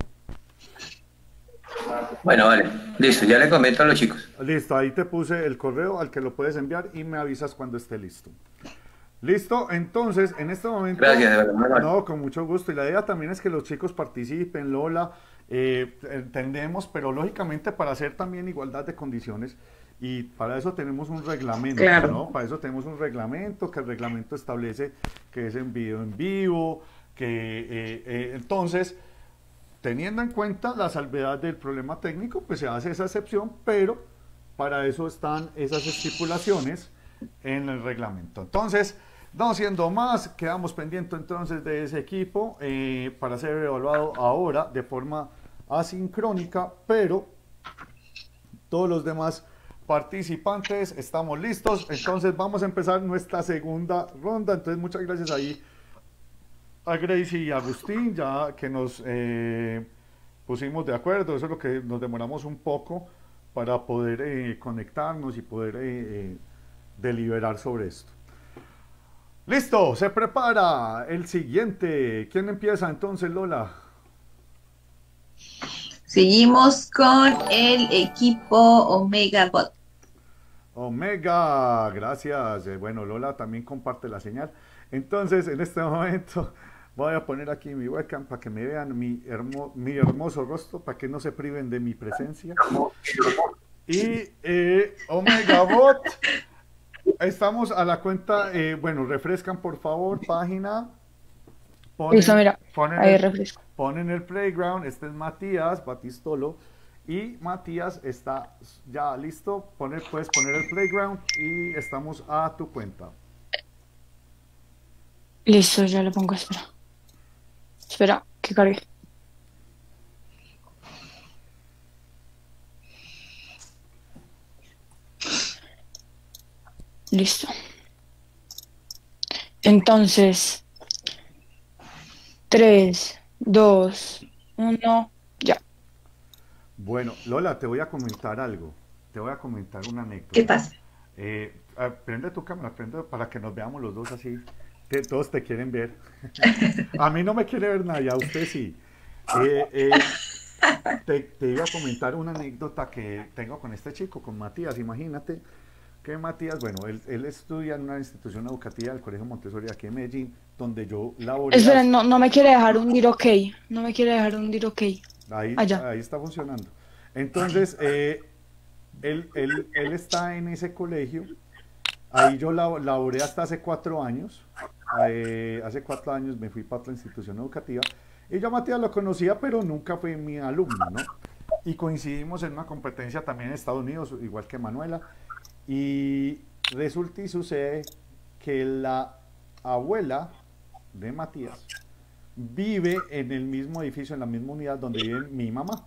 Bueno, vale. Listo, ya le comento a los chicos. Listo, ahí te puse el correo al que lo puedes enviar y me avisas cuando esté listo. Listo, entonces, en este momento... Gracias, de verdad, muy amable. No, con mucho gusto. Y la idea también es que los chicos participen, Lola, eh, entendemos, pero lógicamente para hacer también igualdad de condiciones, y para eso tenemos un reglamento, Claro. ¿no? Para eso tenemos un reglamento, que el reglamento establece que es en video en vivo, que eh, eh, entonces, teniendo en cuenta la salvedad del problema técnico, pues se hace esa excepción, pero para eso están esas estipulaciones en el reglamento. Entonces, no siendo más, quedamos pendientes entonces de ese equipo eh, para ser evaluado ahora de forma asincrónica, pero todos los demás participantes estamos listos. Entonces vamos a empezar nuestra segunda ronda. Entonces muchas gracias ahí a Gracie y a Agustín, ya que nos eh, pusimos de acuerdo. Eso es lo que nos demoramos un poco para poder eh, conectarnos y poder eh, eh, deliberar sobre esto. Listo, se prepara el siguiente. ¿Quién empieza entonces, Lola? Seguimos con el equipo Omega Bot. Omega, gracias. Eh, Bueno, Lola también comparte la señal. Entonces, en este momento voy a poner aquí mi webcam para que me vean mi, hermo- mi hermoso rostro, para que no se priven de mi presencia. Y eh, Omega Bot, estamos a la cuenta, eh, bueno, refrescan por favor página. Ponen, Listo, mira, ponen ahí el, refresco. ponen el playground. Este es Matías Batistolo. Y Matías está ya listo. Poner, puedes poner el playground y estamos a tu cuenta. Listo, ya lo pongo, espera. Espera, que cargue. Listo. Entonces, tres, dos, uno, ya. Bueno, Lola, te voy a comentar algo. Te voy a comentar una anécdota. ¿Qué pasa? Eh, ah, prende tu cámara, prende para que nos veamos los dos así. Que todos te quieren ver. A mí no me quiere ver nadie, a usted sí. Eh, eh, te, te iba a comentar una anécdota que tengo con este chico, con Matías. Imagínate que Matías, bueno, él, él estudia en una institución educativa del Colegio Montessori aquí en Medellín, donde yo laboré. Espera, no, no me quiere dejar hundir ok. No me quiere dejar hundir ok. Ahí, Allá. ahí está funcionando. Entonces, eh, él, él, él está en ese colegio. Ahí yo labo- laboré hasta hace cuatro años. Eh, hace cuatro años me fui para otra institución educativa. Y yo a Matías lo conocía, pero nunca fue mi alumno, ¿no? Y coincidimos en una competencia también en Estados Unidos, igual que Manuela. Y resulta y sucede que la abuela de Matías vive en el mismo edificio, en la misma unidad donde vive mi mamá.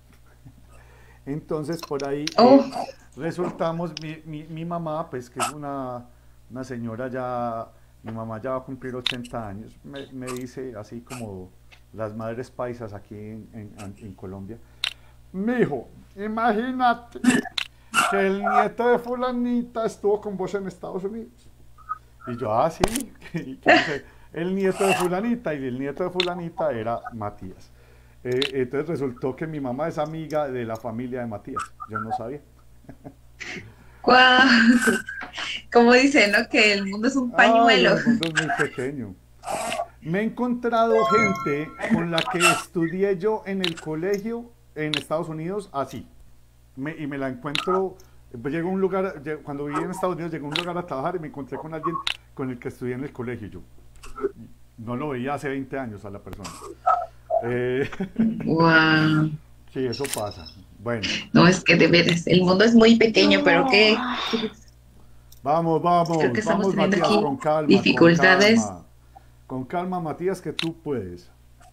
Entonces, por ahí Oh. eh, resultamos, mi, mi, mi mamá, pues que es una, una señora ya, mi mamá ya va a cumplir ochenta años, me, me dice así como las madres paisas aquí en, en, en Colombia, mijo, imagínate que el nieto de fulanita estuvo con vos en Estados Unidos. Y yo, ah, sí, y que dice, el nieto de fulanita, y el nieto de fulanita era Matías. Eh, entonces resultó que mi mamá es amiga de la familia de Matías, yo no sabía. Guau. Como dice, ¿no? Que el mundo es un pañuelo. Ay, el mundo es muy pequeño. Me he encontrado gente con la que estudié yo en el colegio en Estados Unidos así. Me- y me la encuentro, pues llego a un lugar, lle- cuando viví en Estados Unidos, llegué a un lugar a trabajar y me encontré con alguien con el que estudié en el colegio. Yo no lo veía hace veinte años a la persona. Eh, Guau. sí, eso pasa. Bueno, No, es que de veras, el mundo es muy pequeño, pero que vamos, vamos, creo que estamos vamos, teniendo Matías, aquí con calma, dificultades. con calma. Con calma, Matías, que tú puedes.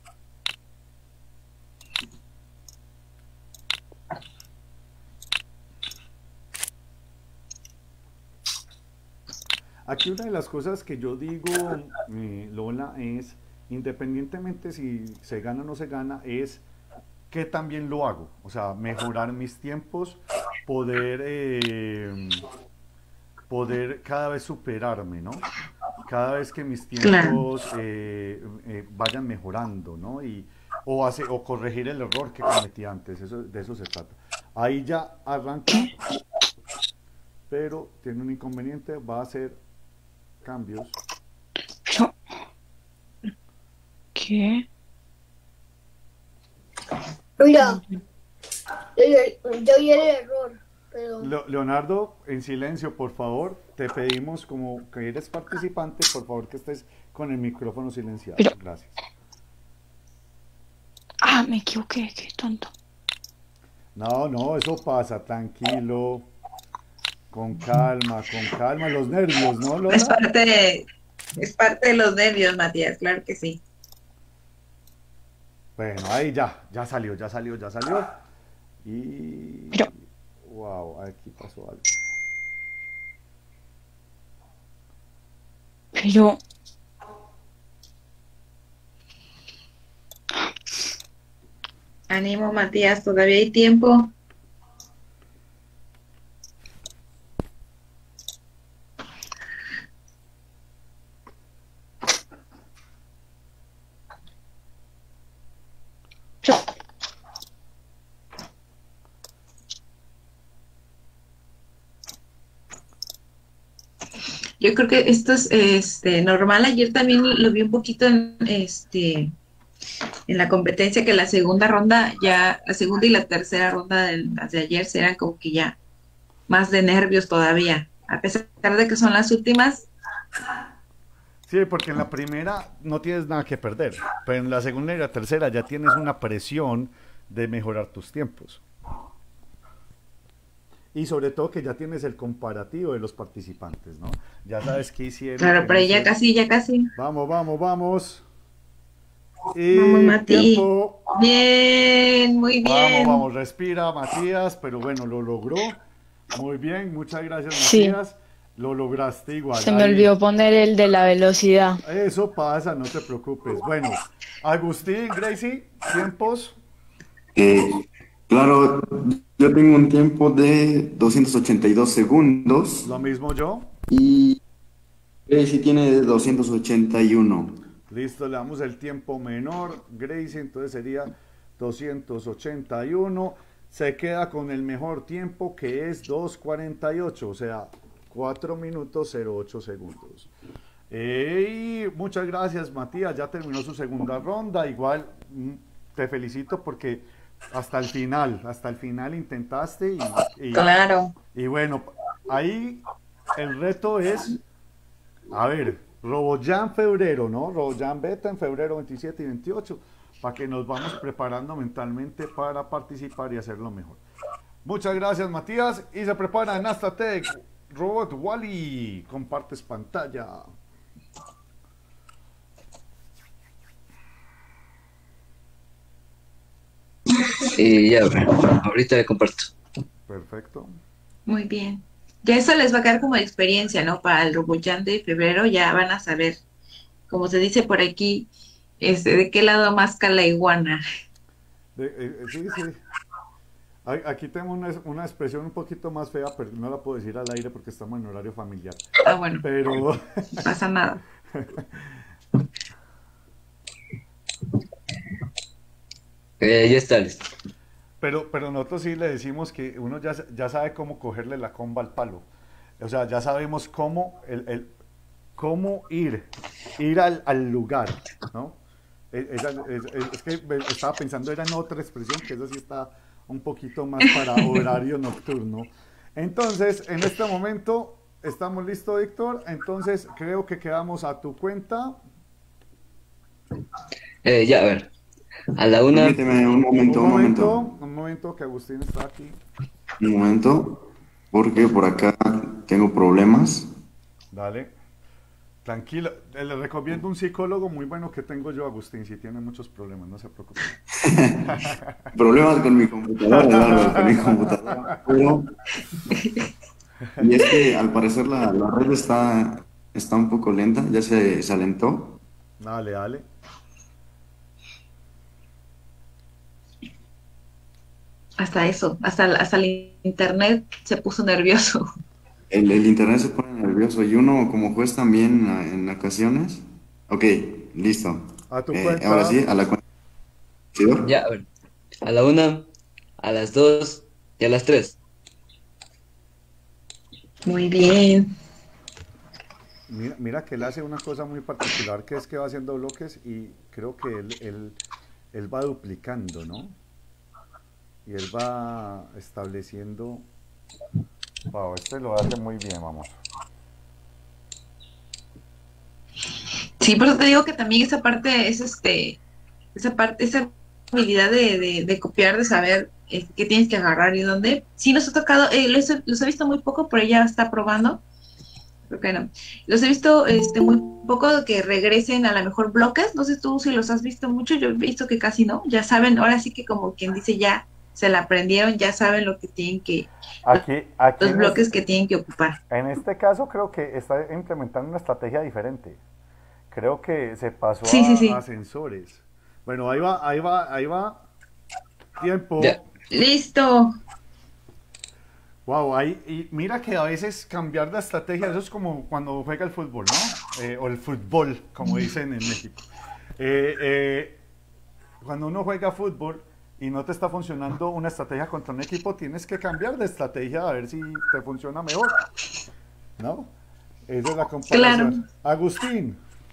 Aquí una de las cosas que yo digo, eh, Lola, es, independientemente si se gana o no se gana, es que también lo hago. O sea, mejorar mis tiempos, poder, eh, poder cada vez superarme, ¿no? Cada vez que mis tiempos eh, eh, vayan mejorando, ¿no? Y, o, hace, o corregir el error que cometí antes, eso, de eso se trata. Ahí ya arranca, pero tiene un inconveniente, va a hacer cambios. Pero, ¿qué? Mira, yo, yo, yo vi el error, pero Leo- Leonardo, en silencio, por favor, te pedimos, como que eres participante, por favor que estés con el micrófono silenciado. Pero- Gracias. Ah, me equivoqué, qué tonto. No, no, eso pasa, tranquilo, con calma, con calma, los nervios, ¿no, Lola? Es parte de, es parte de los nervios, Matías, claro que sí. Bueno, ahí ya, ya salió, ya salió, ya salió. Y... Pero- Wow, aquí pasó algo. Pero, Ánimo, Matías, todavía hay tiempo. pero, Yo creo que esto es este, normal. Ayer también lo vi un poquito en, este, en la competencia, que la segunda ronda, ya, la segunda y la tercera ronda de las de ayer eran como que ya más de nervios todavía. A pesar de que son las últimas, Sí, porque en la primera no tienes nada que perder, pero en la segunda y la tercera ya tienes una presión de mejorar tus tiempos. Y sobre todo que ya tienes el comparativo de los participantes, ¿no? Ya sabes qué hicieron. claro, qué pero no ya hicieron. casi, ya casi. Vamos, vamos, vamos. Y Vamos, Mati. tiempo. Bien, muy Vamos, bien. vamos, respira, Matías, pero bueno, lo logró. Muy bien, muchas gracias, Sí. Matías. Lo lograste igual. se me ahí. olvidó poner el de la velocidad. Eso pasa, no te preocupes. Bueno, Agustín, Gracie, tiempos. Eh, Claro, yo tengo un tiempo de doscientos ochenta y dos segundos Lo mismo yo. y Gracie tiene doscientos ochenta y uno. Listo, le damos el tiempo menor. Gracie, entonces sería doscientos ochenta y uno. Se queda con el mejor tiempo que es dos cuarenta y ocho, o sea, cuatro minutos cero ocho segundos. Eh, y muchas gracias, Matías. Ya terminó su segunda ronda. Igual mm, te felicito porque hasta el final, hasta el final intentaste y, y, Claro. y bueno, ahí el reto es, a ver, RoboJam febrero, ¿no? RoboJam Beta en febrero veintisiete y veintiocho, para que nos vamos preparando mentalmente para participar y hacerlo mejor. Muchas gracias, Matías. Y se prepara en Astatec. Robot Wally, compartes pantalla. Y ya, bueno, ahorita le comparto. Perfecto. Muy bien. Ya eso les va a quedar como experiencia, ¿no? Para el RoboJam de febrero ya van a saber, como se dice por aquí, este, de qué lado más la iguana. De, eh, sí, sí. Ay, aquí tengo una, una expresión un poquito más fea, pero no la puedo decir al aire porque estamos en horario familiar. Ah, bueno. Pero... No pasa nada. Eh, ya está listo. Pero, pero nosotros sí le decimos que uno ya, ya sabe cómo cogerle la comba al palo. O sea, ya sabemos cómo, el, el, cómo ir, ir al, al lugar, ¿no? Es, es, es, es que estaba pensando, era en otra expresión, que eso sí está un poquito más para horario nocturno. Entonces, en este momento, ¿estamos listos, Víctor? Entonces, creo que quedamos a tu cuenta. Eh, ya, a ver. A la una. Permíteme un momento, un un momento. momento. Un momento que Agustín está aquí. Un momento, porque por acá tengo problemas. Dale. Tranquilo. Le recomiendo un psicólogo muy bueno que tengo yo, Agustín, si tiene muchos problemas, no se preocupe. Problemas con mi computadora, Eduardo, con mi computadora. Pero... Y es que al parecer la, la red está, está un poco lenta, ya se, se alentó. Dale, dale. Hasta eso, hasta, hasta el internet se puso nervioso. El, el internet se pone nervioso y uno como juez también en ocasiones. Ok, listo. A tu Eh, cuenta. ahora sí, a la cuenta. ¿Sí, Ya, a ver. A la una, a las dos y a las tres. Muy bien. Mira, mira que él hace una cosa muy particular, que es que va haciendo bloques y creo que él, él, él va duplicando, ¿no? Y él va estableciendo... Wow, este lo hace muy bien, vamos. Sí, por eso te digo que también esa parte es este, esa parte, esa habilidad de, de, de copiar, de saber eh, qué tienes que agarrar y dónde. Sí nos ha tocado, eh, los, he- los he visto muy poco, pero ella está probando. Creo que no. Los he visto este muy poco que regresen a lo mejor bloques. No sé tú si los has visto mucho, yo he visto que casi no. Ya saben, ahora sí que como quien dice ya se la aprendieron, ya saben lo que tienen que, Aquí, aquí los en bloques este- que tienen que ocupar. En este caso creo que está implementando una estrategia diferente. Creo que se pasó Sí, sí, a, sí. a sensores. Bueno, ahí va, ahí va, ahí va. Tiempo. Ya. Listo. Wow, ahí, y mira que a veces cambiar de estrategia, eso es como cuando juega el fútbol, ¿no? Eh, o el fútbol, como dicen en México. Eh, eh, cuando uno juega fútbol y no te está funcionando una estrategia contra un equipo, tienes que cambiar de estrategia a ver si te funciona mejor, ¿no? Esa es la comparación. Claro. Agustín,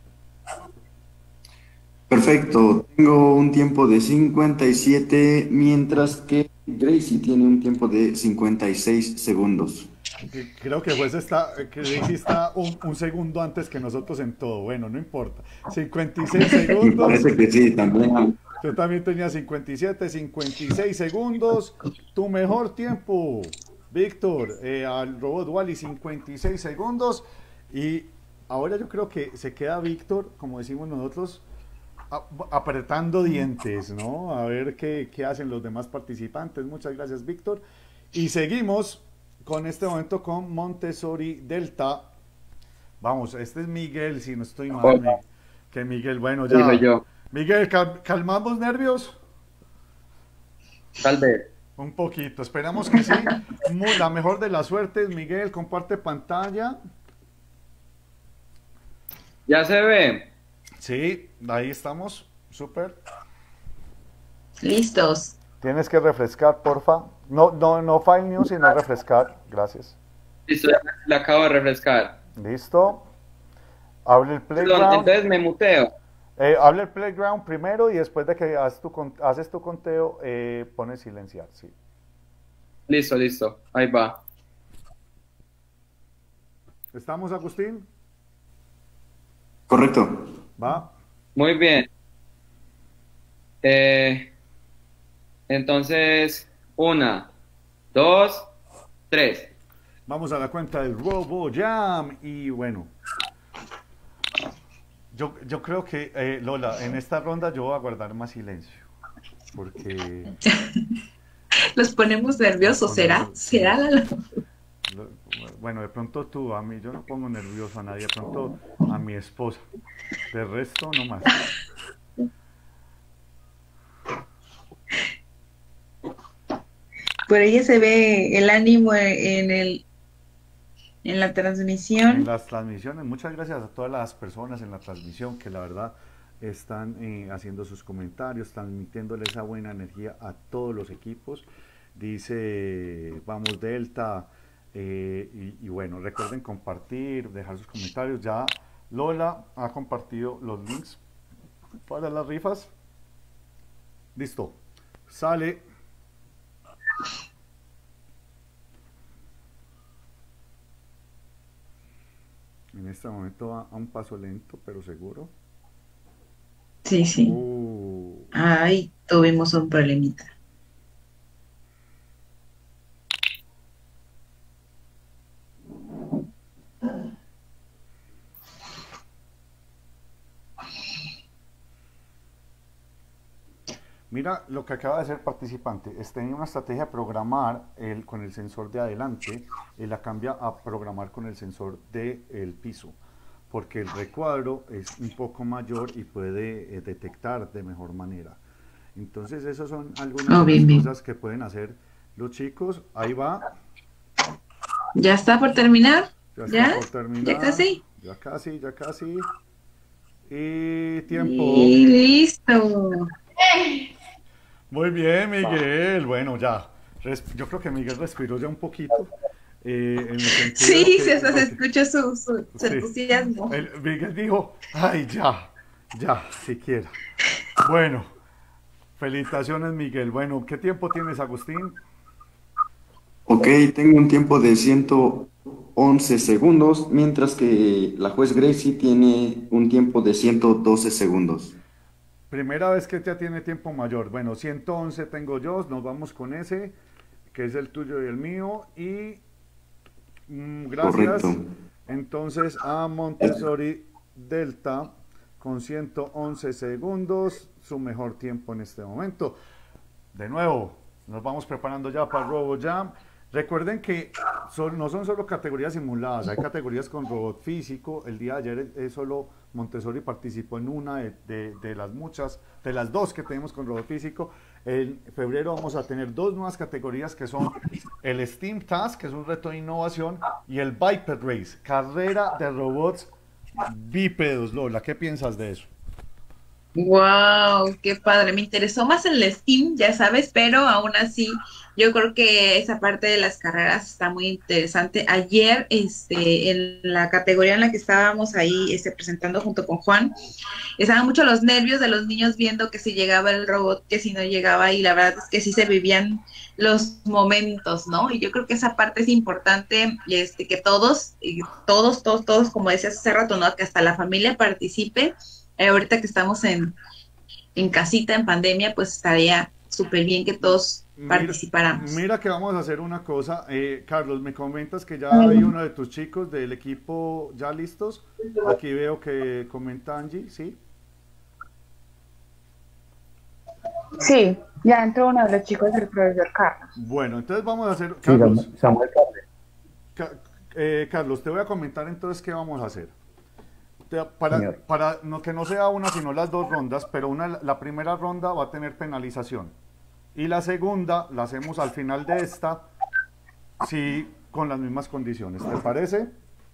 Perfecto, tengo un tiempo de cincuenta y siete, mientras que Gracie tiene un tiempo de cincuenta y seis segundos. que- creo que juez está, que Daisy está un, un segundo antes que nosotros en todo. Bueno, no importa. cincuenta y seis Me segundos. parece que sí, también. Yo también tenía cincuenta y siete, cincuenta y seis segundos. Tu mejor tiempo, Víctor, eh, al robot Wally, cincuenta y seis segundos. Y ahora yo creo que se queda Víctor, como decimos nosotros, a- apretando dientes, ¿no? A ver qué, qué hacen los demás participantes. Muchas gracias, Víctor. Y seguimos con este momento con Montessori Delta. Vamos, este es Miguel, si no estoy mal. Hola. Mi- Que Miguel, bueno, Sí, ya. soy yo. Miguel, cal- ¿calmamos nervios? Tal vez. Un poquito, esperamos que sí. Muy, la mejor de las suertes, Miguel, comparte pantalla. ¿Ya se ve? Sí, ahí estamos, súper. Listos. Tienes que refrescar, porfa. No, no, no File News, sino refrescar. Gracias. Listo, ya la acabo de refrescar. Listo. Hable el Perdón, playground. entonces me muteo. Eh, hable el playground primero y después de que haces tu, con- haces tu conteo, eh, pones silenciar, sí. Listo, listo. Ahí va. ¿Estamos, Agustín? Correcto. Va. Muy bien. Eh, entonces, una, dos, tres. Vamos a la cuenta del RoboJam y bueno, yo, yo creo que, eh, Lola, en esta ronda yo voy a guardar más silencio, porque... Los ponemos nerviosos, ¿será? ¿Será la... lo- Bueno, de pronto tú, a mí, yo no pongo nervioso a nadie, de pronto a mi esposa, de resto no más. Por ella se ve el ánimo en el en la transmisión. En las transmisiones, muchas gracias a todas las personas en la transmisión que la verdad están eh, haciendo sus comentarios, transmitiéndole esa buena energía a todos los equipos. Dice, vamos Delta, eh, y, y bueno, recuerden compartir, dejar sus comentarios. Ya Lola ha compartido los links para las rifas. Listo, sale. En este momento va a un paso lento, pero seguro. Sí, sí. Uh, Ay, tuvimos un problemita. Mira lo que acaba de hacer participante. Es tenía una estrategia de programar el, con el sensor de adelante y la cambia a programar con el sensor del piso, porque el recuadro es un poco mayor y puede eh, detectar de mejor manera. Entonces, esas son algunas Oh, de bien, las bien. cosas que pueden hacer los chicos. Ahí va. ¿Ya está por terminar? Ya está ¿Ya? por terminar. ¿Ya casi? Ya casi, ya casi. Y tiempo. Y listo. Muy bien, Miguel. Bueno, ya. Res- Yo creo que Miguel respiró ya un poquito. eh, en el sentido Sí, que- se, hasta se porque- escucha su, su, su sí. entusiasmo. El- Miguel dijo, ay, ya, ya, siquiera. Bueno, felicitaciones, Miguel. Bueno, ¿qué tiempo tienes, Agustín? Ok, tengo un tiempo de ciento once segundos, mientras que la juez Gracie tiene un tiempo de ciento doce segundos. Primera vez que ya tiene tiempo mayor. Bueno, ciento once tengo yo, nos vamos con ese, que es el tuyo y el mío. Y mm, gracias. Correcto. Entonces a Montessori Delta con ciento once segundos, su mejor tiempo en este momento. De nuevo, nos vamos preparando ya para el RoboJam. Recuerden que son- no son solo categorías simuladas, hay categorías con robot físico. El día de ayer eh, solo Montessori participó en una de, de- de las muchas, de las dos que tenemos con robot físico. En febrero vamos a tener dos nuevas categorías que son el Steam Task, que es un reto de innovación, y el Biped Race, carrera de robots bípedos. Lola, ¿qué piensas de eso? Wow, qué padre. Me interesó más el Steam, ya sabes, pero aún así yo creo que esa parte de las carreras está muy interesante. Ayer, este, en la categoría en la que estábamos ahí, este, presentando junto con Juan, estaban mucho los nervios de los niños viendo que si llegaba el robot, que si no llegaba, y la verdad es que sí se vivían los momentos, ¿no? Y yo creo que esa parte es importante, este, que todos, y todos, todos, todos, como decías hace rato, ¿no? Que hasta la familia participe. Eh, ahorita que estamos en, en casita, en pandemia, pues estaría súper bien que todos Mira, participáramos. mira que vamos a hacer una cosa. Eh, Carlos, me comentas que ya hay uno de tus chicos del equipo ya listos. Aquí veo que comenta Angie, ¿sí? Sí, ya entró uno de los chicos del profesor Carlos. Bueno, entonces vamos a hacer, Sí, Carlos, Samuel- Samuel Carles. Ca- eh, Carlos, te voy a comentar entonces qué vamos a hacer. Te- para Señor. para no, que no sea una, sino las dos rondas, pero una, la primera ronda va a tener penalización. Y la segunda la hacemos al final de esta, sí, con las mismas condiciones. ¿Te parece?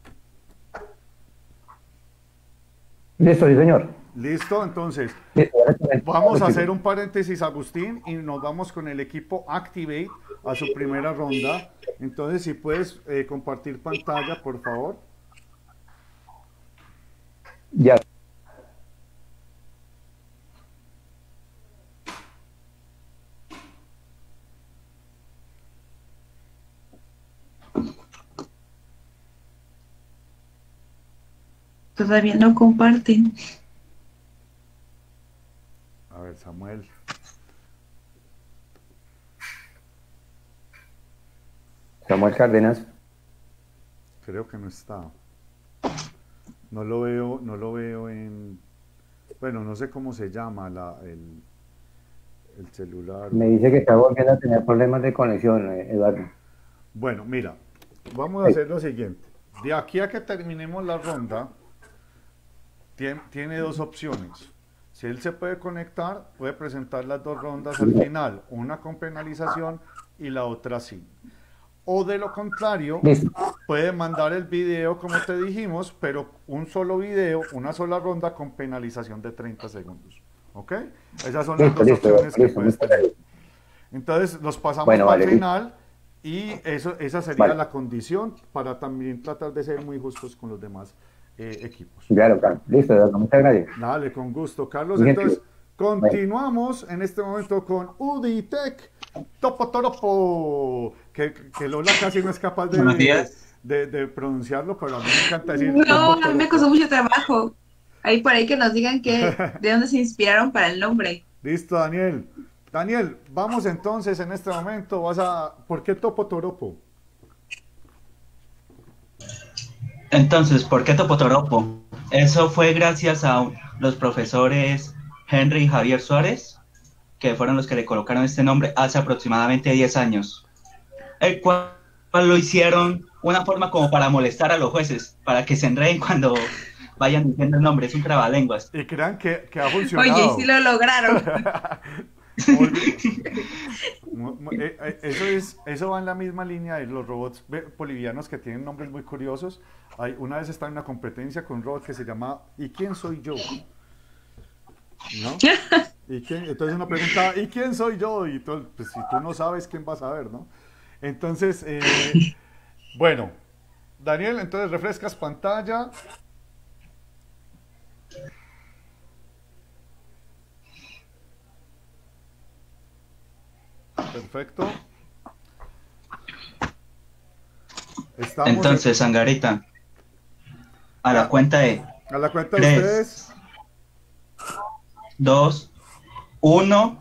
Listo, sí, señor. Listo, entonces Listo, ahora vamos a sí. hacer un paréntesis, Agustín, y nos vamos con el equipo Activate a su primera ronda. Entonces, si puedes eh, compartir pantalla, por favor. Ya. Todavía no comparten. A ver, Samuel. Samuel Cárdenas. Creo que no está. No lo veo, no lo veo en... Bueno, no sé cómo se llama la, el, el celular. Me dice que está volviendo a tener problemas de conexión, eh, Eduardo. Bueno, mira, vamos a hacer lo siguiente. De aquí a que terminemos la ronda, tiene, tiene dos opciones. Si él se puede conectar, puede presentar las dos rondas al final, una con penalización y la otra sin. O de lo contrario, Listo. puede mandar el video como te dijimos, pero un solo video, una sola ronda con penalización de treinta segundos. ¿Ok? Esas son las Listo, dos listo, opciones que listo, puedes listo. tener. Entonces los pasamos Bueno, al vale, listo. final y eso, esa sería Vale. la condición para también tratar de ser muy justos con los demás eh, equipos. Claro, claro. Listo, Eduardo, muchas gracias. Dale, con gusto, Carlos. Muy Entonces, gentil. continuamos en este momento con Uditec Topo Toropo, que, que Lola casi no es capaz de, Buenos días. de, de pronunciarlo, pero a mí me encanta decir No, Topo a mí me Toropo. costó mucho trabajo. Ahí por ahí que nos digan que, de dónde se inspiraron para el nombre. Listo, Daniel. Daniel, vamos entonces en este momento, vas a... ¿Por qué Topo Toropo? Entonces, ¿por qué Topotoropo? Eso fue gracias a los profesores Henry y Javier Suárez, que fueron los que le colocaron este nombre hace aproximadamente diez años, el cual lo hicieron una forma como para molestar a los jueces, para que se enreden cuando vayan diciendo el nombre. Es un trabalenguas. Y crean que, que ha funcionado. Oye, sí lo lograron. Mu- mu- eh, eh, Eso es, eso va en la misma línea de los robots be- bolivianos que tienen nombres muy curiosos. Hay, una vez estaba en una competencia con un robot que se llama ¿Y quién soy yo? ¿No? ¿Y quién? Entonces uno pregunta ¿y quién soy yo? Y todo, pues si tú no sabes, ¿quién vas a saber, no? Entonces, eh, bueno, Daniel, entonces refrescas pantalla. Perfecto. Estamos Entonces, Sangarita, a la cuenta de en- a la cuenta de tres. ustedes. dos, uno.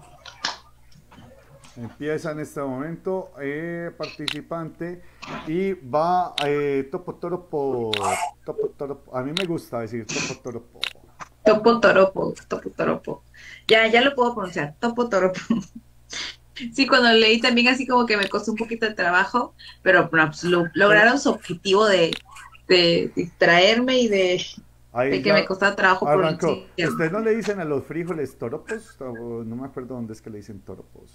Empieza en este momento eh, participante y va eh, Topo Toropo, Topo Toropo. A mí me gusta decir Topo Toropo. Topo Toropo, Topo Toropo. Ya, ya lo puedo pronunciar, Topo Toropo. Sí, cuando leí también así como que me costó un poquito de trabajo, pero no, pues, lo- lograron su objetivo de, de distraerme y de, Ahí de que ya me costaba trabajo arrancó. pronunciar. ¿Ustedes no le dicen a los frijoles toropos? O no me acuerdo dónde es que le dicen toropos.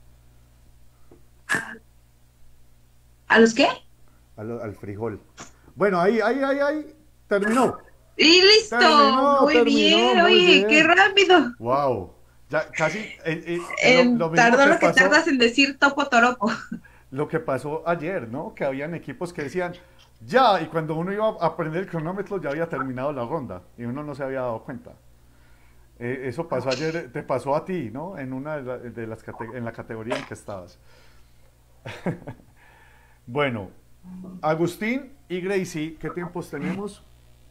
¿A los qué? A lo- al frijol. Bueno, ahí, ahí, ahí, ahí. Terminó. Y listo, Terminó, muy terminó, bien, muy oye, bien. qué rápido. Wow. Ya casi. eh, eh, Eh, lo, lo mismo tardó que lo que pasó- tardas en decir Topo Toropo. Lo que pasó ayer, ¿no? Que habían equipos que decían, ya, y cuando uno iba a aprender el cronómetro ya había terminado la ronda y uno no se había dado cuenta. Eh, eso pasó ayer, eh, te pasó a ti, ¿no? En una de, la- de las cate- en la categoría en que estabas. Bueno, Agustín y Gracie, ¿qué tiempos tenemos?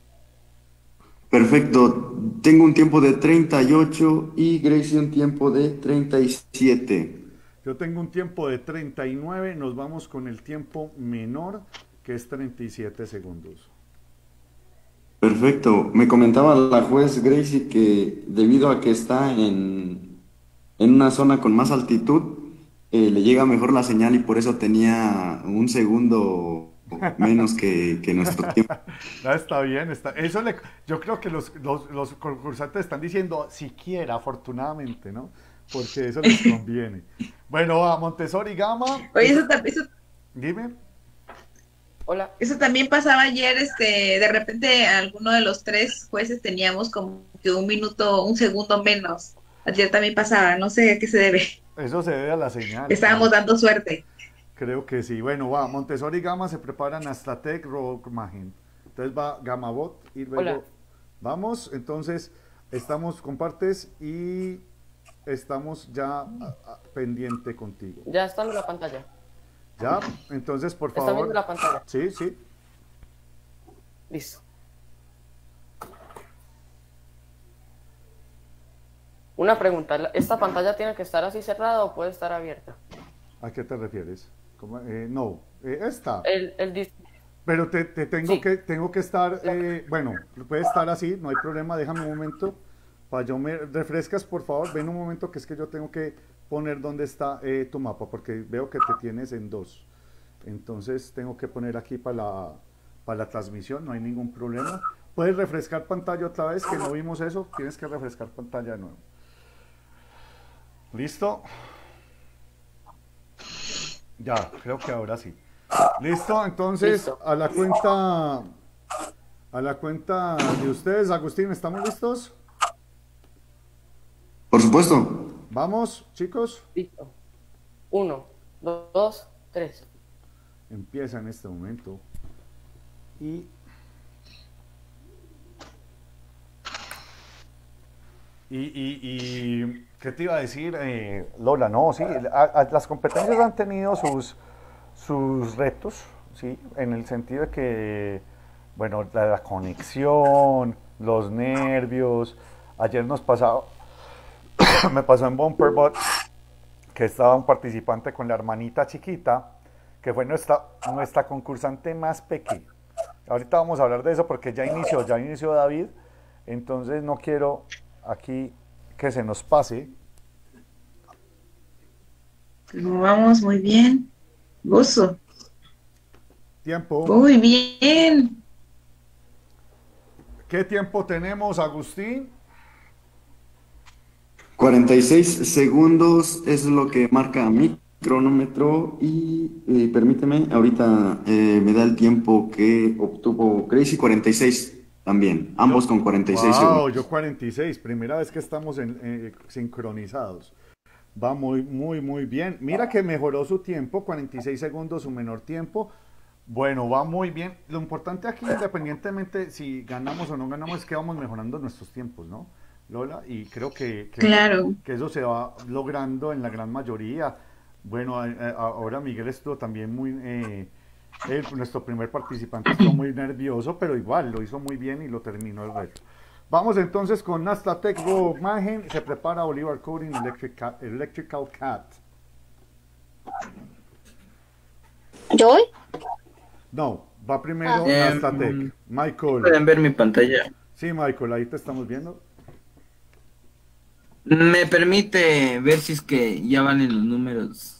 Perfecto. Tengo un tiempo de treinta y ocho y Gracie un tiempo de treinta y siete. Yo tengo un tiempo de treinta y nueve, nos vamos con el tiempo menor, que es treinta y siete segundos. Perfecto. Me comentaba la juez Gracie que debido a que está en, en una zona con más altitud, eh, le llega mejor la señal y por eso tenía un segundo menos que, que nuestro tiempo. No, está bien, está, eso le, yo creo que los, los, los concursantes están diciendo siquiera, afortunadamente, ¿no? porque eso les conviene. Bueno, va, Montessori Gama. Oye, eso, ta- eso, Dime. Hola. eso también pasaba ayer, este, de repente alguno de los tres jueces teníamos como que un minuto, un segundo menos. Ayer también pasaba, no sé a qué se debe. Eso se debe a la señal. Estábamos dando suerte. Creo que sí. Bueno, va, Montessori Gama se preparan hasta Tech Rockmagen. Entonces va Gamabot y luego Hola. vamos. Entonces estamos, compartes y estamos ya a- a- pendiente contigo. Ya está en la pantalla. ¿Ya? Entonces, por ¿Está favor. viendo la pantalla? Sí, sí. Listo. Una pregunta, ¿la- ¿esta pantalla tiene que estar así cerrada o puede estar abierta? ¿A qué te refieres? ¿Cómo? Eh, no, eh, esta. El, el dis- Pero te, te tengo que tengo que estar, eh, bueno, puede estar así, no hay problema, déjame un momento. Para yo me refrescas, por favor, ven un momento que es que yo tengo que poner dónde está eh, tu mapa, porque veo que te tienes en dos. Entonces tengo que poner aquí para la, para la transmisión, no hay ningún problema. Puedes refrescar pantalla otra vez, que no vimos eso, tienes que refrescar pantalla de nuevo. ¿Listo? Ya, creo que ahora sí. Listo, entonces Listo. a la cuenta a la cuenta de ustedes, Agustín, ¿estamos listos? Por supuesto. Vamos, chicos. Listo. Uno, do- dos, tres. Empieza en este momento. Y Y, y, y, ¿qué te iba a decir, eh, Lola? No, sí, a- a- las competencias han tenido sus, sus retos, sí, en el sentido de que, bueno, la, la conexión, los nervios. Ayer nos pasaba, me pasó en Bumper Bot, que estaba un participante con la hermanita chiquita, que fue nuestra, nuestra concursante más pequeña. Ahorita vamos a hablar de eso porque ya inició, ya inició David, entonces no quiero aquí que se nos pase. Vamos muy bien. Gozo. Tiempo. Muy bien. ¿Qué tiempo tenemos, Agustín? cuarenta y seis segundos es lo que marca mi cronómetro y eh, permíteme, ahorita eh, me da el tiempo que obtuvo Crazy, cuarenta y seis también, ambos con cuarenta y seis Wow, segundos. yo cuarenta y seis, primera vez que estamos en, eh, sincronizados. Va muy, muy, muy bien. Mira que mejoró su tiempo, cuarenta y seis segundos, su menor tiempo. Bueno, va muy bien. Lo importante aquí, independientemente si ganamos o no ganamos, es que vamos mejorando nuestros tiempos, ¿no, Lola? Y creo que, que, Claro. que eso se va logrando en la gran mayoría. Bueno, a- a- ahora Miguel estuvo también muy... eh, él, nuestro primer participante, estuvo muy nervioso, pero igual lo hizo muy bien y lo terminó el reto. Vamos entonces con Nastatec Rockmagen. Se prepara Oliver Coding Electric Cat- Electrical Cat. ¿Yo voy? No, va primero Ah. Nastatec. Michael. Pueden ver mi pantalla. Sí, Michael, ahí te estamos viendo. Me permite ver si es que ya valen los números.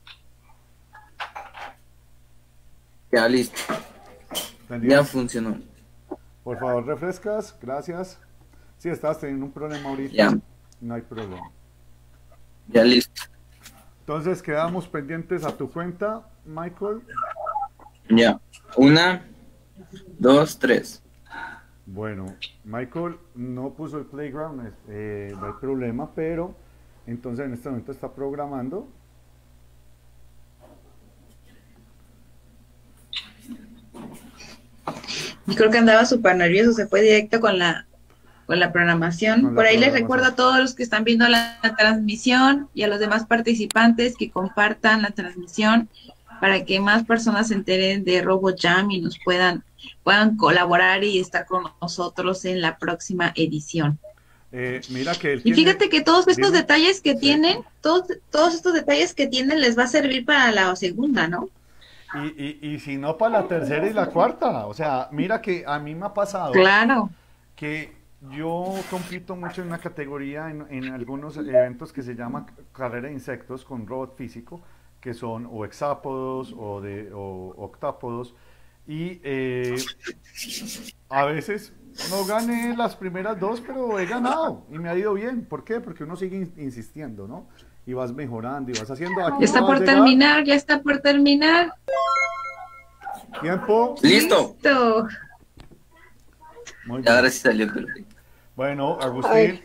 Ya, listo. Ya funcionó. Por favor, refrescas. Gracias. Si estás teniendo un problema ahorita, Ya. no hay problema. Ya, listo. Entonces quedamos pendientes a tu cuenta, Michael. Ya. Una, dos, tres. Bueno, Michael no puso el playground, eh, no hay problema, pero entonces en este momento está programando. Yo creo que andaba súper nervioso, se fue directo con la, con la programación. Con la Por ahí les programación. recuerdo a todos los que están viendo la, la transmisión y a los demás participantes que compartan la transmisión para que más personas se enteren de RoboJam y nos puedan, puedan colaborar y estar con nosotros en la próxima edición. Eh, mira que él Y tiene- fíjate que todos estos Dime. detalles que tienen, todos, todos estos detalles que tienen les va a servir para la segunda, ¿no? Y, y, y si no, para la tercera y la cuarta. O sea, mira que a mí me ha pasado Claro. que yo compito mucho en una categoría en, en algunos eventos que se llama carrera de insectos con robot físico, que son o hexápodos o, de, o octápodos. Y eh, a veces no gané las primeras dos, pero he ganado y me ha ido bien. ¿Por qué? Porque uno sigue in- insistiendo, ¿no? Y vas mejorando y vas haciendo. Aquí Ya está va a por llegar. terminar, ya está por terminar. Tiempo. Listo. Listo. Muy Y bien. ahora sí salió perfecto. Bueno, A Agustín. ver.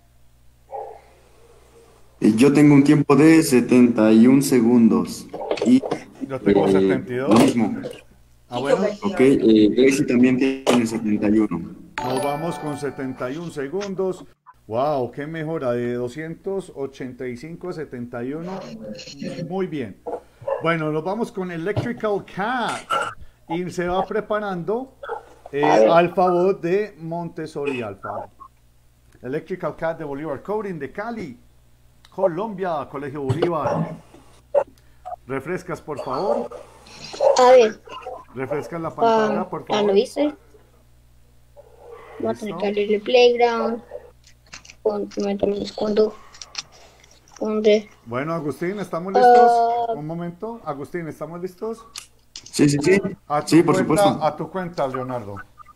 Eh, Yo tengo un tiempo de setenta y un segundos. Y Yo tengo eh, setenta y lo dos. mismo. Ah, bueno. Ok, eh, Gracie también tiene setenta y uno. Nos vamos con setenta y un segundos. Wow, qué mejora de doscientos ochenta y cinco a setenta y uno. Muy bien. Bueno, nos vamos con Electrical Cat. Y se va preparando eh, Alfa Bot de Montessori Alfa. Electrical Cat de Bolívar Coding de Cali, Colombia, Colegio Bolívar. Refrescas, por favor. A ver, Refrescas la pantalla, ah, por ya lo favor. hice. Voy a tener Listo. que abrir el playground. Un momento, un segundo. ¿Dónde? Bueno, Agustín, ¿estamos listos? Ah. Un momento. Agustín, ¿estamos listos? Sí, sí, sí. A tu Sí, por cuenta, supuesto. a tu cuenta, Leonardo.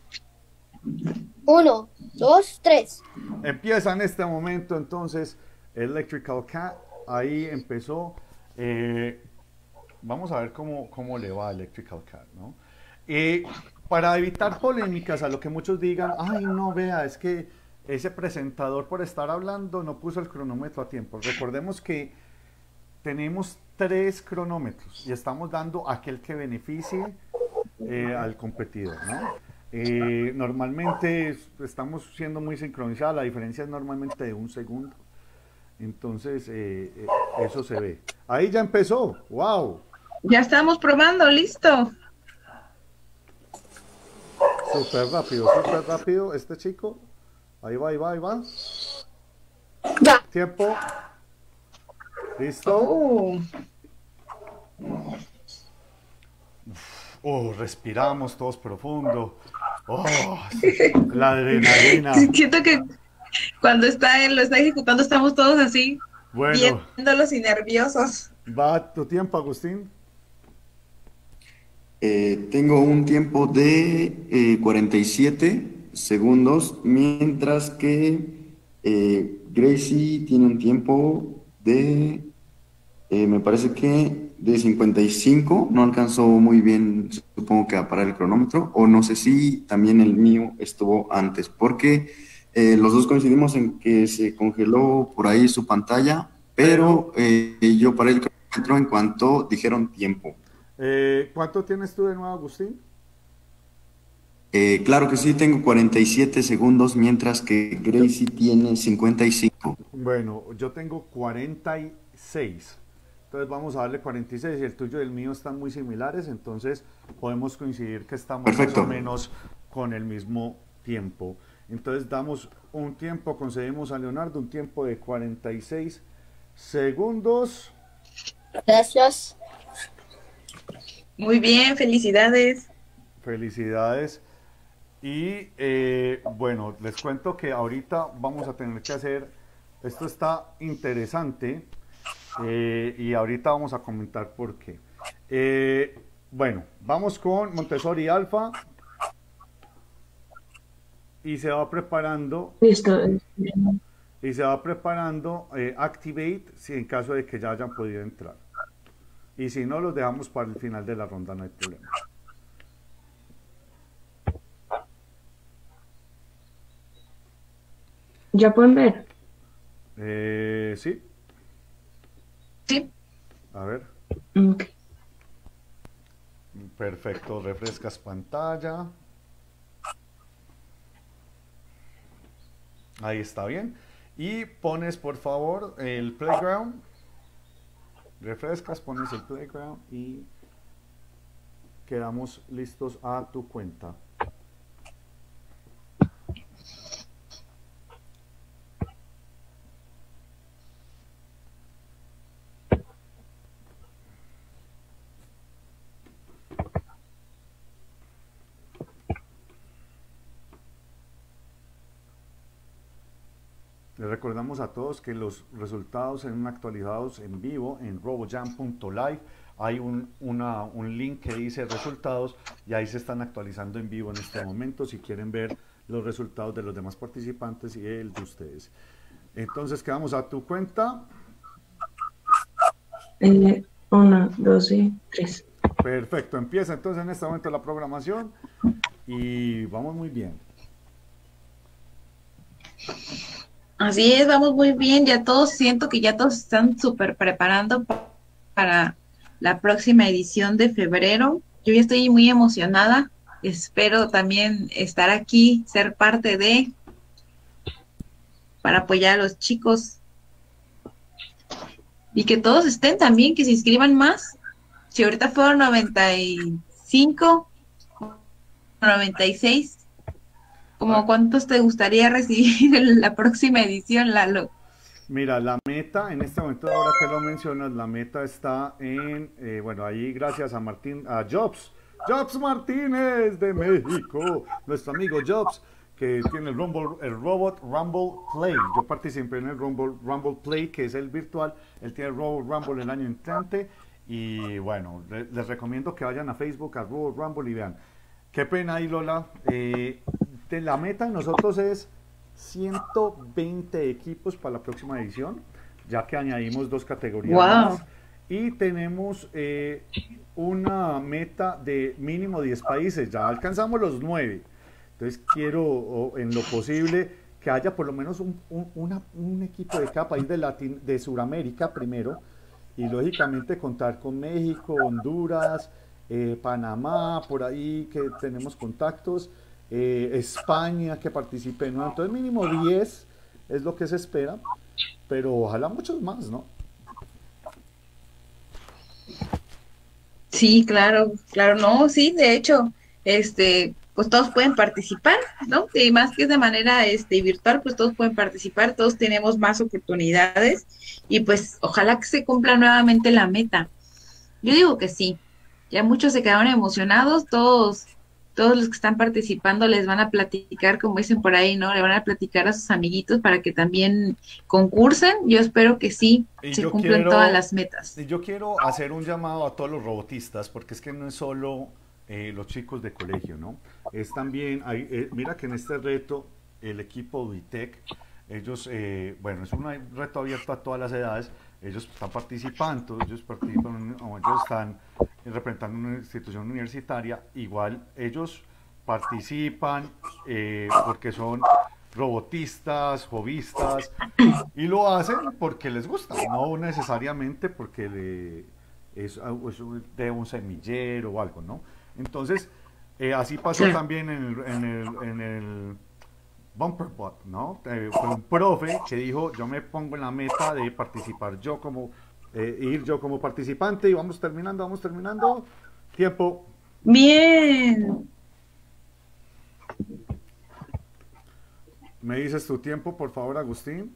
Uno, dos, tres. Empieza en este momento, entonces, Electrical Cat. Ahí empezó. Eh, vamos a ver cómo, cómo le va a Electrical Cat, ¿no? Eh, para evitar polémicas, a lo que muchos digan, ay, no, vea, es que ese presentador por estar hablando no puso el cronómetro a tiempo. Recordemos que tenemos tres cronómetros y estamos dando aquel que beneficie eh, al competidor, ¿no? Eh, normalmente es- estamos siendo muy sincronizados, la diferencia es normalmente de un segundo. Entonces, eh, eh, eso se ve. Ahí ya empezó, wow, Ya estamos probando, listo. súper rápido, súper rápido este chico. Ahí va, ahí va, ahí va. Tiempo. Listo. Oh. Oh, respiramos todos profundo. Oh, la adrenalina. Siento que cuando está él lo está ejecutando estamos todos así, Bueno, viéndolos y nerviosos. va tu tiempo, Agustín. Eh, tengo un tiempo de eh, cuarenta y siete segundos, mientras que eh, Gracie tiene un tiempo de, eh, me parece que de cincuenta y cinco. No alcanzó muy bien, supongo que a parar el cronómetro, o no sé si también el mío estuvo antes, porque eh, los dos coincidimos en que se congeló por ahí su pantalla, pero eh, yo paré el cronómetro en cuanto dijeron tiempo. Eh, ¿cuánto tienes tú de nuevo, Agustín? Eh, claro que sí, tengo cuarenta y siete segundos, mientras que Gracie tiene cincuenta y cinco. Bueno, yo tengo cuarenta y seis. Entonces vamos a darle cuarenta y seis y el tuyo y el mío están muy similares, entonces podemos coincidir que estamos Perfecto. más o menos con el mismo tiempo. Entonces damos un tiempo, concedemos a Leonardo un tiempo de cuarenta y seis segundos. Gracias. Muy bien, felicidades. Felicidades. Y eh, bueno, les cuento que ahorita vamos a tener que hacer, esto está interesante eh, y ahorita vamos a comentar por qué. Eh, bueno, vamos con Montessori Alfa y se va preparando Listo. y se va preparando eh, Activate si en caso de que ya hayan podido entrar. Y si no, los dejamos para el final de la ronda, no hay problema. ¿Ya pueden ver? Eh, sí. Sí. A ver. Ok. Perfecto, refrescas pantalla. Ahí está bien. Y pones por favor el playground. Refrescas, pones el playground y quedamos listos a tu cuenta. Les recordamos a todos que los resultados son actualizados en vivo en robojam punto live. Hay un, una, un link que dice resultados y ahí se están actualizando en vivo en este momento si quieren ver los resultados de los demás participantes y el de ustedes. Entonces quedamos a tu cuenta. Eh, una, dos y tres. Perfecto, empieza entonces en este momento la programación y vamos muy bien. Así es, vamos muy bien, ya todos, siento que ya todos están súper preparando pa- para la próxima edición de febrero. Yo ya estoy muy emocionada, espero también estar aquí, ser parte de, para apoyar a los chicos. Y que todos estén también, que se inscriban más. Si ahorita fueron noventa y cinco, noventa y seis, ¿como cuántos te gustaría recibir en la próxima edición, Lalo? Mira, la meta, en este momento, ahora que lo mencionas, la meta está en, eh, bueno, ahí gracias a Martín, a Jobs, Jobs Martínez de México, nuestro amigo Jobs, que tiene el Rumble, el Robot Rumble Play. Yo participé en el Rumble, Rumble Play, que es el virtual. Él tiene el Robot Rumble el año entrante. Y bueno, le- les recomiendo que vayan a Facebook, a Robot Rumble y vean. Qué pena ahí, Lola. Eh, de la meta de nosotros es ciento veinte equipos para la próxima edición, ya que añadimos dos categorías Wow. más. Y tenemos eh, una meta de mínimo diez países. Ya alcanzamos los nueve. Entonces quiero, o, en lo posible, que haya por lo menos un, un, una- un equipo de cada país de, Latin, de Sudamérica primero, y lógicamente contar con México, Honduras, eh, Panamá, por ahí que tenemos contactos, eh, España que participe, ¿no? Entonces mínimo diez es lo que se espera, pero ojalá muchos más, ¿no? Sí, claro, claro, no, sí, de hecho, este, pues todos pueden participar, ¿no? Y más que de manera, este, virtual, pues todos pueden participar, todos tenemos más oportunidades y pues ojalá que se cumpla nuevamente la meta. Yo digo que sí, ya muchos se quedaron emocionados, todos, todos los que están participando les van a platicar, como dicen por ahí, ¿no? Le van a platicar a sus amiguitos para que también concursen. Yo espero que sí, Y se yo cumplan quiero- todas las metas. Y yo quiero hacer un llamado a todos los robotistas, porque es que no es solo eh, los chicos de colegio, ¿no? Es también, hay, eh, mira que en este reto, el equipo Vitec, ellos, eh, bueno, es un reto abierto a todas las edades, ellos están participando, ellos participan, o ellos están representando una institución universitaria, igual ellos participan eh, porque son robotistas, hobbyistas, y lo hacen porque les gusta, no necesariamente porque le, es, es de un semillero o algo, ¿no? Entonces, eh, así pasó Claro. también en el, en el, en el Bumperbot, ¿no? Eh, fue un profe que dijo, yo me pongo en la meta de participar yo como, eh, ir yo como participante, y vamos terminando, vamos terminando, tiempo. Bien. ¿Me dices tu tiempo, por favor, Agustín?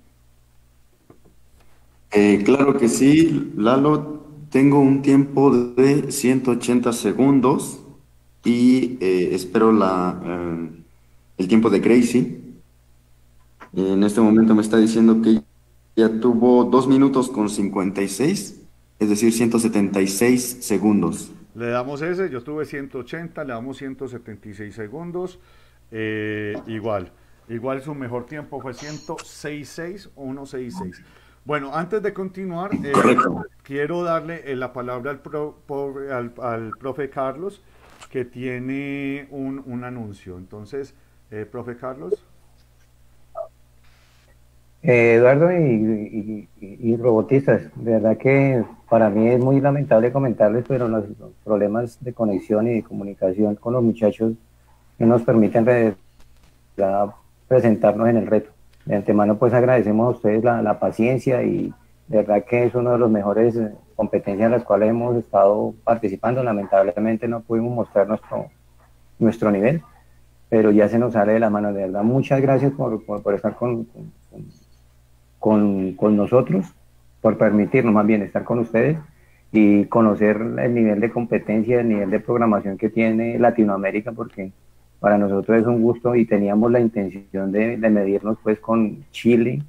Eh, claro que sí, Lalo. Tengo un tiempo de ciento ochenta segundos y eh, espero la, eh, el tiempo de Gracie. En este momento me está diciendo que ya tuvo dos minutos con cincuenta y seis, es decir, ciento setenta y seis segundos. Le damos ese, yo tuve ciento ochenta, le damos ciento setenta y seis segundos, eh, igual, igual su mejor tiempo fue ciento sesenta y seis, ciento sesenta y seis. Bueno, antes de continuar, eh, quiero darle eh, la palabra al, pro, por- al, al profe Carlos, que tiene un, un anuncio. Entonces, eh, profe Carlos. Eh, Eduardo y, y- y- y robotistas, de verdad que para mí es muy lamentable comentarles, pero los, los problemas de conexión y de comunicación con los muchachos no nos permiten re- ya presentarnos en el reto. De antemano pues agradecemos a ustedes la, la paciencia y de verdad que es uno de los mejores eh, competencias en las cuales hemos estado participando. Lamentablemente no pudimos mostrar nuestro, nuestro nivel, pero ya se nos sale de la mano. De verdad, muchas gracias por, por, por estar con, con, con, con nosotros, por permitirnos más bien estar con ustedes y conocer el nivel de competencia, el nivel de programación que tiene Latinoamérica, porque para nosotros es un gusto y teníamos la intención de, de medirnos pues con Chile,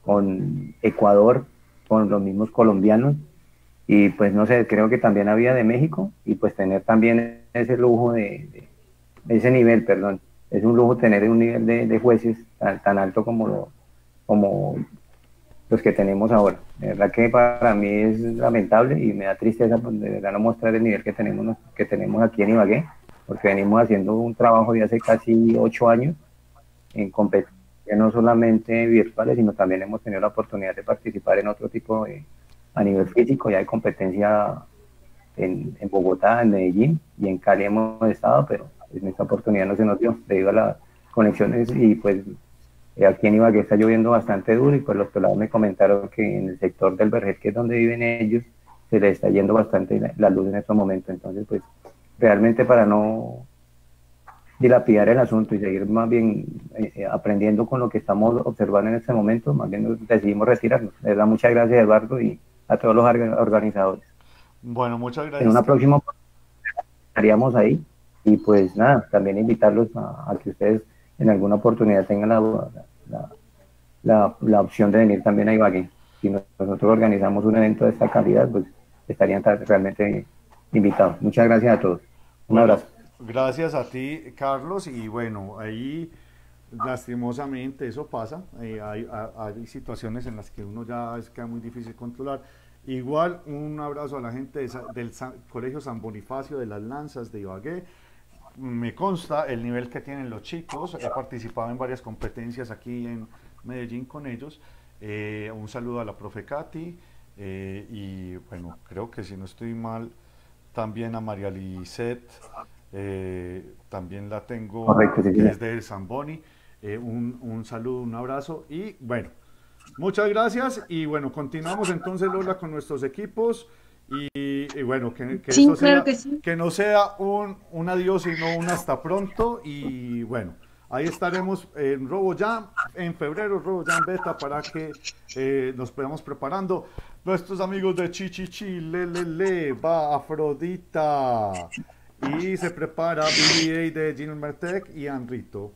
con Ecuador, con los mismos colombianos, y pues no sé, creo que también había de México, y pues tener también ese lujo de, de ese nivel, perdón, es un lujo tener un nivel de, de jueces tan, tan alto como, lo, como los que tenemos ahora. De verdad que para mí es lamentable y me da tristeza, pues, de verdad no mostrar el nivel que tenemos, que tenemos aquí en Ibagué, porque venimos haciendo un trabajo de hace casi ocho años en competencia, no solamente virtuales, sino también hemos tenido la oportunidad de participar en otro tipo de, a nivel físico, ya hay competencia en, en Bogotá, en Medellín y en Cali hemos estado, pero en esta oportunidad no se nos dio debido a las conexiones y pues aquí en Ibagué está lloviendo bastante duro y pues los pelados me comentaron que en el sector del Vergel, que es donde viven ellos, se les está yendo bastante la, la luz en estos momentos. Entonces pues realmente para no dilapidar el asunto y seguir más bien eh, aprendiendo con lo que estamos observando en este momento, más bien decidimos retirarnos. De verdad, muchas gracias, Eduardo, y a todos los organizadores. Bueno, muchas gracias. En una próxima estaríamos ahí y pues nada, también invitarlos a, a que ustedes en alguna oportunidad tengan la, la, la, la opción de venir también a Ibagué. Si nosotros organizamos un evento de esta calidad, pues estarían realmente invitados. Muchas gracias a todos. Un bueno, abrazo. Gracias a ti, Carlos, y bueno, ahí lastimosamente eso pasa, eh, hay, hay situaciones en las que uno ya es queda muy difícil controlar. Igual un abrazo a la gente de, del San, Colegio San Bonifacio de las Lanzas de Ibagué. Me consta el nivel que tienen los chicos, he participado en varias competencias aquí en Medellín con ellos. Eh, un saludo a la profe Katy eh, y bueno, creo que si no estoy mal, también a María Lisset, eh, también la tengo, correcto, sí, que es de Zamboni. Eh, un, un saludo, un abrazo y bueno, muchas gracias y bueno, continuamos entonces, Lola, con nuestros equipos y, y bueno, que, que, sí, esto claro sea, que, sí. que no sea un, un adiós, sino un hasta pronto y bueno, ahí estaremos en RoboJam, en febrero, RoboJam Beta, para que eh, nos podamos preparando. Nuestros amigos de Chichichi, le, le, le, va Afrodita y se prepara B B A de Gino Mertec y Anrito.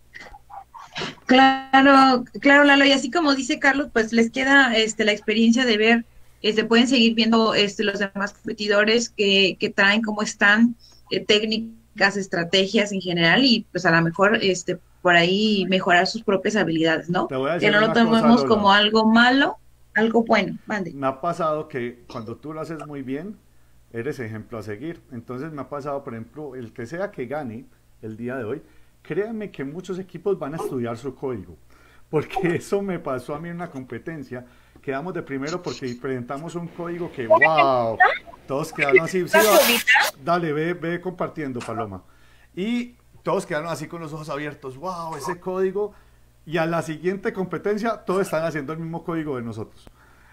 Claro, claro, Lalo, y así como dice Carlos, pues les queda este la experiencia de ver, este pueden seguir viendo este los demás competidores que, que traen, cómo están, eh, técnicas, estrategias en general, y pues a lo mejor este por ahí mejorar sus propias habilidades, ¿no? Que no lo tomemos como algo malo, algo bueno. Mande. Me ha pasado que cuando tú lo haces muy bien, eres ejemplo a seguir. Entonces me ha pasado, por ejemplo, el que sea que gane el día de hoy, créanme que muchos equipos van a estudiar su código, porque eso me pasó a mí en una competencia. Quedamos de primero porque presentamos un código que, wow, todos quedaron así. Sí, dale, ve, ve compartiendo, Paloma. Y todos quedaron así con los ojos abiertos, wow, ese código. Y a la siguiente competencia, todos están haciendo el mismo código de nosotros.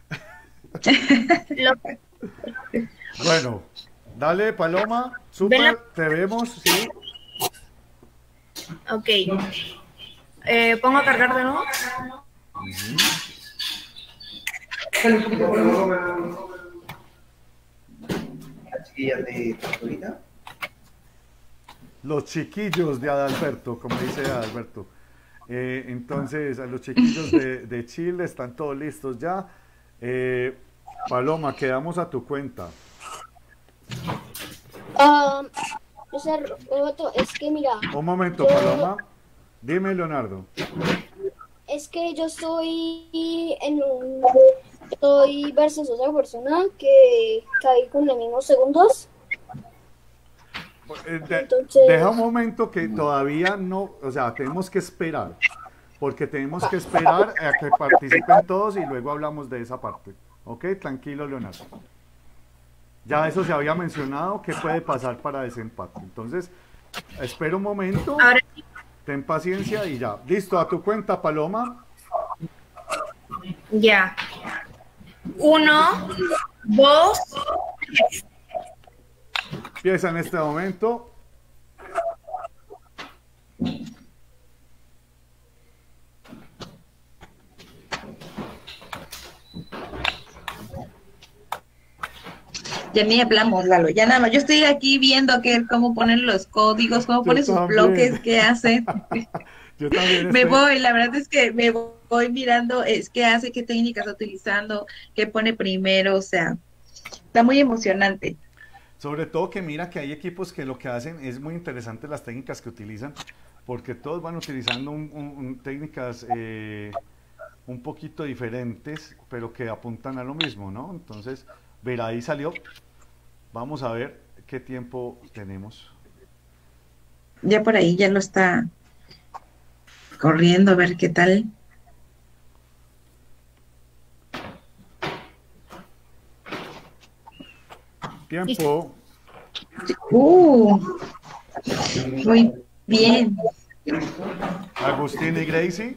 Bueno, dale, Paloma, súper, te vemos, sí. Ok. Eh, ¿Pongo a cargar de nuevo? Uh-huh. Los chiquillos de Adalberto, como dice Adalberto. Eh, entonces, a los chiquillos de, de Chile están todos listos ya. Eh, Paloma, quedamos a tu cuenta. Um, o sea, Roberto, es que mira. Un momento, yo, Paloma. Dime, Leonardo. Es que yo estoy en un. Estoy versus otra persona que caí con los mismos segundos. Eh, de, Entonces... Deja un momento que todavía no, o sea, tenemos que esperar, porque tenemos que esperar a que participen todos y luego hablamos de esa parte. Ok, tranquilo, Leonardo. Ya eso se había mencionado, que puede pasar para desempate. Entonces, espera un momento, ten paciencia y ya. Listo, a tu cuenta, Paloma. Ya. Uno, dos, tres. Empieza en este momento. Ya ni hablamos, Lalo, ya nada más. Yo estoy aquí viendo que, cómo ponen los códigos, cómo ponen sus bloques, qué hacen. Yo también Me estoy- voy, la verdad es que me voy mirando, es que hace, qué técnicas está utilizando, qué pone primero, o sea, está muy emocionante. Sobre todo que mira que hay equipos que lo que hacen es muy interesante las técnicas que utilizan, porque todos van utilizando un- un- un- técnicas eh, un poquito diferentes, pero que apuntan a lo mismo, ¿no? Entonces, ver, ahí salió. Vamos a ver qué tiempo tenemos. Ya por ahí ya lo está corriendo, a ver qué tal. Tiempo. Uh, muy bien. Agustín y Gracie.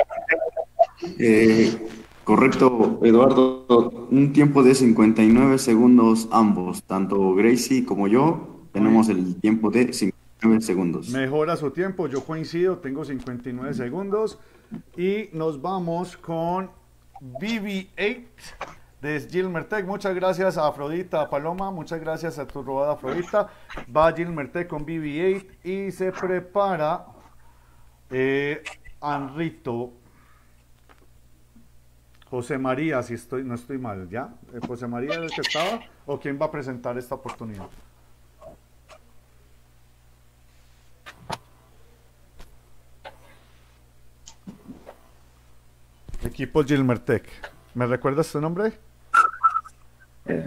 Eh, correcto, Eduardo. Un tiempo de cincuenta y nueve segundos ambos. Tanto Gracie como yo tenemos el tiempo de cincuenta y nueve segundos. Mejora su tiempo, yo coincido, tengo cincuenta y nueve segundos. Y nos vamos con B B ocho de Gilmertech. Muchas gracias a Afrodita, a Paloma, muchas gracias a tu robada Afrodita. Va Gilmertech con B B ocho y se prepara eh, Anrito. José María, si estoy, no estoy mal, ¿ya? Eh, José María es el que estaba, o quién va a presentar esta oportunidad. Equipo Gilmertech. ¿Me recuerdas tu nombre? Eh,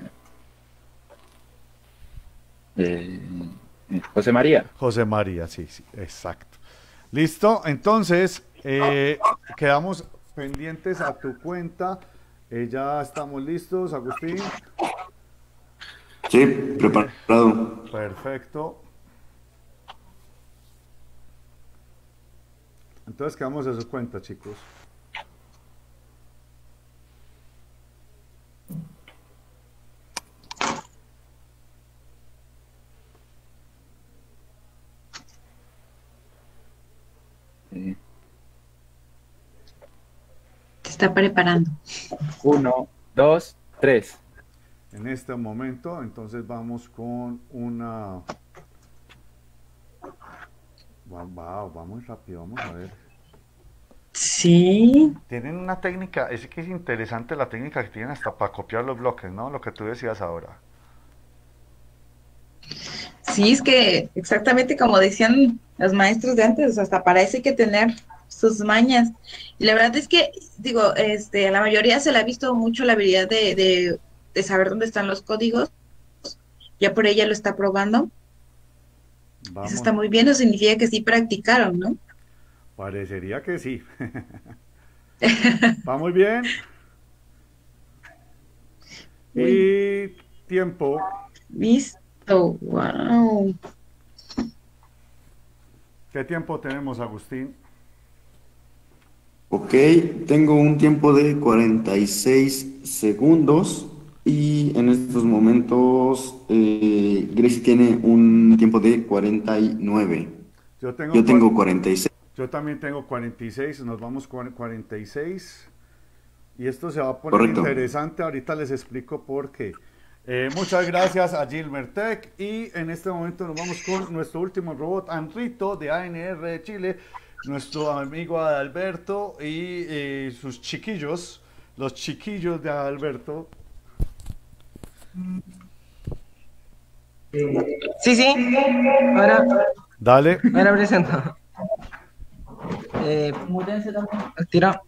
eh, José María. José María, sí, sí, exacto. Listo, entonces eh, quedamos pendientes a tu cuenta. Eh, ya estamos listos, Agustín. Sí, preparado. Perfecto. Entonces quedamos a su cuenta, chicos. Se está preparando. Uno, dos, tres. En este momento, entonces vamos con una... Wow, vamos rápido, vamos a ver. Sí. Tienen una técnica, es que es interesante la técnica que tienen hasta para copiar los bloques, ¿no? Lo que tú decías ahora. Sí, es que exactamente como decían los maestros de antes, hasta para eso hay que tener sus mañas. Y la verdad es que, digo, este, a la mayoría se le ha visto mucho la habilidad de, de, de saber dónde están los códigos. Ya por ella lo está probando. Vamos. Eso está muy bien, eso significa que sí practicaron, ¿no? Parecería que sí. Va muy bien. Y tiempo. Listo, wow. ¿Qué tiempo tenemos, Agustín? Ok, tengo un tiempo de cuarenta y seis segundos y en estos momentos eh, Gracie tiene un tiempo de cuarenta y nueve. Yo tengo, Yo tengo cua- cuarenta y seis. Yo también tengo cuarenta y seis, nos vamos con cuarenta y seis. Y esto se va a poner Correcto. interesante, ahorita les explico por qué. Eh, muchas gracias a Gilmertech y en este momento nos vamos con nuestro último robot, Anrito, de A N R de Chile, nuestro amigo Adalberto y eh, sus chiquillos, los chiquillos de Adalberto. Sí, sí. Ahora, Dale. ahora presento. Eh, tira.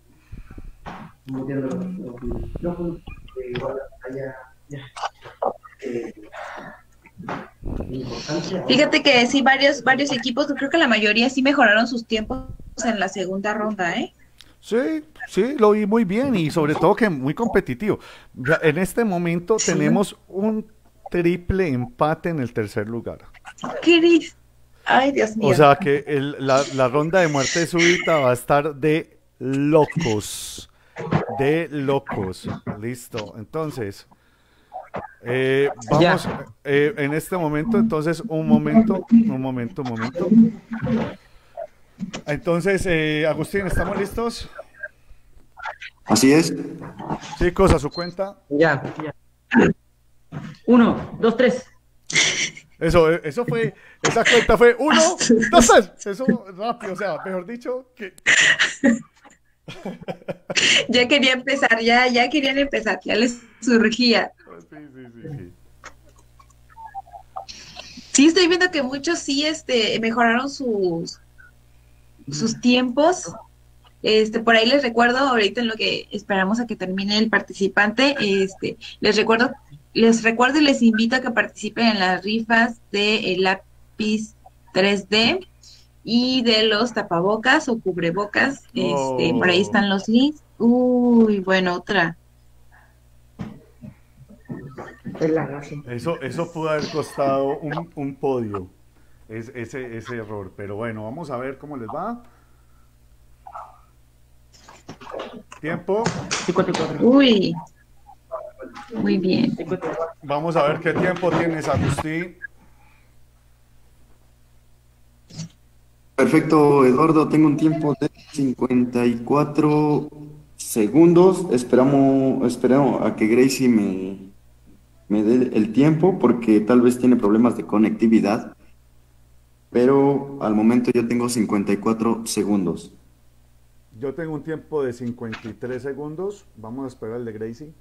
Fíjate que sí, varios, varios equipos, creo que la mayoría sí mejoraron sus tiempos en la segunda ronda, ¿eh? Sí, sí, lo vi muy bien y sobre todo que muy competitivo. Ya en este momento Sí. tenemos un triple empate en el tercer lugar. ¿Qué dices? Ay, Dios mío. O sea que el- la, la ronda de muerte súbita va a estar de locos. De locos. Listo. Entonces, eh, vamos eh, en este momento, entonces, un momento, un momento, un momento. Entonces, eh, Agustín, ¿estamos listos? Así es. Chicos, a su cuenta. Ya. Uno, dos, tres. Eso, eso fue, esa cuenta fue uno, dos, tres. Eso rápido, o sea, mejor dicho, que... Ya quería empezar, ya, ya querían empezar, ya les surgía. Sí, sí, sí, sí. Sí, estoy viendo que muchos sí, este, mejoraron sus, sus tiempos. Este, por ahí les recuerdo, ahorita en lo que esperamos a que termine el participante, este, les recuerdo, les recuerdo y les invito a que participen en las rifas de el lápiz tres D y de los tapabocas o cubrebocas. Este, Oh. por ahí están los links. Uy, bueno, otra. Eso, eso pudo haber costado un, un podio, es, ese, ese error. Pero bueno, vamos a ver cómo les va. Tiempo. Uy, muy bien. Vamos a ver qué tiempo tienes, Agustín. Perfecto, Eduardo, tengo un tiempo de cincuenta y cuatro segundos. Esperamos, esperamos a que Gracie me, me dé el tiempo porque tal vez tiene problemas de conectividad. Pero al momento yo tengo cincuenta y cuatro segundos. Yo tengo un tiempo de cincuenta y tres segundos. Vamos a esperar el de Gracie.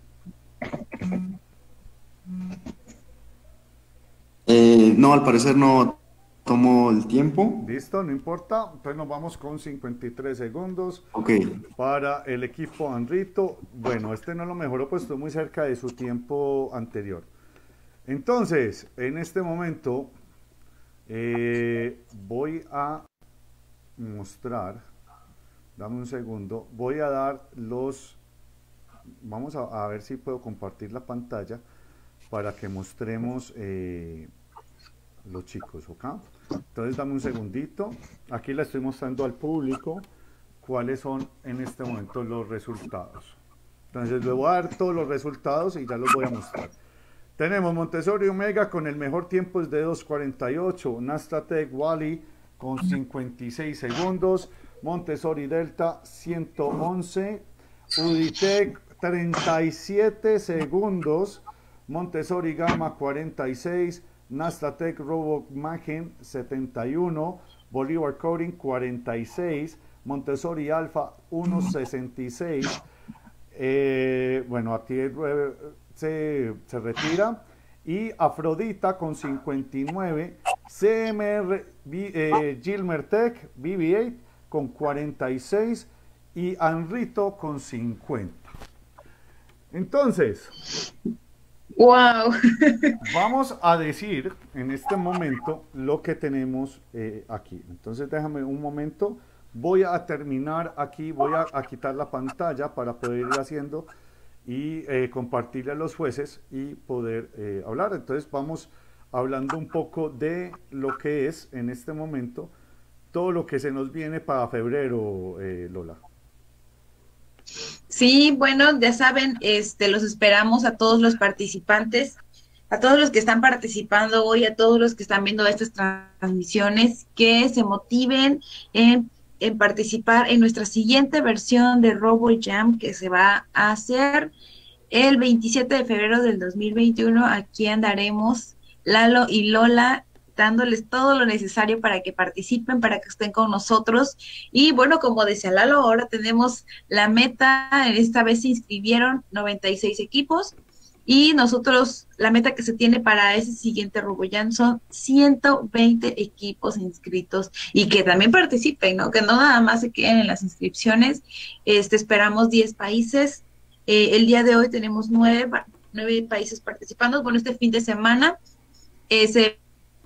Eh, no, al parecer no tomó el tiempo. Listo, no importa. Entonces nos vamos con cincuenta y tres segundos. Ok. Para el equipo Anrito. Bueno, este no lo mejoró, pues estuvo muy cerca de su tiempo anterior. Entonces, en este momento eh, voy a mostrar, dame un segundo, voy a dar los, vamos a, a ver si puedo compartir la pantalla para que mostremos eh, los chicos, ¿ok? Entonces dame un segundito, aquí le estoy mostrando al público cuáles son en este momento los resultados. Entonces le voy a dar todos los resultados y ya los voy a mostrar. Tenemos Montessori Omega con el mejor tiempo es de dos cuarenta y ocho, Nastatec Wally con cincuenta y seis segundos, Montessori Delta ciento once, Uditec treinta y siete segundos, Montessori Gamma cuarenta y seis, Nastatec Robot Machen setenta y uno, Bolívar Coding cuarenta y seis, Montessori Alpha uno sesenta y seis, eh, bueno, aquí eh, se, se retira, y Afrodita con cincuenta y nueve, C M R eh, Gilmertech B B ocho con cuarenta y seis y Anrito con cincuenta. Entonces, wow. Vamos a decir en este momento lo que tenemos eh, aquí. Entonces déjame un momento, voy a terminar aquí, voy a, a quitar la pantalla para poder ir haciendo y eh, compartirle a los jueces y poder eh, hablar. Entonces vamos hablando un poco de lo que es en este momento todo lo que se nos viene para febrero, eh, Lola. Sí, bueno, ya saben, este, los esperamos a todos los participantes, a todos los que están participando hoy, a todos los que están viendo estas transmisiones, que se motiven en, en participar en nuestra siguiente versión de RoboJam que se va a hacer el veintisiete de febrero del dos mil veintiuno. Aquí andaremos Lalo y Lola dándoles todo lo necesario para que participen, para que estén con nosotros. Y bueno, como decía Lalo, ahora tenemos la meta, esta vez se inscribieron noventa y seis equipos, y nosotros, la meta que se tiene para ese siguiente RoboJam son ciento veinte equipos inscritos, y que también participen, ¿no? Que no nada más se queden en las inscripciones. Este, esperamos diez países, eh, el día de hoy tenemos nueve, nueve países participando. Bueno, este fin de semana eh, se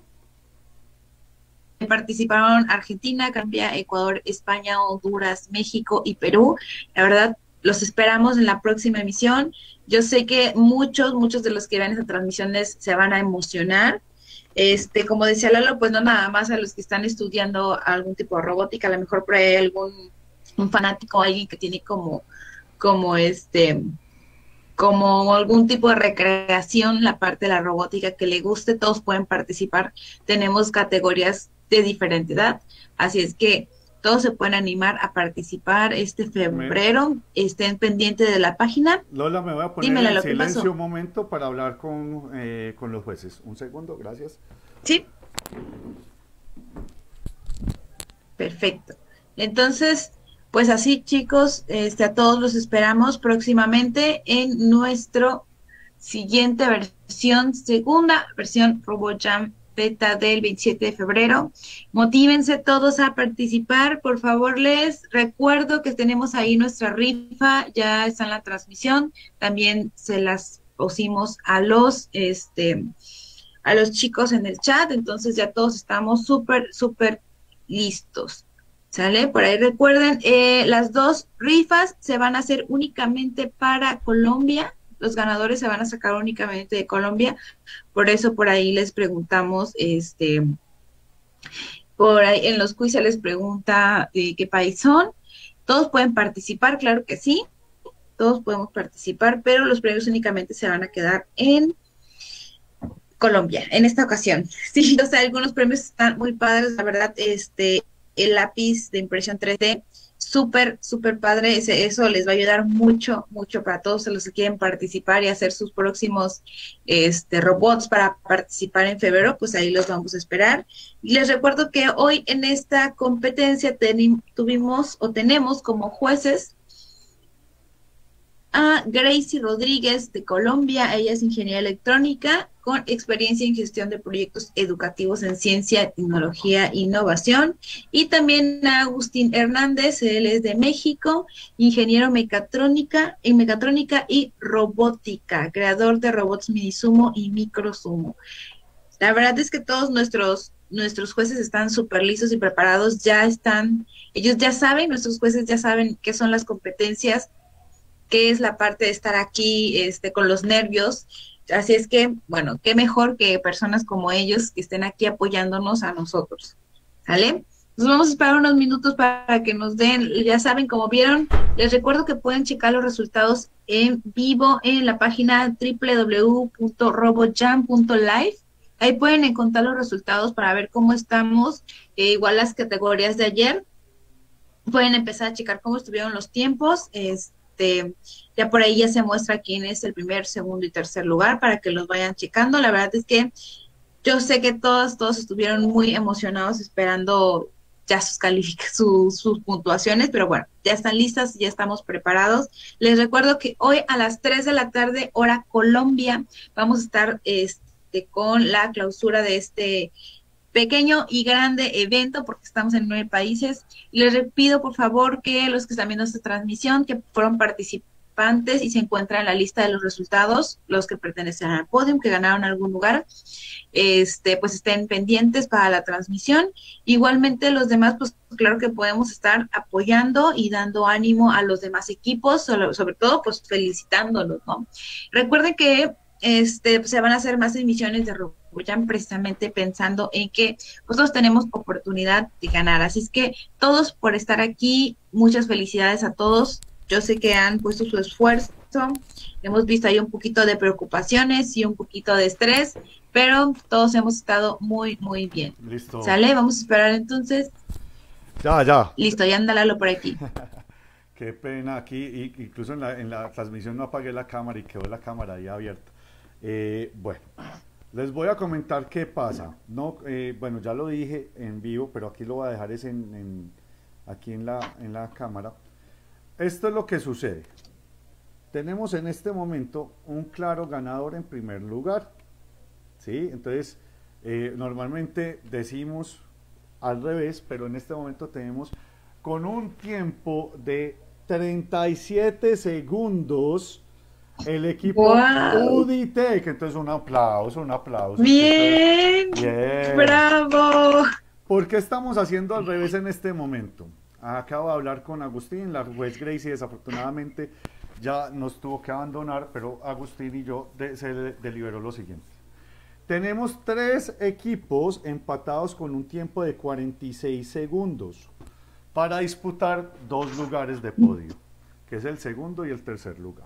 participaron Argentina, Colombia, Ecuador, España, Honduras, México y Perú. La verdad, los esperamos en la próxima emisión. Yo sé que muchos, muchos de los que vean estas transmisiones se van a emocionar. Este, como decía Lalo, pues no nada más a los que están estudiando algún tipo de robótica, a lo mejor por ahí hay algún un fanático, alguien que tiene como, como este, como algún tipo de recreación, la parte de la robótica que le guste, todos pueden participar. Tenemos categorías de diferente edad, así es que todos se pueden animar a participar este febrero. Estén pendientes de la página. Lola, me voy a poner Dímela en lo que silencio pasó. un momento para hablar con, eh, con los jueces. Un segundo, gracias. Sí. Perfecto. Entonces, pues así, chicos, este, a todos los esperamos próximamente en nuestro siguiente versión, segunda versión RoboJam Beta del veintisiete de febrero. Motívense todos a participar, por favor. Les recuerdo que tenemos ahí nuestra rifa, ya está en la transmisión, también se las pusimos a los, este, a los chicos en el chat, entonces ya todos estamos súper, súper listos. ¿Sale? Por ahí recuerden, eh, las dos rifas se van a hacer únicamente para Colombia. Los ganadores se van a sacar únicamente de Colombia. Por eso por ahí les preguntamos, este, por ahí en los quiz se les pregunta de qué país son. Todos pueden participar, claro que sí. Todos podemos participar, pero los premios únicamente se van a quedar en Colombia, en esta ocasión. Sí, o sea, algunos premios están muy padres, la verdad, este, el lápiz de impresión tres D, súper, súper padre, ese, eso les va a ayudar mucho, mucho para todos los que quieren participar y hacer sus próximos este, robots para participar en febrero, pues ahí los vamos a esperar. Y les recuerdo que hoy en esta competencia tuvimos o tenemos como jueces a Gracie Rodríguez de Colombia. Ella es ingeniera electrónica con experiencia en gestión de proyectos educativos en ciencia, tecnología e innovación. Y también a Agustín Hernández, él es de México, ingeniero mecatrónica, en mecatrónica y robótica, creador de robots Minisumo y Microsumo. La verdad es que todos nuestros nuestros jueces están súper listos y preparados, ya están, ellos ya saben, nuestros jueces ya saben qué son las competencias, qué es la parte de estar aquí este, con los nervios. Así es que, bueno, qué mejor que personas como ellos que estén aquí apoyándonos a nosotros. ¿Sale? Nos vamos a esperar unos minutos para que nos den, ya saben, como vieron, les recuerdo que pueden checar los resultados en vivo en la página doble u doble u doble u punto robojam punto live. Ahí pueden encontrar los resultados para ver cómo estamos, eh, igual las categorías de ayer. Pueden empezar a checar cómo estuvieron los tiempos, este, Este, ya por ahí ya se muestra quién es el primer, segundo y tercer lugar para que los vayan checando. La verdad es que yo sé que todos, todos estuvieron muy emocionados esperando ya sus calificaciones, sus, sus puntuaciones, pero bueno, ya están listas, ya estamos preparados. Les recuerdo que hoy a las tres de la tarde, hora Colombia, vamos a estar este, con la clausura de este pequeño y grande evento, porque estamos en nueve países. Les pido por favor que los que están viendo esta transmisión, que fueron participantes y se encuentran en la lista de los resultados, los que pertenecen al podium, que ganaron algún lugar, este, pues estén pendientes para la transmisión. Igualmente los demás, pues claro que podemos estar apoyando y dando ánimo a los demás equipos, sobre, sobre todo pues felicitándolos, ¿no? Recuerden que este, pues, se van a hacer más emisiones de RoboJam precisamente pensando en que nosotros tenemos oportunidad de ganar. Así es que todos por estar aquí, muchas felicidades a todos. Yo sé que han puesto su esfuerzo, hemos visto ahí un poquito de preocupaciones y un poquito de estrés, pero todos hemos estado muy, muy bien. Listo. ¿Sale? Vamos a esperar entonces. Ya, ya. Listo, ya anda Lalo por aquí. Qué pena aquí, y, incluso en la, en la transmisión no apagué la cámara y quedó la cámara ahí abierta. Eh, bueno, les voy a comentar qué pasa. No, eh, bueno, ya lo dije en vivo, pero aquí lo voy a dejar es en, en, aquí en la, en la cámara. Esto es lo que sucede. Tenemos en este momento un claro ganador en primer lugar, ¿sí? Entonces, eh, normalmente decimos al revés, pero en este momento tenemos con un tiempo de treinta y siete segundos el equipo wow. UDITEC. Entonces un aplauso, un aplauso. Bien, bien, bravo. ¿Por qué estamos haciendo al revés en este momento? Acabo de hablar con Agustín, la juez Gracie desafortunadamente ya nos tuvo que abandonar, pero Agustín y yo de, se de, deliberó lo siguiente. Tenemos tres equipos empatados con un tiempo de cuarenta y seis segundos para disputar dos lugares de podio, que es el segundo y el tercer lugar.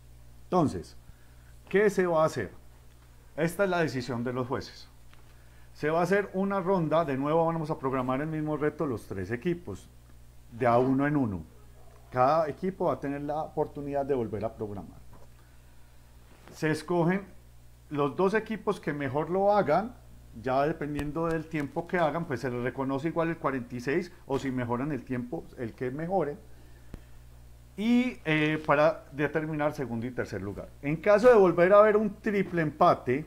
Entonces, ¿qué se va a hacer? Esta es la decisión de los jueces. Se va a hacer una ronda, de nuevo vamos a programar el mismo reto los tres equipos, de a uno en uno. Cada equipo va a tener la oportunidad de volver a programar. Se escogen los dos equipos que mejor lo hagan, ya dependiendo del tiempo que hagan, pues se les reconoce igual el cuarenta y seis, o si mejoran el tiempo, el que mejore, y eh, para determinar segundo y tercer lugar. En caso de volver a haber un triple empate,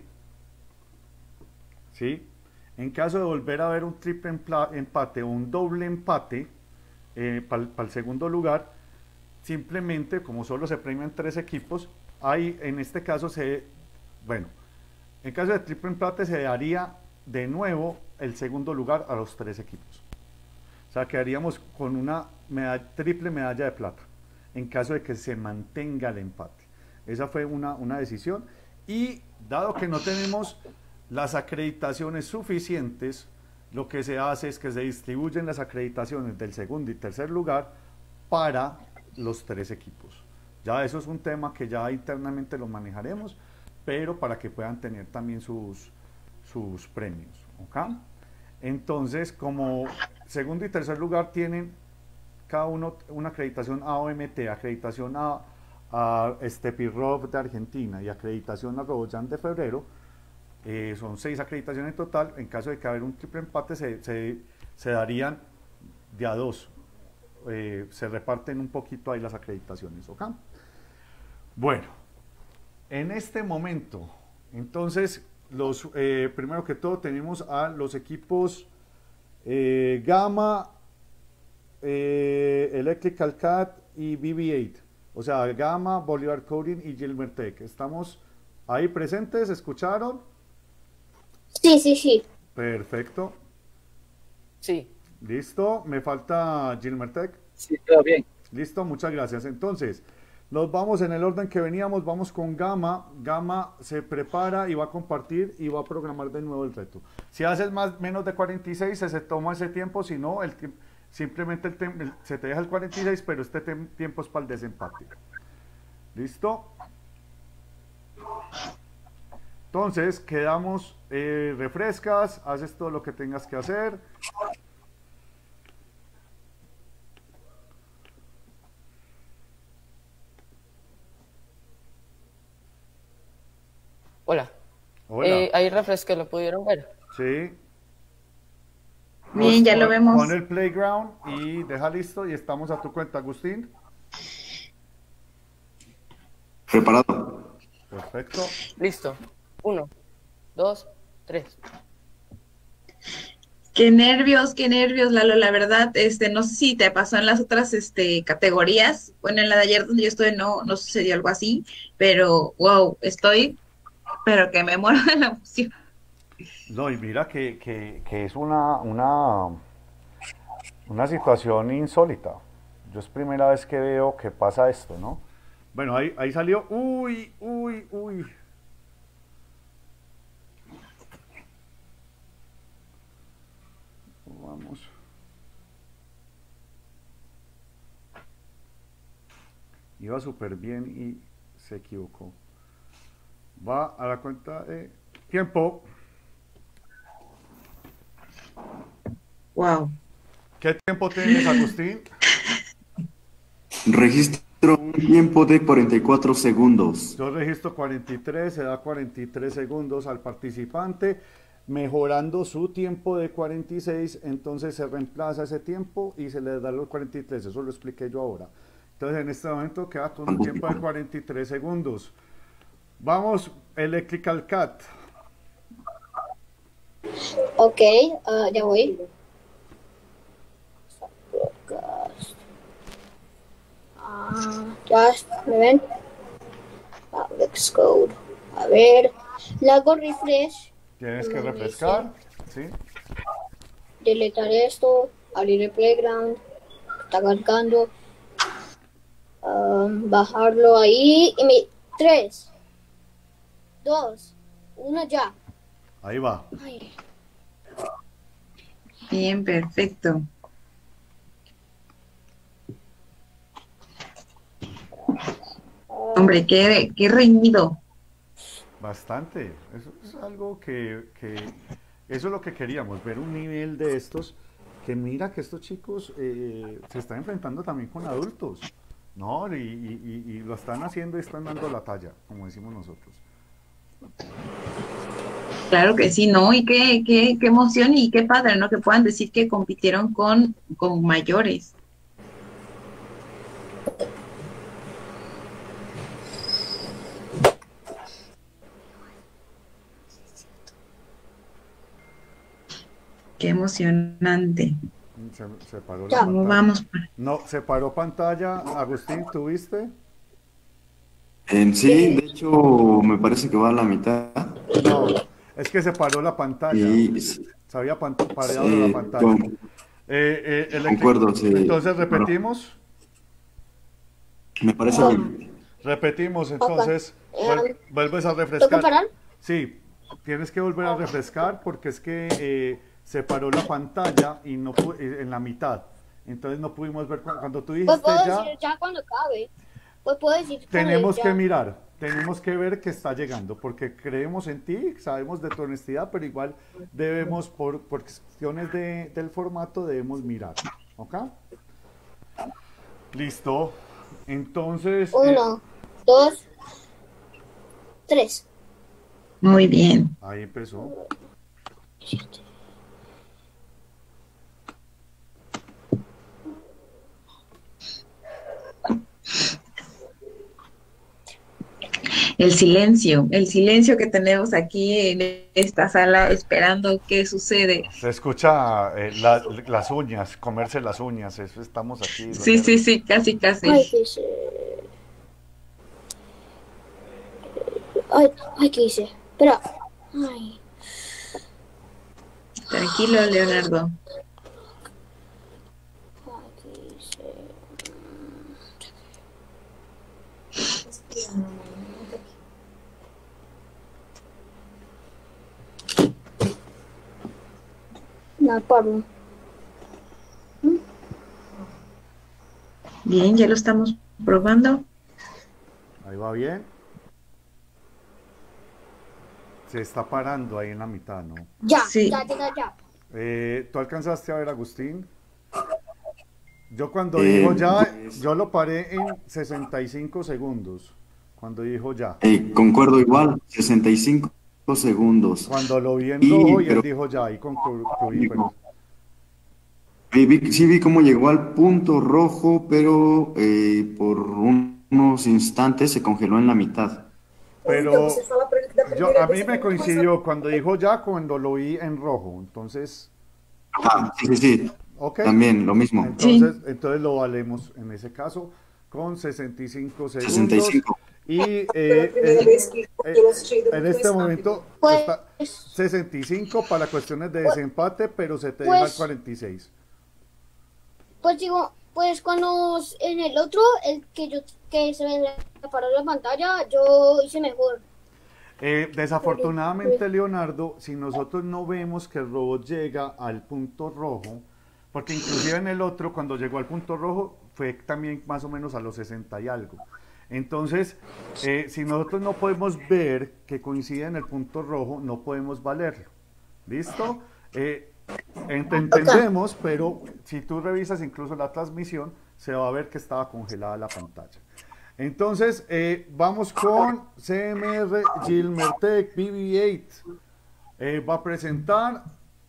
¿sí? En caso de volver a haber un triple empate o un doble empate eh, para el segundo lugar, simplemente, como solo se premian tres equipos, hay, en este caso, se, bueno, en caso de triple empate se daría de nuevo el segundo lugar a los tres equipos. O sea, quedaríamos con una medalla, triple medalla de plata, en caso de que se mantenga el empate. Esa fue una, una decisión, y dado que no tenemos las acreditaciones suficientes, lo que se hace es que se distribuyen las acreditaciones del segundo y tercer lugar para los tres equipos. Ya eso es un tema que ya internamente lo manejaremos, pero para que puedan tener también sus, sus premios. ¿Ok? Entonces, como segundo y tercer lugar tienen cada uno una acreditación A O M T, acreditación a, a Stepirov de Argentina y acreditación a Roboyan de Febrero, eh, son seis acreditaciones en total. En caso de que haya un triple empate, se, se, se darían de a dos. Eh, se reparten un poquito ahí las acreditaciones, ¿ok? Bueno, en este momento, entonces, los, eh, primero que todo tenemos a los equipos eh, Gamma, eh, Electrical Cat y B B ocho, o sea, Gamma, Bolivar Coding y Gilmer Tech. ¿Estamos ahí presentes? ¿Escucharon? Sí, sí, sí. Perfecto. Sí. ¿Listo? ¿Me falta Gilmer Tech? Sí, todo bien. Listo, muchas gracias. Entonces, nos vamos en el orden que veníamos, vamos con Gamma. Gamma se prepara y va a compartir y va a programar de nuevo el reto. Si haces más, menos de cuarenta y seis, se, se toma ese tiempo, si no, el, simplemente el, el, se te deja el cuarenta y seis, pero este tiempo es para el desempate. ¿Listo? Entonces, quedamos, eh, refrescas, haces todo lo que tengas que hacer. Hola. Hola. Eh, ahí refresqué, ¿lo pudieron ver? Sí. Bien, ya pon, lo vemos. Pon el playground y deja listo y estamos a tu cuenta, Agustín. Preparado. Perfecto. Listo. Uno, dos, tres. Qué nervios, qué nervios, Lalo, la verdad, este, no sé si te pasó en las otras, este, categorías. Bueno, en la de ayer donde yo estuve no, no sucedió algo así, pero, wow, estoy, pero que me muero de la emoción. No, y mira que, que, que es una, una, una situación insólita. Yo es primera vez que veo que pasa esto, ¿no? Bueno, ahí, ahí salió, uy, uy, uy. Vamos. Iba súper bien y se equivocó. Va a la cuenta de tiempo. Wow. ¿Qué tiempo tienes, Agustín? Registro un tiempo de cuarenta y cuatro segundos. Yo registro cuarenta y tres, se da cuarenta y tres segundos al participante, mejorando su tiempo de cuarenta y seis, entonces se reemplaza ese tiempo y se le da los cuarenta y tres, eso lo expliqué yo ahora. Entonces en este momento queda con un tiempo de cuarenta y tres segundos. Vamos, Electrical Cat. Ok, uh, ya voy. Uh, ya, ¿me ven? Alex Code. A ver, le hago refresh. Tienes que refrescar, ¿sí? Deletar esto, abrir el playground, está cargando, um, bajarlo ahí y mi tres, dos, uno ya. Ahí va. Ay. Bien, perfecto. Hombre, qué, qué reñido. Bastante. Eso es algo que, que Eso es lo que queríamos, ver un nivel de estos, que mira que estos chicos eh, se están enfrentando también con adultos, ¿no? Y, y, y, y lo están haciendo y están dando la talla, como decimos nosotros. Claro que sí, ¿no? Y qué, qué, qué emoción y qué padre, ¿no? Que puedan decir que compitieron con, con mayores. Qué emocionante. Se, se paró la Ya. pantalla. Vamos. No, se paró pantalla. Agustín, ¿tuviste? En sí, de hecho, me parece que va a la mitad. No, es que se paró la pantalla. Y, Se había pan- parado eh, la pantalla. con- Eh, eh, el equi- concuerdo, sí. Entonces repetimos. Me parece que Repetimos, entonces. vuel- Eh, vuelves a ¿Tengo que refrescar. parar? Sí, tienes que volver a refrescar porque es que eh, se paró la pantalla y no pu- eh, en la mitad. Entonces no pudimos ver cu- cuando tú Pues dijiste puedo ya. decir ya cuando acabe. Pues puedo decir cuando Tenemos ya- que mirar, tenemos que ver que está llegando, porque creemos en ti, sabemos de tu honestidad, pero igual debemos, por, por cuestiones de, del formato, debemos mirar. ¿Ok? Listo. Entonces. eh, Uno, dos, tres. Muy bien. ahí empezó. El silencio, el silencio que tenemos aquí en esta sala esperando qué sucede. Se escucha eh, la- las uñas, comerse las uñas, eso estamos aquí. los Sí, sí, nervios. sí, casi, casi. Ay, ¿qué hice? Ay, ay, ¿qué hice? Espera. Ay. Tranquilo, Leonardo. Ay, ¿qué hice? No, Pablo. Bien, ya lo estamos probando. Ahí va bien. Se está parando ahí en la mitad, ¿no? Ya, Sí. ya, ya, ya. Eh, ¿tú alcanzaste a ver, Agustín? Yo cuando Eh, dijo ya, pues- yo lo paré en sesenta y cinco segundos. Cuando dijo ya. eh, concuerdo igual, sesenta y cinco segundos. Cuando lo vi en Y- rojo y él pero- dijo ya, ahí concluí, pero Eh, vi- sí vi cómo llegó al punto rojo, pero eh, por un- unos instantes se congeló en la mitad. Pero yo, a mí me coincidió cuando dijo ya, cuando lo vi en rojo. Entonces, Ah, sí, sí, sí. ok. También, lo mismo. Entonces, entonces lo valemos en ese caso con sesenta y cinco segundos. sesenta y cinco. Y eh, eh, eh, en este momento Pues- está sesenta y cinco para cuestiones de desempate, pero se te deja Pues- el cuarenta y seis. Pues digo, pues cuando en el otro, el que yo que se me paró la pantalla, yo hice mejor. Eh, desafortunadamente, Leonardo, si nosotros no vemos que el robot llega al punto rojo, porque inclusive en el otro, cuando llegó al punto rojo, fue también más o menos a los sesenta y algo. Entonces, eh, si nosotros no podemos ver que coincide en el punto rojo, no podemos valerlo. ¿Listo? Eh, ent- entendemos, pero si tú revisas incluso la transmisión, se va a ver que estaba congelada la pantalla. Entonces, eh, vamos con C M R Gilmertech B B ocho. Eh, va a presentar.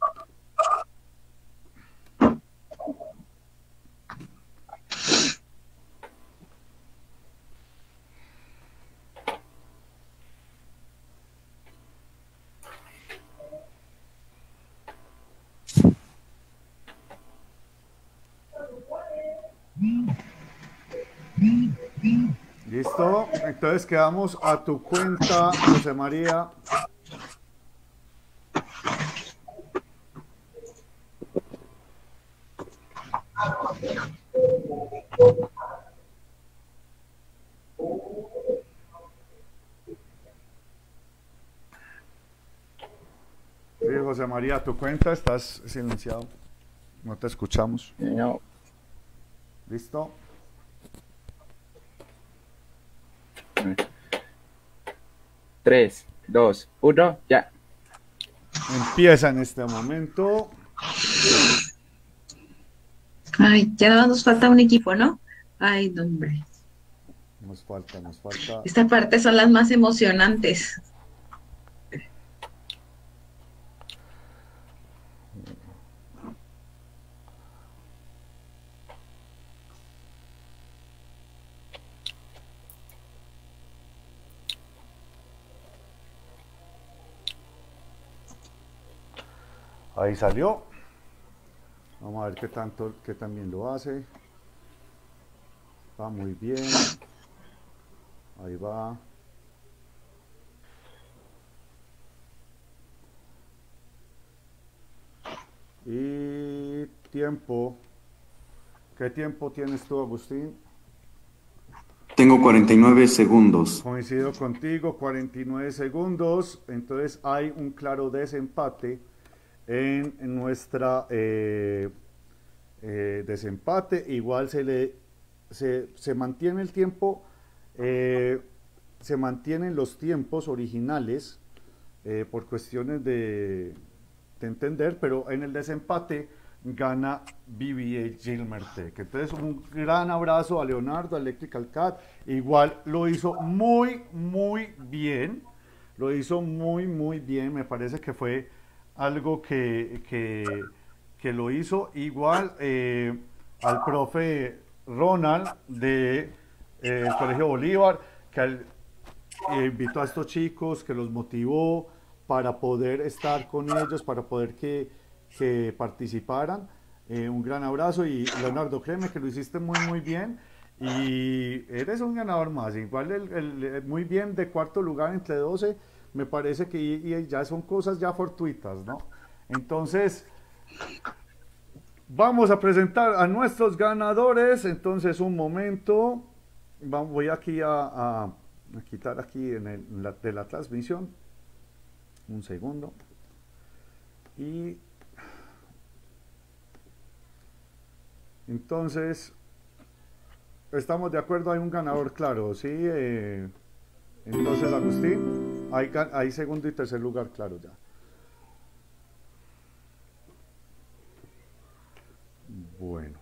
¿Listo? Entonces quedamos a tu cuenta, José María. Sí, José María, tu cuenta, estás silenciado. No te escuchamos. No. ¿Listo? Tres, dos, uno, ya. Empieza en este momento. Ay, ya nada más nos falta un equipo, ¿no? Ay, no, hombre. Nos falta, nos falta. Esta parte son las más emocionantes. Ahí salió. Vamos a ver qué tanto, qué tan bien lo hace. Va muy bien. Ahí va. Y tiempo. ¿Qué tiempo tienes tú, Agustín? Tengo cuarenta y nueve segundos. Coincido contigo, cuarenta y nueve segundos. Entonces hay un claro desempate en, en nuestra eh, eh, desempate. Igual se le se, se mantiene el tiempo, eh, se mantienen los tiempos originales eh, por cuestiones de, de entender, pero en el desempate gana B B A Gilmertech. Entonces un gran abrazo a Leonardo, a Electrical Cat. Igual lo hizo muy muy bien, lo hizo muy muy bien. Me parece que fue algo que, que, que lo hizo igual eh, al profe Ronald de eh, el Colegio Bolívar, que al, eh, invitó a estos chicos, que los motivó para poder estar con ellos, para poder que, que participaran. Eh, un gran abrazo. Y Leonardo, créeme que lo hiciste muy muy bien y eres un ganador más. Igual el, el, el muy bien de cuarto lugar entre doce, me parece que y, y ya son cosas ya fortuitas, ¿no? Entonces vamos a presentar a nuestros ganadores. Entonces un momento, voy aquí a, a, a quitar aquí en, el, en la, de la transmisión un segundo y entonces estamos de acuerdo, hay un ganador claro, ¿sí? Eh, entonces Agustín, hay, hay segundo y tercer lugar claro ya. Bueno.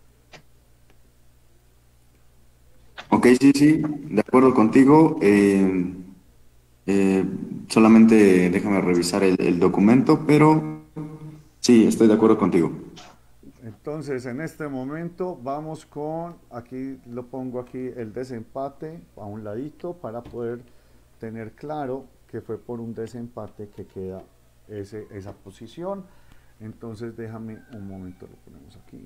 Ok, sí, sí, de acuerdo contigo. Eh, eh, solamente déjame revisar el, el documento, pero sí, estoy de acuerdo contigo. Entonces, en este momento vamos con, aquí lo pongo aquí, el desempate a un ladito para poder tener claro que fue por un desempate que queda ese, esa posición. Entonces, déjame un momento, lo ponemos aquí.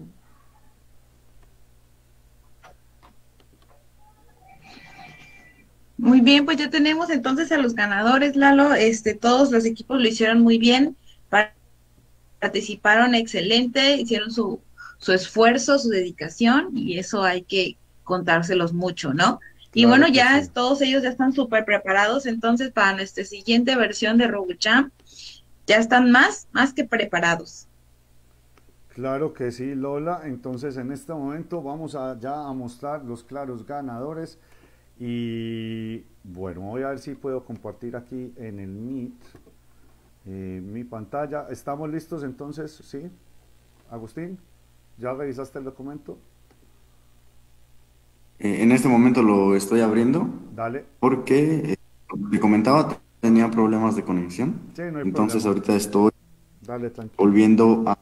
Muy bien, pues ya tenemos entonces a los ganadores, Lalo. Este, todos los equipos lo hicieron muy bien, participaron excelente, hicieron su, su esfuerzo, su dedicación, y eso hay que contárselos mucho, ¿no? Y Claro bueno, que ya sí. todos ellos ya están súper preparados, entonces para nuestra siguiente versión de RoboChamp ya están más, más que preparados. Claro que sí, Lola. Entonces, en este momento vamos a ya a mostrar los claros ganadores. Y bueno, voy a ver si puedo compartir aquí en el Meet eh, mi pantalla. ¿Estamos listos entonces? ¿Sí? Agustín, ¿ya revisaste el documento? Eh, en este momento lo estoy abriendo. Dale. Porque, eh, como te comentaba, tenía problemas de conexión. Sí, no hay Entonces problema. ahorita estoy Dale, tranquilo. volviendo a...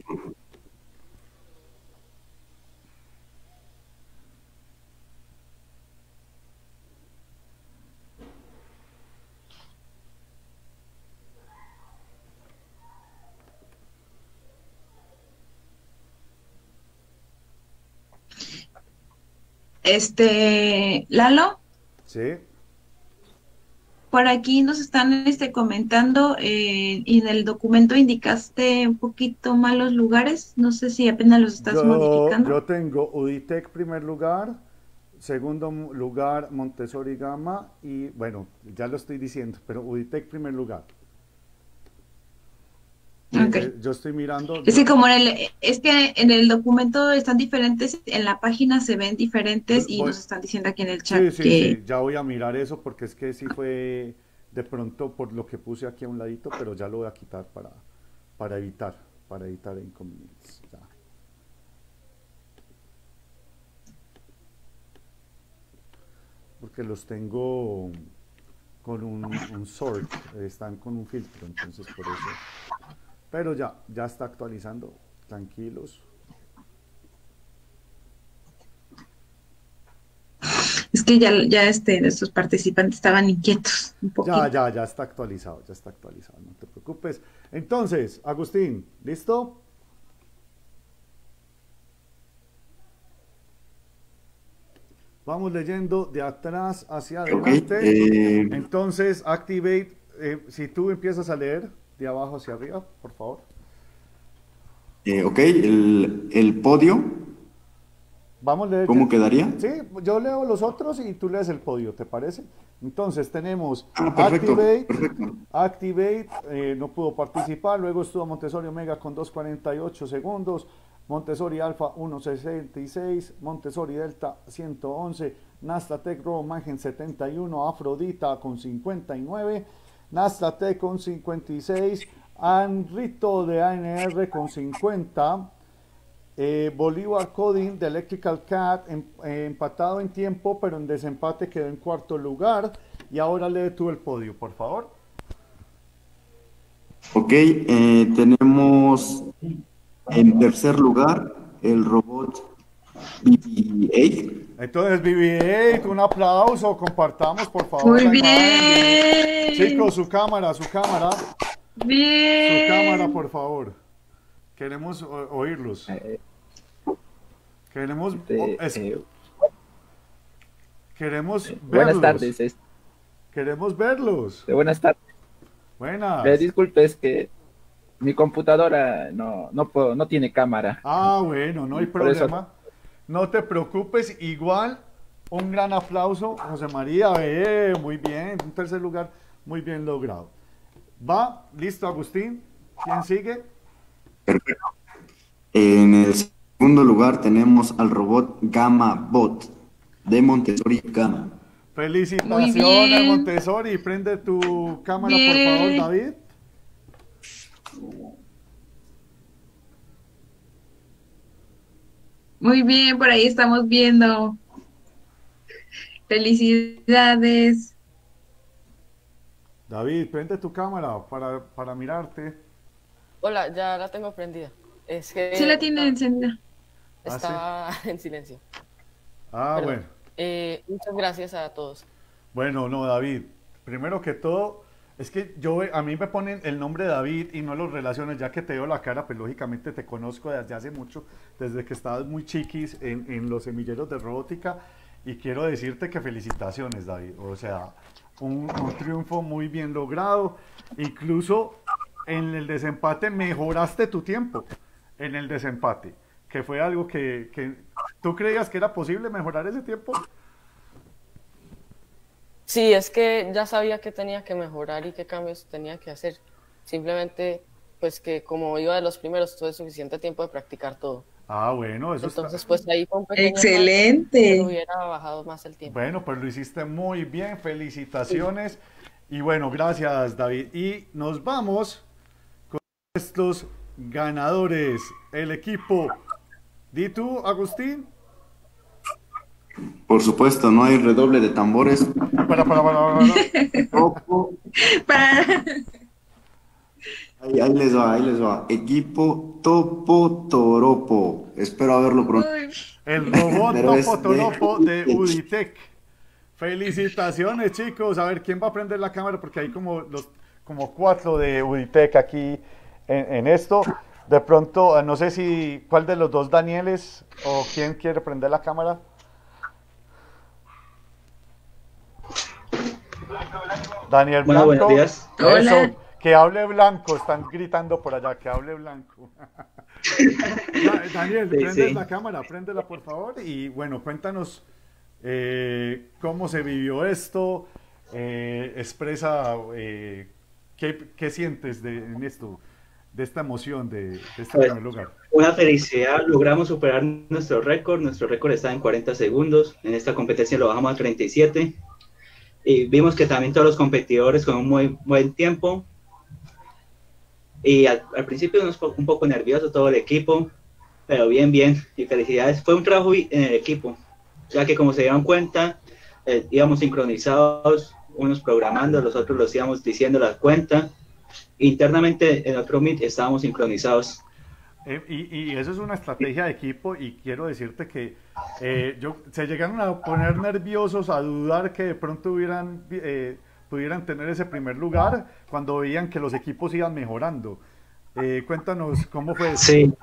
Este, Lalo, Sí. por aquí nos están este, comentando, eh, y en el documento indicaste un poquito mal los lugares, no sé si apenas los estás Yo, modificando. yo tengo Uditec primer lugar, segundo lugar Montessori Gama y bueno, ya lo estoy diciendo, pero Uditec primer lugar. Ok. Eh, yo estoy mirando. Es que como en el, es que en el documento están diferentes, en la página se ven diferentes y Voy- nos están diciendo aquí en el chat Sí, sí, que sí, ya voy a mirar eso porque es que sí fue, de pronto por lo que puse aquí a un ladito, pero ya lo voy a quitar para, para evitar, para evitar inconvenientes. Ya. Porque los tengo con un, un sort, están con un filtro, entonces por eso. Pero ya, ya está actualizando, tranquilos. Es que ya, ya este, nuestros participantes estaban inquietos un poquito. Ya, ya, ya está actualizado, ya está actualizado, no te preocupes. Entonces, Agustín, ¿listo? Vamos leyendo de atrás hacia adelante. Okay, eh... Entonces, activate, eh, si tú empiezas a leer de abajo hacia arriba, por favor. Eh, ok, el, el podio. Vamos a leer. ¿Cómo quedaría? Sí, yo leo los otros y tú lees el podio, ¿te parece? Entonces tenemos ah, perfecto, Activate, perfecto. Activate eh, no pudo participar, luego estuvo Montessori Omega con dos cuarenta y ocho segundos, Montessori Alpha uno sesenta y seis, Montessori Delta ciento once, Nastatec Romagen setenta y uno, Afrodita con cincuenta y nueve, Nastatec con cincuenta y seis, Anrito de A N R con cincuenta, eh, Bolívar Coding de Electrical Cat em, eh, empatado en tiempo, pero en desempate quedó en cuarto lugar. Y ahora lee tú el podio, por favor. Ok, eh, tenemos en tercer lugar el robot B B ocho. Entonces, B B ocho, un aplauso, compartamos, por favor. Muy bien. Chicos, su cámara, su cámara. Bien. Su cámara, por favor. Queremos oírlos. Queremos, eh, es, eh, queremos verlos. Buenas tardes. Es, queremos verlos. buenas tardes. Buenas. Eh, disculpe, es que mi computadora no, no, puedo, no tiene cámara. Ah, bueno, no hay problema. No te preocupes. Igual, un gran aplauso, José María. Eh, muy bien, un tercer lugar, muy bien logrado. Va, listo, Agustín. ¿Quién sigue? Perfecto. En el segundo lugar tenemos al robot Gamma Bot de Montessori Gamma. Felicitaciones, Montessori. Prende tu cámara, bien, por favor, David. Muy bien, por ahí estamos viendo. Felicidades. David, prende tu cámara para, para mirarte. Hola, ya la tengo prendida. Es que sí la tiene encendida. Está ¿Ah, sí? en silencio. Ah, Perdón. bueno. Eh, muchas gracias a todos. Bueno, no, David. Primero que todo, es que yo a mí me ponen el nombre de David y no los relaciono, ya que te veo la cara, pues lógicamente te conozco desde hace mucho, desde que estabas muy chiquis en, en los semilleros de robótica, y quiero decirte que felicitaciones, David. O sea, un, un triunfo muy bien logrado. Incluso en el desempate mejoraste tu tiempo, en el desempate, que fue algo que, que ¿tú creías que era posible mejorar ese tiempo? Sí, es que ya sabía que tenía que mejorar y qué cambios tenía que hacer. Simplemente, pues que como iba de los primeros, tuve suficiente tiempo de practicar todo. Ah, bueno, eso Entonces, está... pues ahí fue un pequeño excelente. Que hubiera bajado más el tiempo. Bueno, pues lo hiciste muy bien, felicitaciones. Sí. Y bueno, gracias, David. Y nos vamos con estos ganadores. El equipo. ¿Di tú, Agustín? Por supuesto, no hay redoble de tambores. Para, para, para, para. Topo. para. Ahí, ahí les va, ahí les va. Equipo Topo Toropo. Espero haberlo pronto. El robot Topo Toropo de Uditec. Felicitaciones, chicos. A ver, ¿quién va a prender la cámara? Porque hay como los como cuatro de Uditec aquí en, en esto. De pronto, no sé si cuál de los dos Danieles o quién quiere prender la cámara. Daniel Blanco. Bueno, buenos días. Eso, Hola. Que hable Blanco, están gritando por allá, que hable Blanco. Daniel, sí, prende sí. la cámara, préndela por favor. Y bueno, cuéntanos eh, cómo se vivió esto, eh, expresa eh, qué, qué sientes de, en esto, de esta emoción de, de este Pues, primer lugar. Una felicidad, logramos superar nuestro récord, nuestro récord está en cuarenta segundos, en esta competencia lo bajamos a treinta y siete. y vimos que también todos los competidores con un muy buen tiempo. Y al, al principio nos fue un poco nervioso todo el equipo, pero bien, bien, y felicidades. Fue un trabajo en el equipo, ya que como se dieron cuenta, eh, íbamos sincronizados, unos programando, los otros los íbamos diciendo la cuenta. Internamente en otro Meet estábamos sincronizados. Eh, y, y eso es una estrategia de equipo y quiero decirte que eh, yo, se llegaron a poner nerviosos, a dudar que de pronto hubieran, eh, pudieran tener ese primer lugar cuando veían que los equipos iban mejorando. Eh, cuéntanos cómo fue eso. Sí.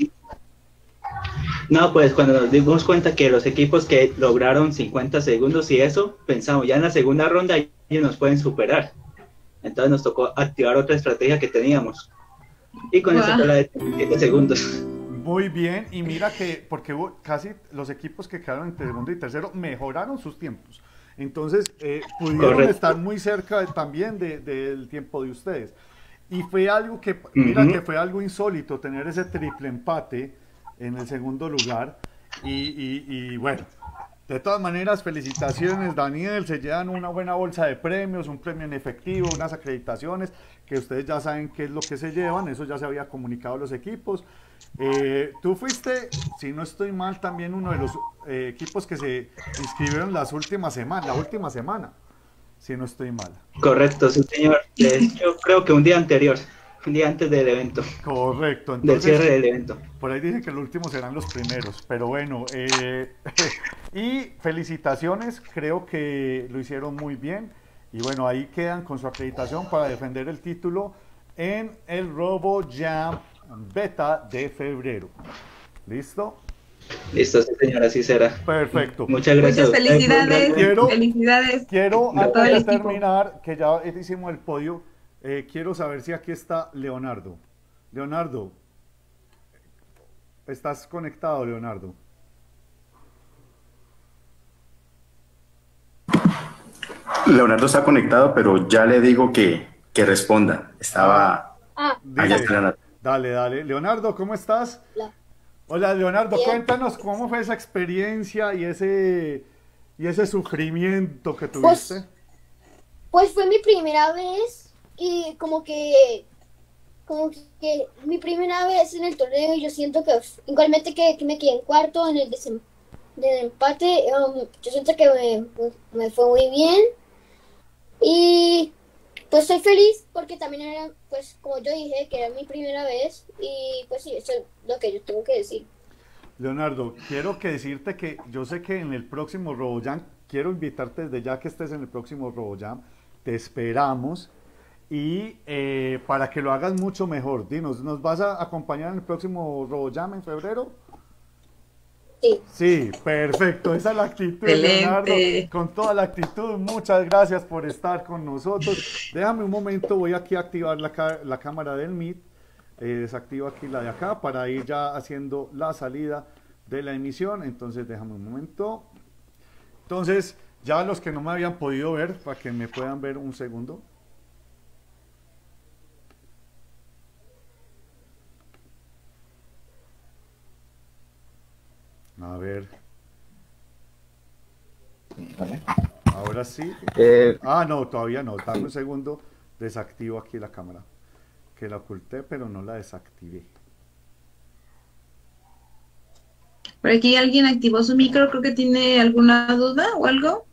No, pues cuando nos dimos cuenta que los equipos que lograron cincuenta segundos y eso, pensamos ya en la segunda ronda ellos nos pueden superar. Entonces nos tocó activar otra estrategia que teníamos. Y con wow. eso fue la de siete segundos. Muy bien, y mira que, porque hubo casi los equipos que quedaron entre segundo y tercero mejoraron sus tiempos. Entonces, eh, pudieron Correcto. estar muy cerca de, también de, del tiempo de ustedes. Y fue algo que, mira uh-huh. que fue algo insólito tener ese triple empate en el segundo lugar. Y, y, y bueno, de todas maneras, felicitaciones, Daniel. Se llevan una buena bolsa de premios, un premio en efectivo, unas acreditaciones, que ustedes ya saben qué es lo que se llevan. Eso ya se había comunicado a los equipos. Eh, tú fuiste, si no estoy mal, también uno de los eh, equipos que se inscribieron las últimas semanas, la última semana, si no estoy mal. Correcto, sí, señor. Yo creo que un día anterior, un día antes del evento. Correcto. Entonces, del cierre del evento. Por ahí dicen que los últimos serán los primeros, pero bueno. Eh, y felicitaciones, creo que lo hicieron muy bien. Y bueno, ahí quedan con su acreditación para defender el título en el RoboJam Beta de febrero. ¿Listo? Listo, sí, señora, así será. Perfecto. Muchas gracias. Muchas felicidades. Quiero, felicidades. Quiero, antes de terminar, que ya hicimos el podio, eh, quiero saber si aquí está Leonardo. Leonardo, ¿estás conectado, Leonardo? Leonardo está conectado, pero ya le digo que, que responda. Estaba ah, allá está. Dale, dale. Leonardo, ¿cómo estás? Hola, Hola Leonardo, Bien. cuéntanos cómo fue esa experiencia y ese, y ese sufrimiento que tuviste. Pues, pues fue mi primera vez y como que, como que mi primera vez en el torneo y yo siento que igualmente que, que me quedé en cuarto en el desem, del empate, um, yo siento que me, me fue muy bien y pues estoy feliz porque también era, pues como yo dije, que era mi primera vez y pues sí, eso es lo que yo tengo que decir. Leonardo, quiero que decirte que yo sé que en el próximo RoboJam, quiero invitarte desde ya que estés en el próximo RoboJam, te esperamos y eh, para que lo hagas mucho mejor. Dinos, ¿nos vas a acompañar en el próximo RoboJam en febrero? Sí. Sí, perfecto, esa es la actitud, Excelente. Leonardo, con toda la actitud. Muchas gracias por estar con nosotros. Déjame un momento, voy aquí a activar la, ca la cámara del Meet, eh, desactivo aquí la de acá para ir ya haciendo la salida de la emisión. Entonces déjame un momento. Entonces, ya los que no me habían podido ver, para que me puedan ver un segundo. A ver. Vale. Ahora sí. Eh, ah, no, todavía no. Dame un segundo. Desactivo aquí la cámara. Que la oculté, pero no la desactivé. Por aquí alguien activó su micro. Creo que tiene alguna duda o algo.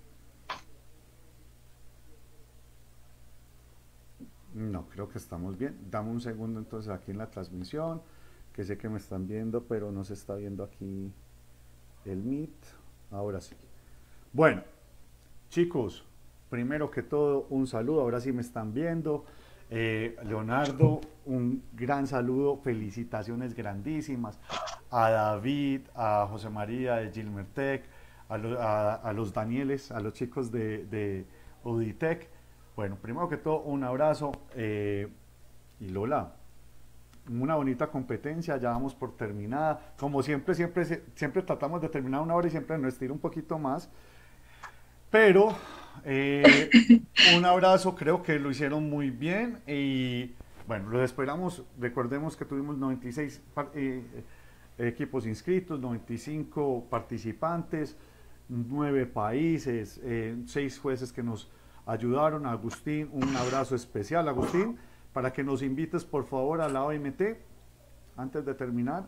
No, creo que estamos bien. Dame un segundo entonces aquí en la transmisión. Que sé que me están viendo, pero no se está viendo aquí el Meet. Ahora sí. Bueno, chicos, primero que todo, un saludo. Ahora sí me están viendo. Eh, Leonardo, un gran saludo. Felicitaciones grandísimas a David, a José María de Gilmertech, a, lo, a, a los Danieles, a los chicos de, de Uditech. Bueno, primero que todo, un abrazo. Eh, y Lola, una bonita competencia, ya vamos por terminada. Como siempre, siempre, siempre tratamos de terminar una hora y siempre nos estira un poquito más. Pero eh, un abrazo, creo que lo hicieron muy bien y bueno, los esperamos. Recordemos que tuvimos noventa y seis eh, equipos inscritos, noventa y cinco participantes, nueve países, eh, seis jueces que nos ayudaron. Agustín, un abrazo especial. Agustín, para que nos invites por favor a la O M T antes de terminar.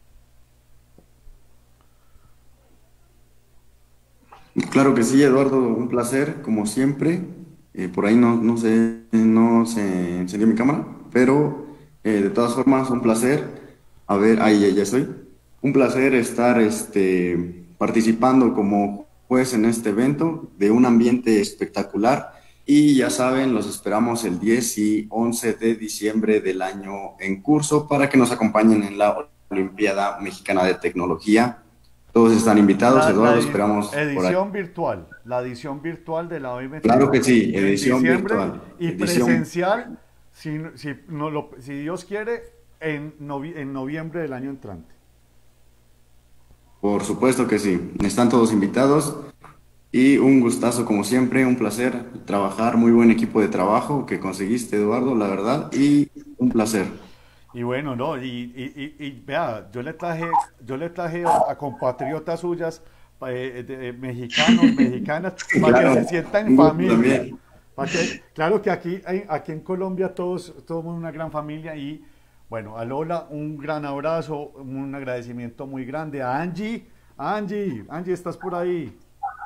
Claro que sí, Eduardo, un placer, como siempre. Eh, por ahí no, no, se, no se encendió mi cámara, pero eh, de todas formas, un placer. A ver, ahí ya, ya estoy. Un placer estar este, participando como juez en este evento, de un ambiente espectacular. Y ya saben, los esperamos el diez y once de diciembre del año en curso para que nos acompañen en la Olimpiada Mexicana de Tecnología. Todos están invitados, La, Eduardo, la esperamos por ahí. edición virtual, la edición virtual de la O M T. Claro que sí, en edición diciembre, virtual. Y edición. presencial, si, si, no lo, si Dios quiere, en, novi en noviembre del año entrante. Por supuesto que sí, están todos invitados y un gustazo como siempre, un placer trabajar, muy buen equipo de trabajo que conseguiste, Eduardo, la verdad, y un placer. Y bueno, no, y, y, y, y vea, yo le traje, yo le traje a compatriotas suyas, eh, de, eh, mexicanos, mexicanas, para Claro, que se sientan en un gusto familia. también. Para que, claro que aquí, hay- aquí en Colombia todos somos una gran familia y bueno, a Lola un gran abrazo, un agradecimiento muy grande. A Angie, Angie, Angie, ¿estás por ahí?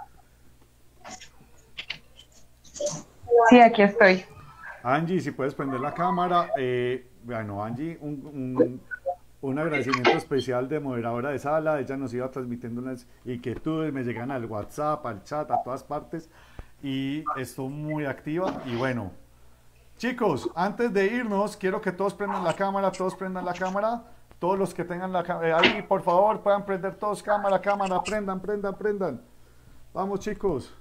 Sí, aquí estoy. Angie, si puedes prender la cámara. eh, bueno, Angie, un, un, un agradecimiento especial de moderadora de sala. Ella nos iba transmitiendo unas inquietudes, me llegan al WhatsApp, al chat, a todas partes. Y estoy muy activa. Y bueno, chicos, antes de irnos, quiero que todos prendan la cámara, todos prendan la cámara. Todos los que tengan la cámara, ahí, por favor, puedan prender todos cámara, cámara, prendan, prendan, prendan. Vamos, chicos.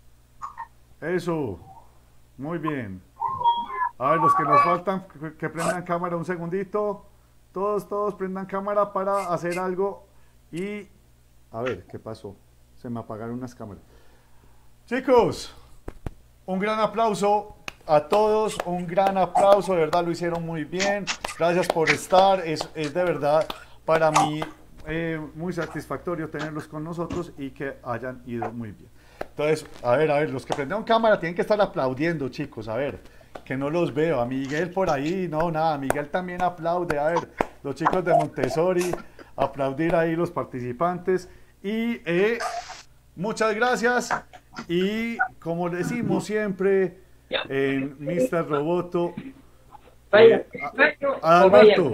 Eso. Muy bien. A ver, los que nos faltan, que- que prendan cámara un segundito. Todos, todos prendan cámara para hacer algo. Y, a ver, ¿qué pasó? Se me apagaron unas cámaras. Chicos, un gran aplauso a todos, un gran aplauso, de verdad lo hicieron muy bien. Gracias por estar, es, es de verdad para mí eh, muy satisfactorio tenerlos con nosotros y que hayan ido muy bien. Entonces, a ver, a ver, los que prendieron cámara tienen que estar aplaudiendo, chicos, a ver, que no los veo. A Miguel por ahí, no, nada, Miguel también aplaude. A ver, los chicos de Montessori, aplaudir ahí los participantes. Y eh, muchas gracias. Y como decimos siempre en mister Roboto, eh, a- Adalberto,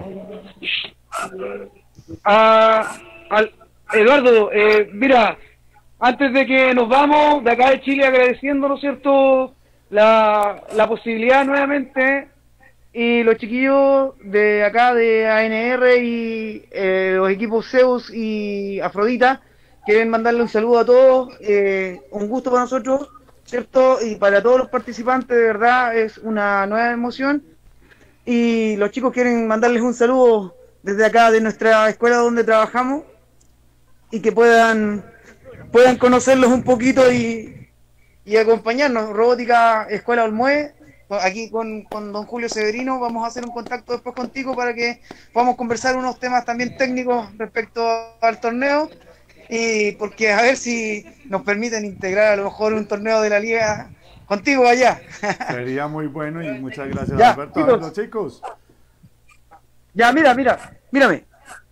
Ah, al- Eduardo, eh, mira, antes de que nos vamos de acá de Chile agradeciendo, ¿no es cierto?, la, la posibilidad nuevamente, y los chiquillos de acá de A N R y eh, los equipos Zeus y Afrodita quieren mandarle un saludo a todos, eh, un gusto para nosotros, ¿cierto?, y para todos los participantes, de verdad, es una nueva emoción, y los chicos quieren mandarles un saludo desde acá de nuestra escuela donde trabajamos y que puedan puedan conocerlos un poquito y, y acompañarnos. Robótica Escuela Olmué, aquí con, con don Julio Severino, vamos a hacer un contacto después contigo para que podamos conversar unos temas también técnicos respecto al torneo, y porque a ver si nos permiten integrar a lo mejor un torneo de la liga contigo allá. sería muy bueno y muchas gracias, Ya, Alberto. A ver, chicos. los chicos. Ya, mira, mira, mírame.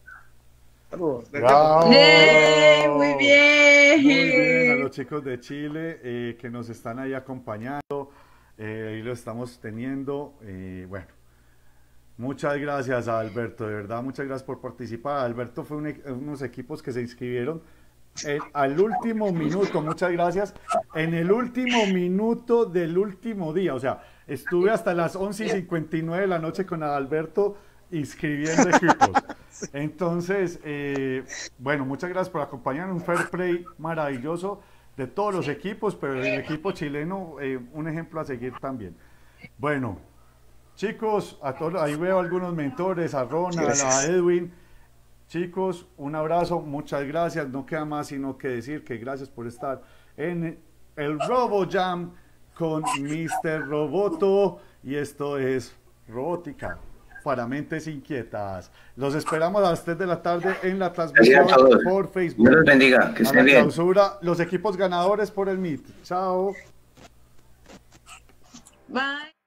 Bravo. ¡Eh! Muy bien. Muy bien, a los chicos de Chile eh, que nos están ahí acompañando, eh, ahí lo estamos teniendo. eh, bueno, muchas gracias a Alberto, de verdad, muchas gracias por participar. Alberto fue un e- unos equipos que se inscribieron eh, al último minuto, muchas gracias. En el último minuto del último día, o sea, estuve hasta las once y cincuenta y nueve de la noche con Alberto inscribiendo equipos. Entonces, eh, bueno, muchas gracias por acompañarnos. Un fair play maravilloso de todos los equipos, pero el equipo chileno, eh, un ejemplo a seguir también. Bueno, chicos, a todos, ahí veo algunos mentores, a Ronald, Gracias. a Edwin. Chicos, un abrazo, muchas gracias. No queda más sino que decir que gracias por estar en el Robo Jam con mister Roboto. Y esto es Robótica para mentes inquietas. Los esperamos a las tres de la tarde en la transmisión Gracias a todos. por Facebook. Dios los bendiga, que A estén la bien. clausura, los equipos ganadores por el Meet. Chao. Bye.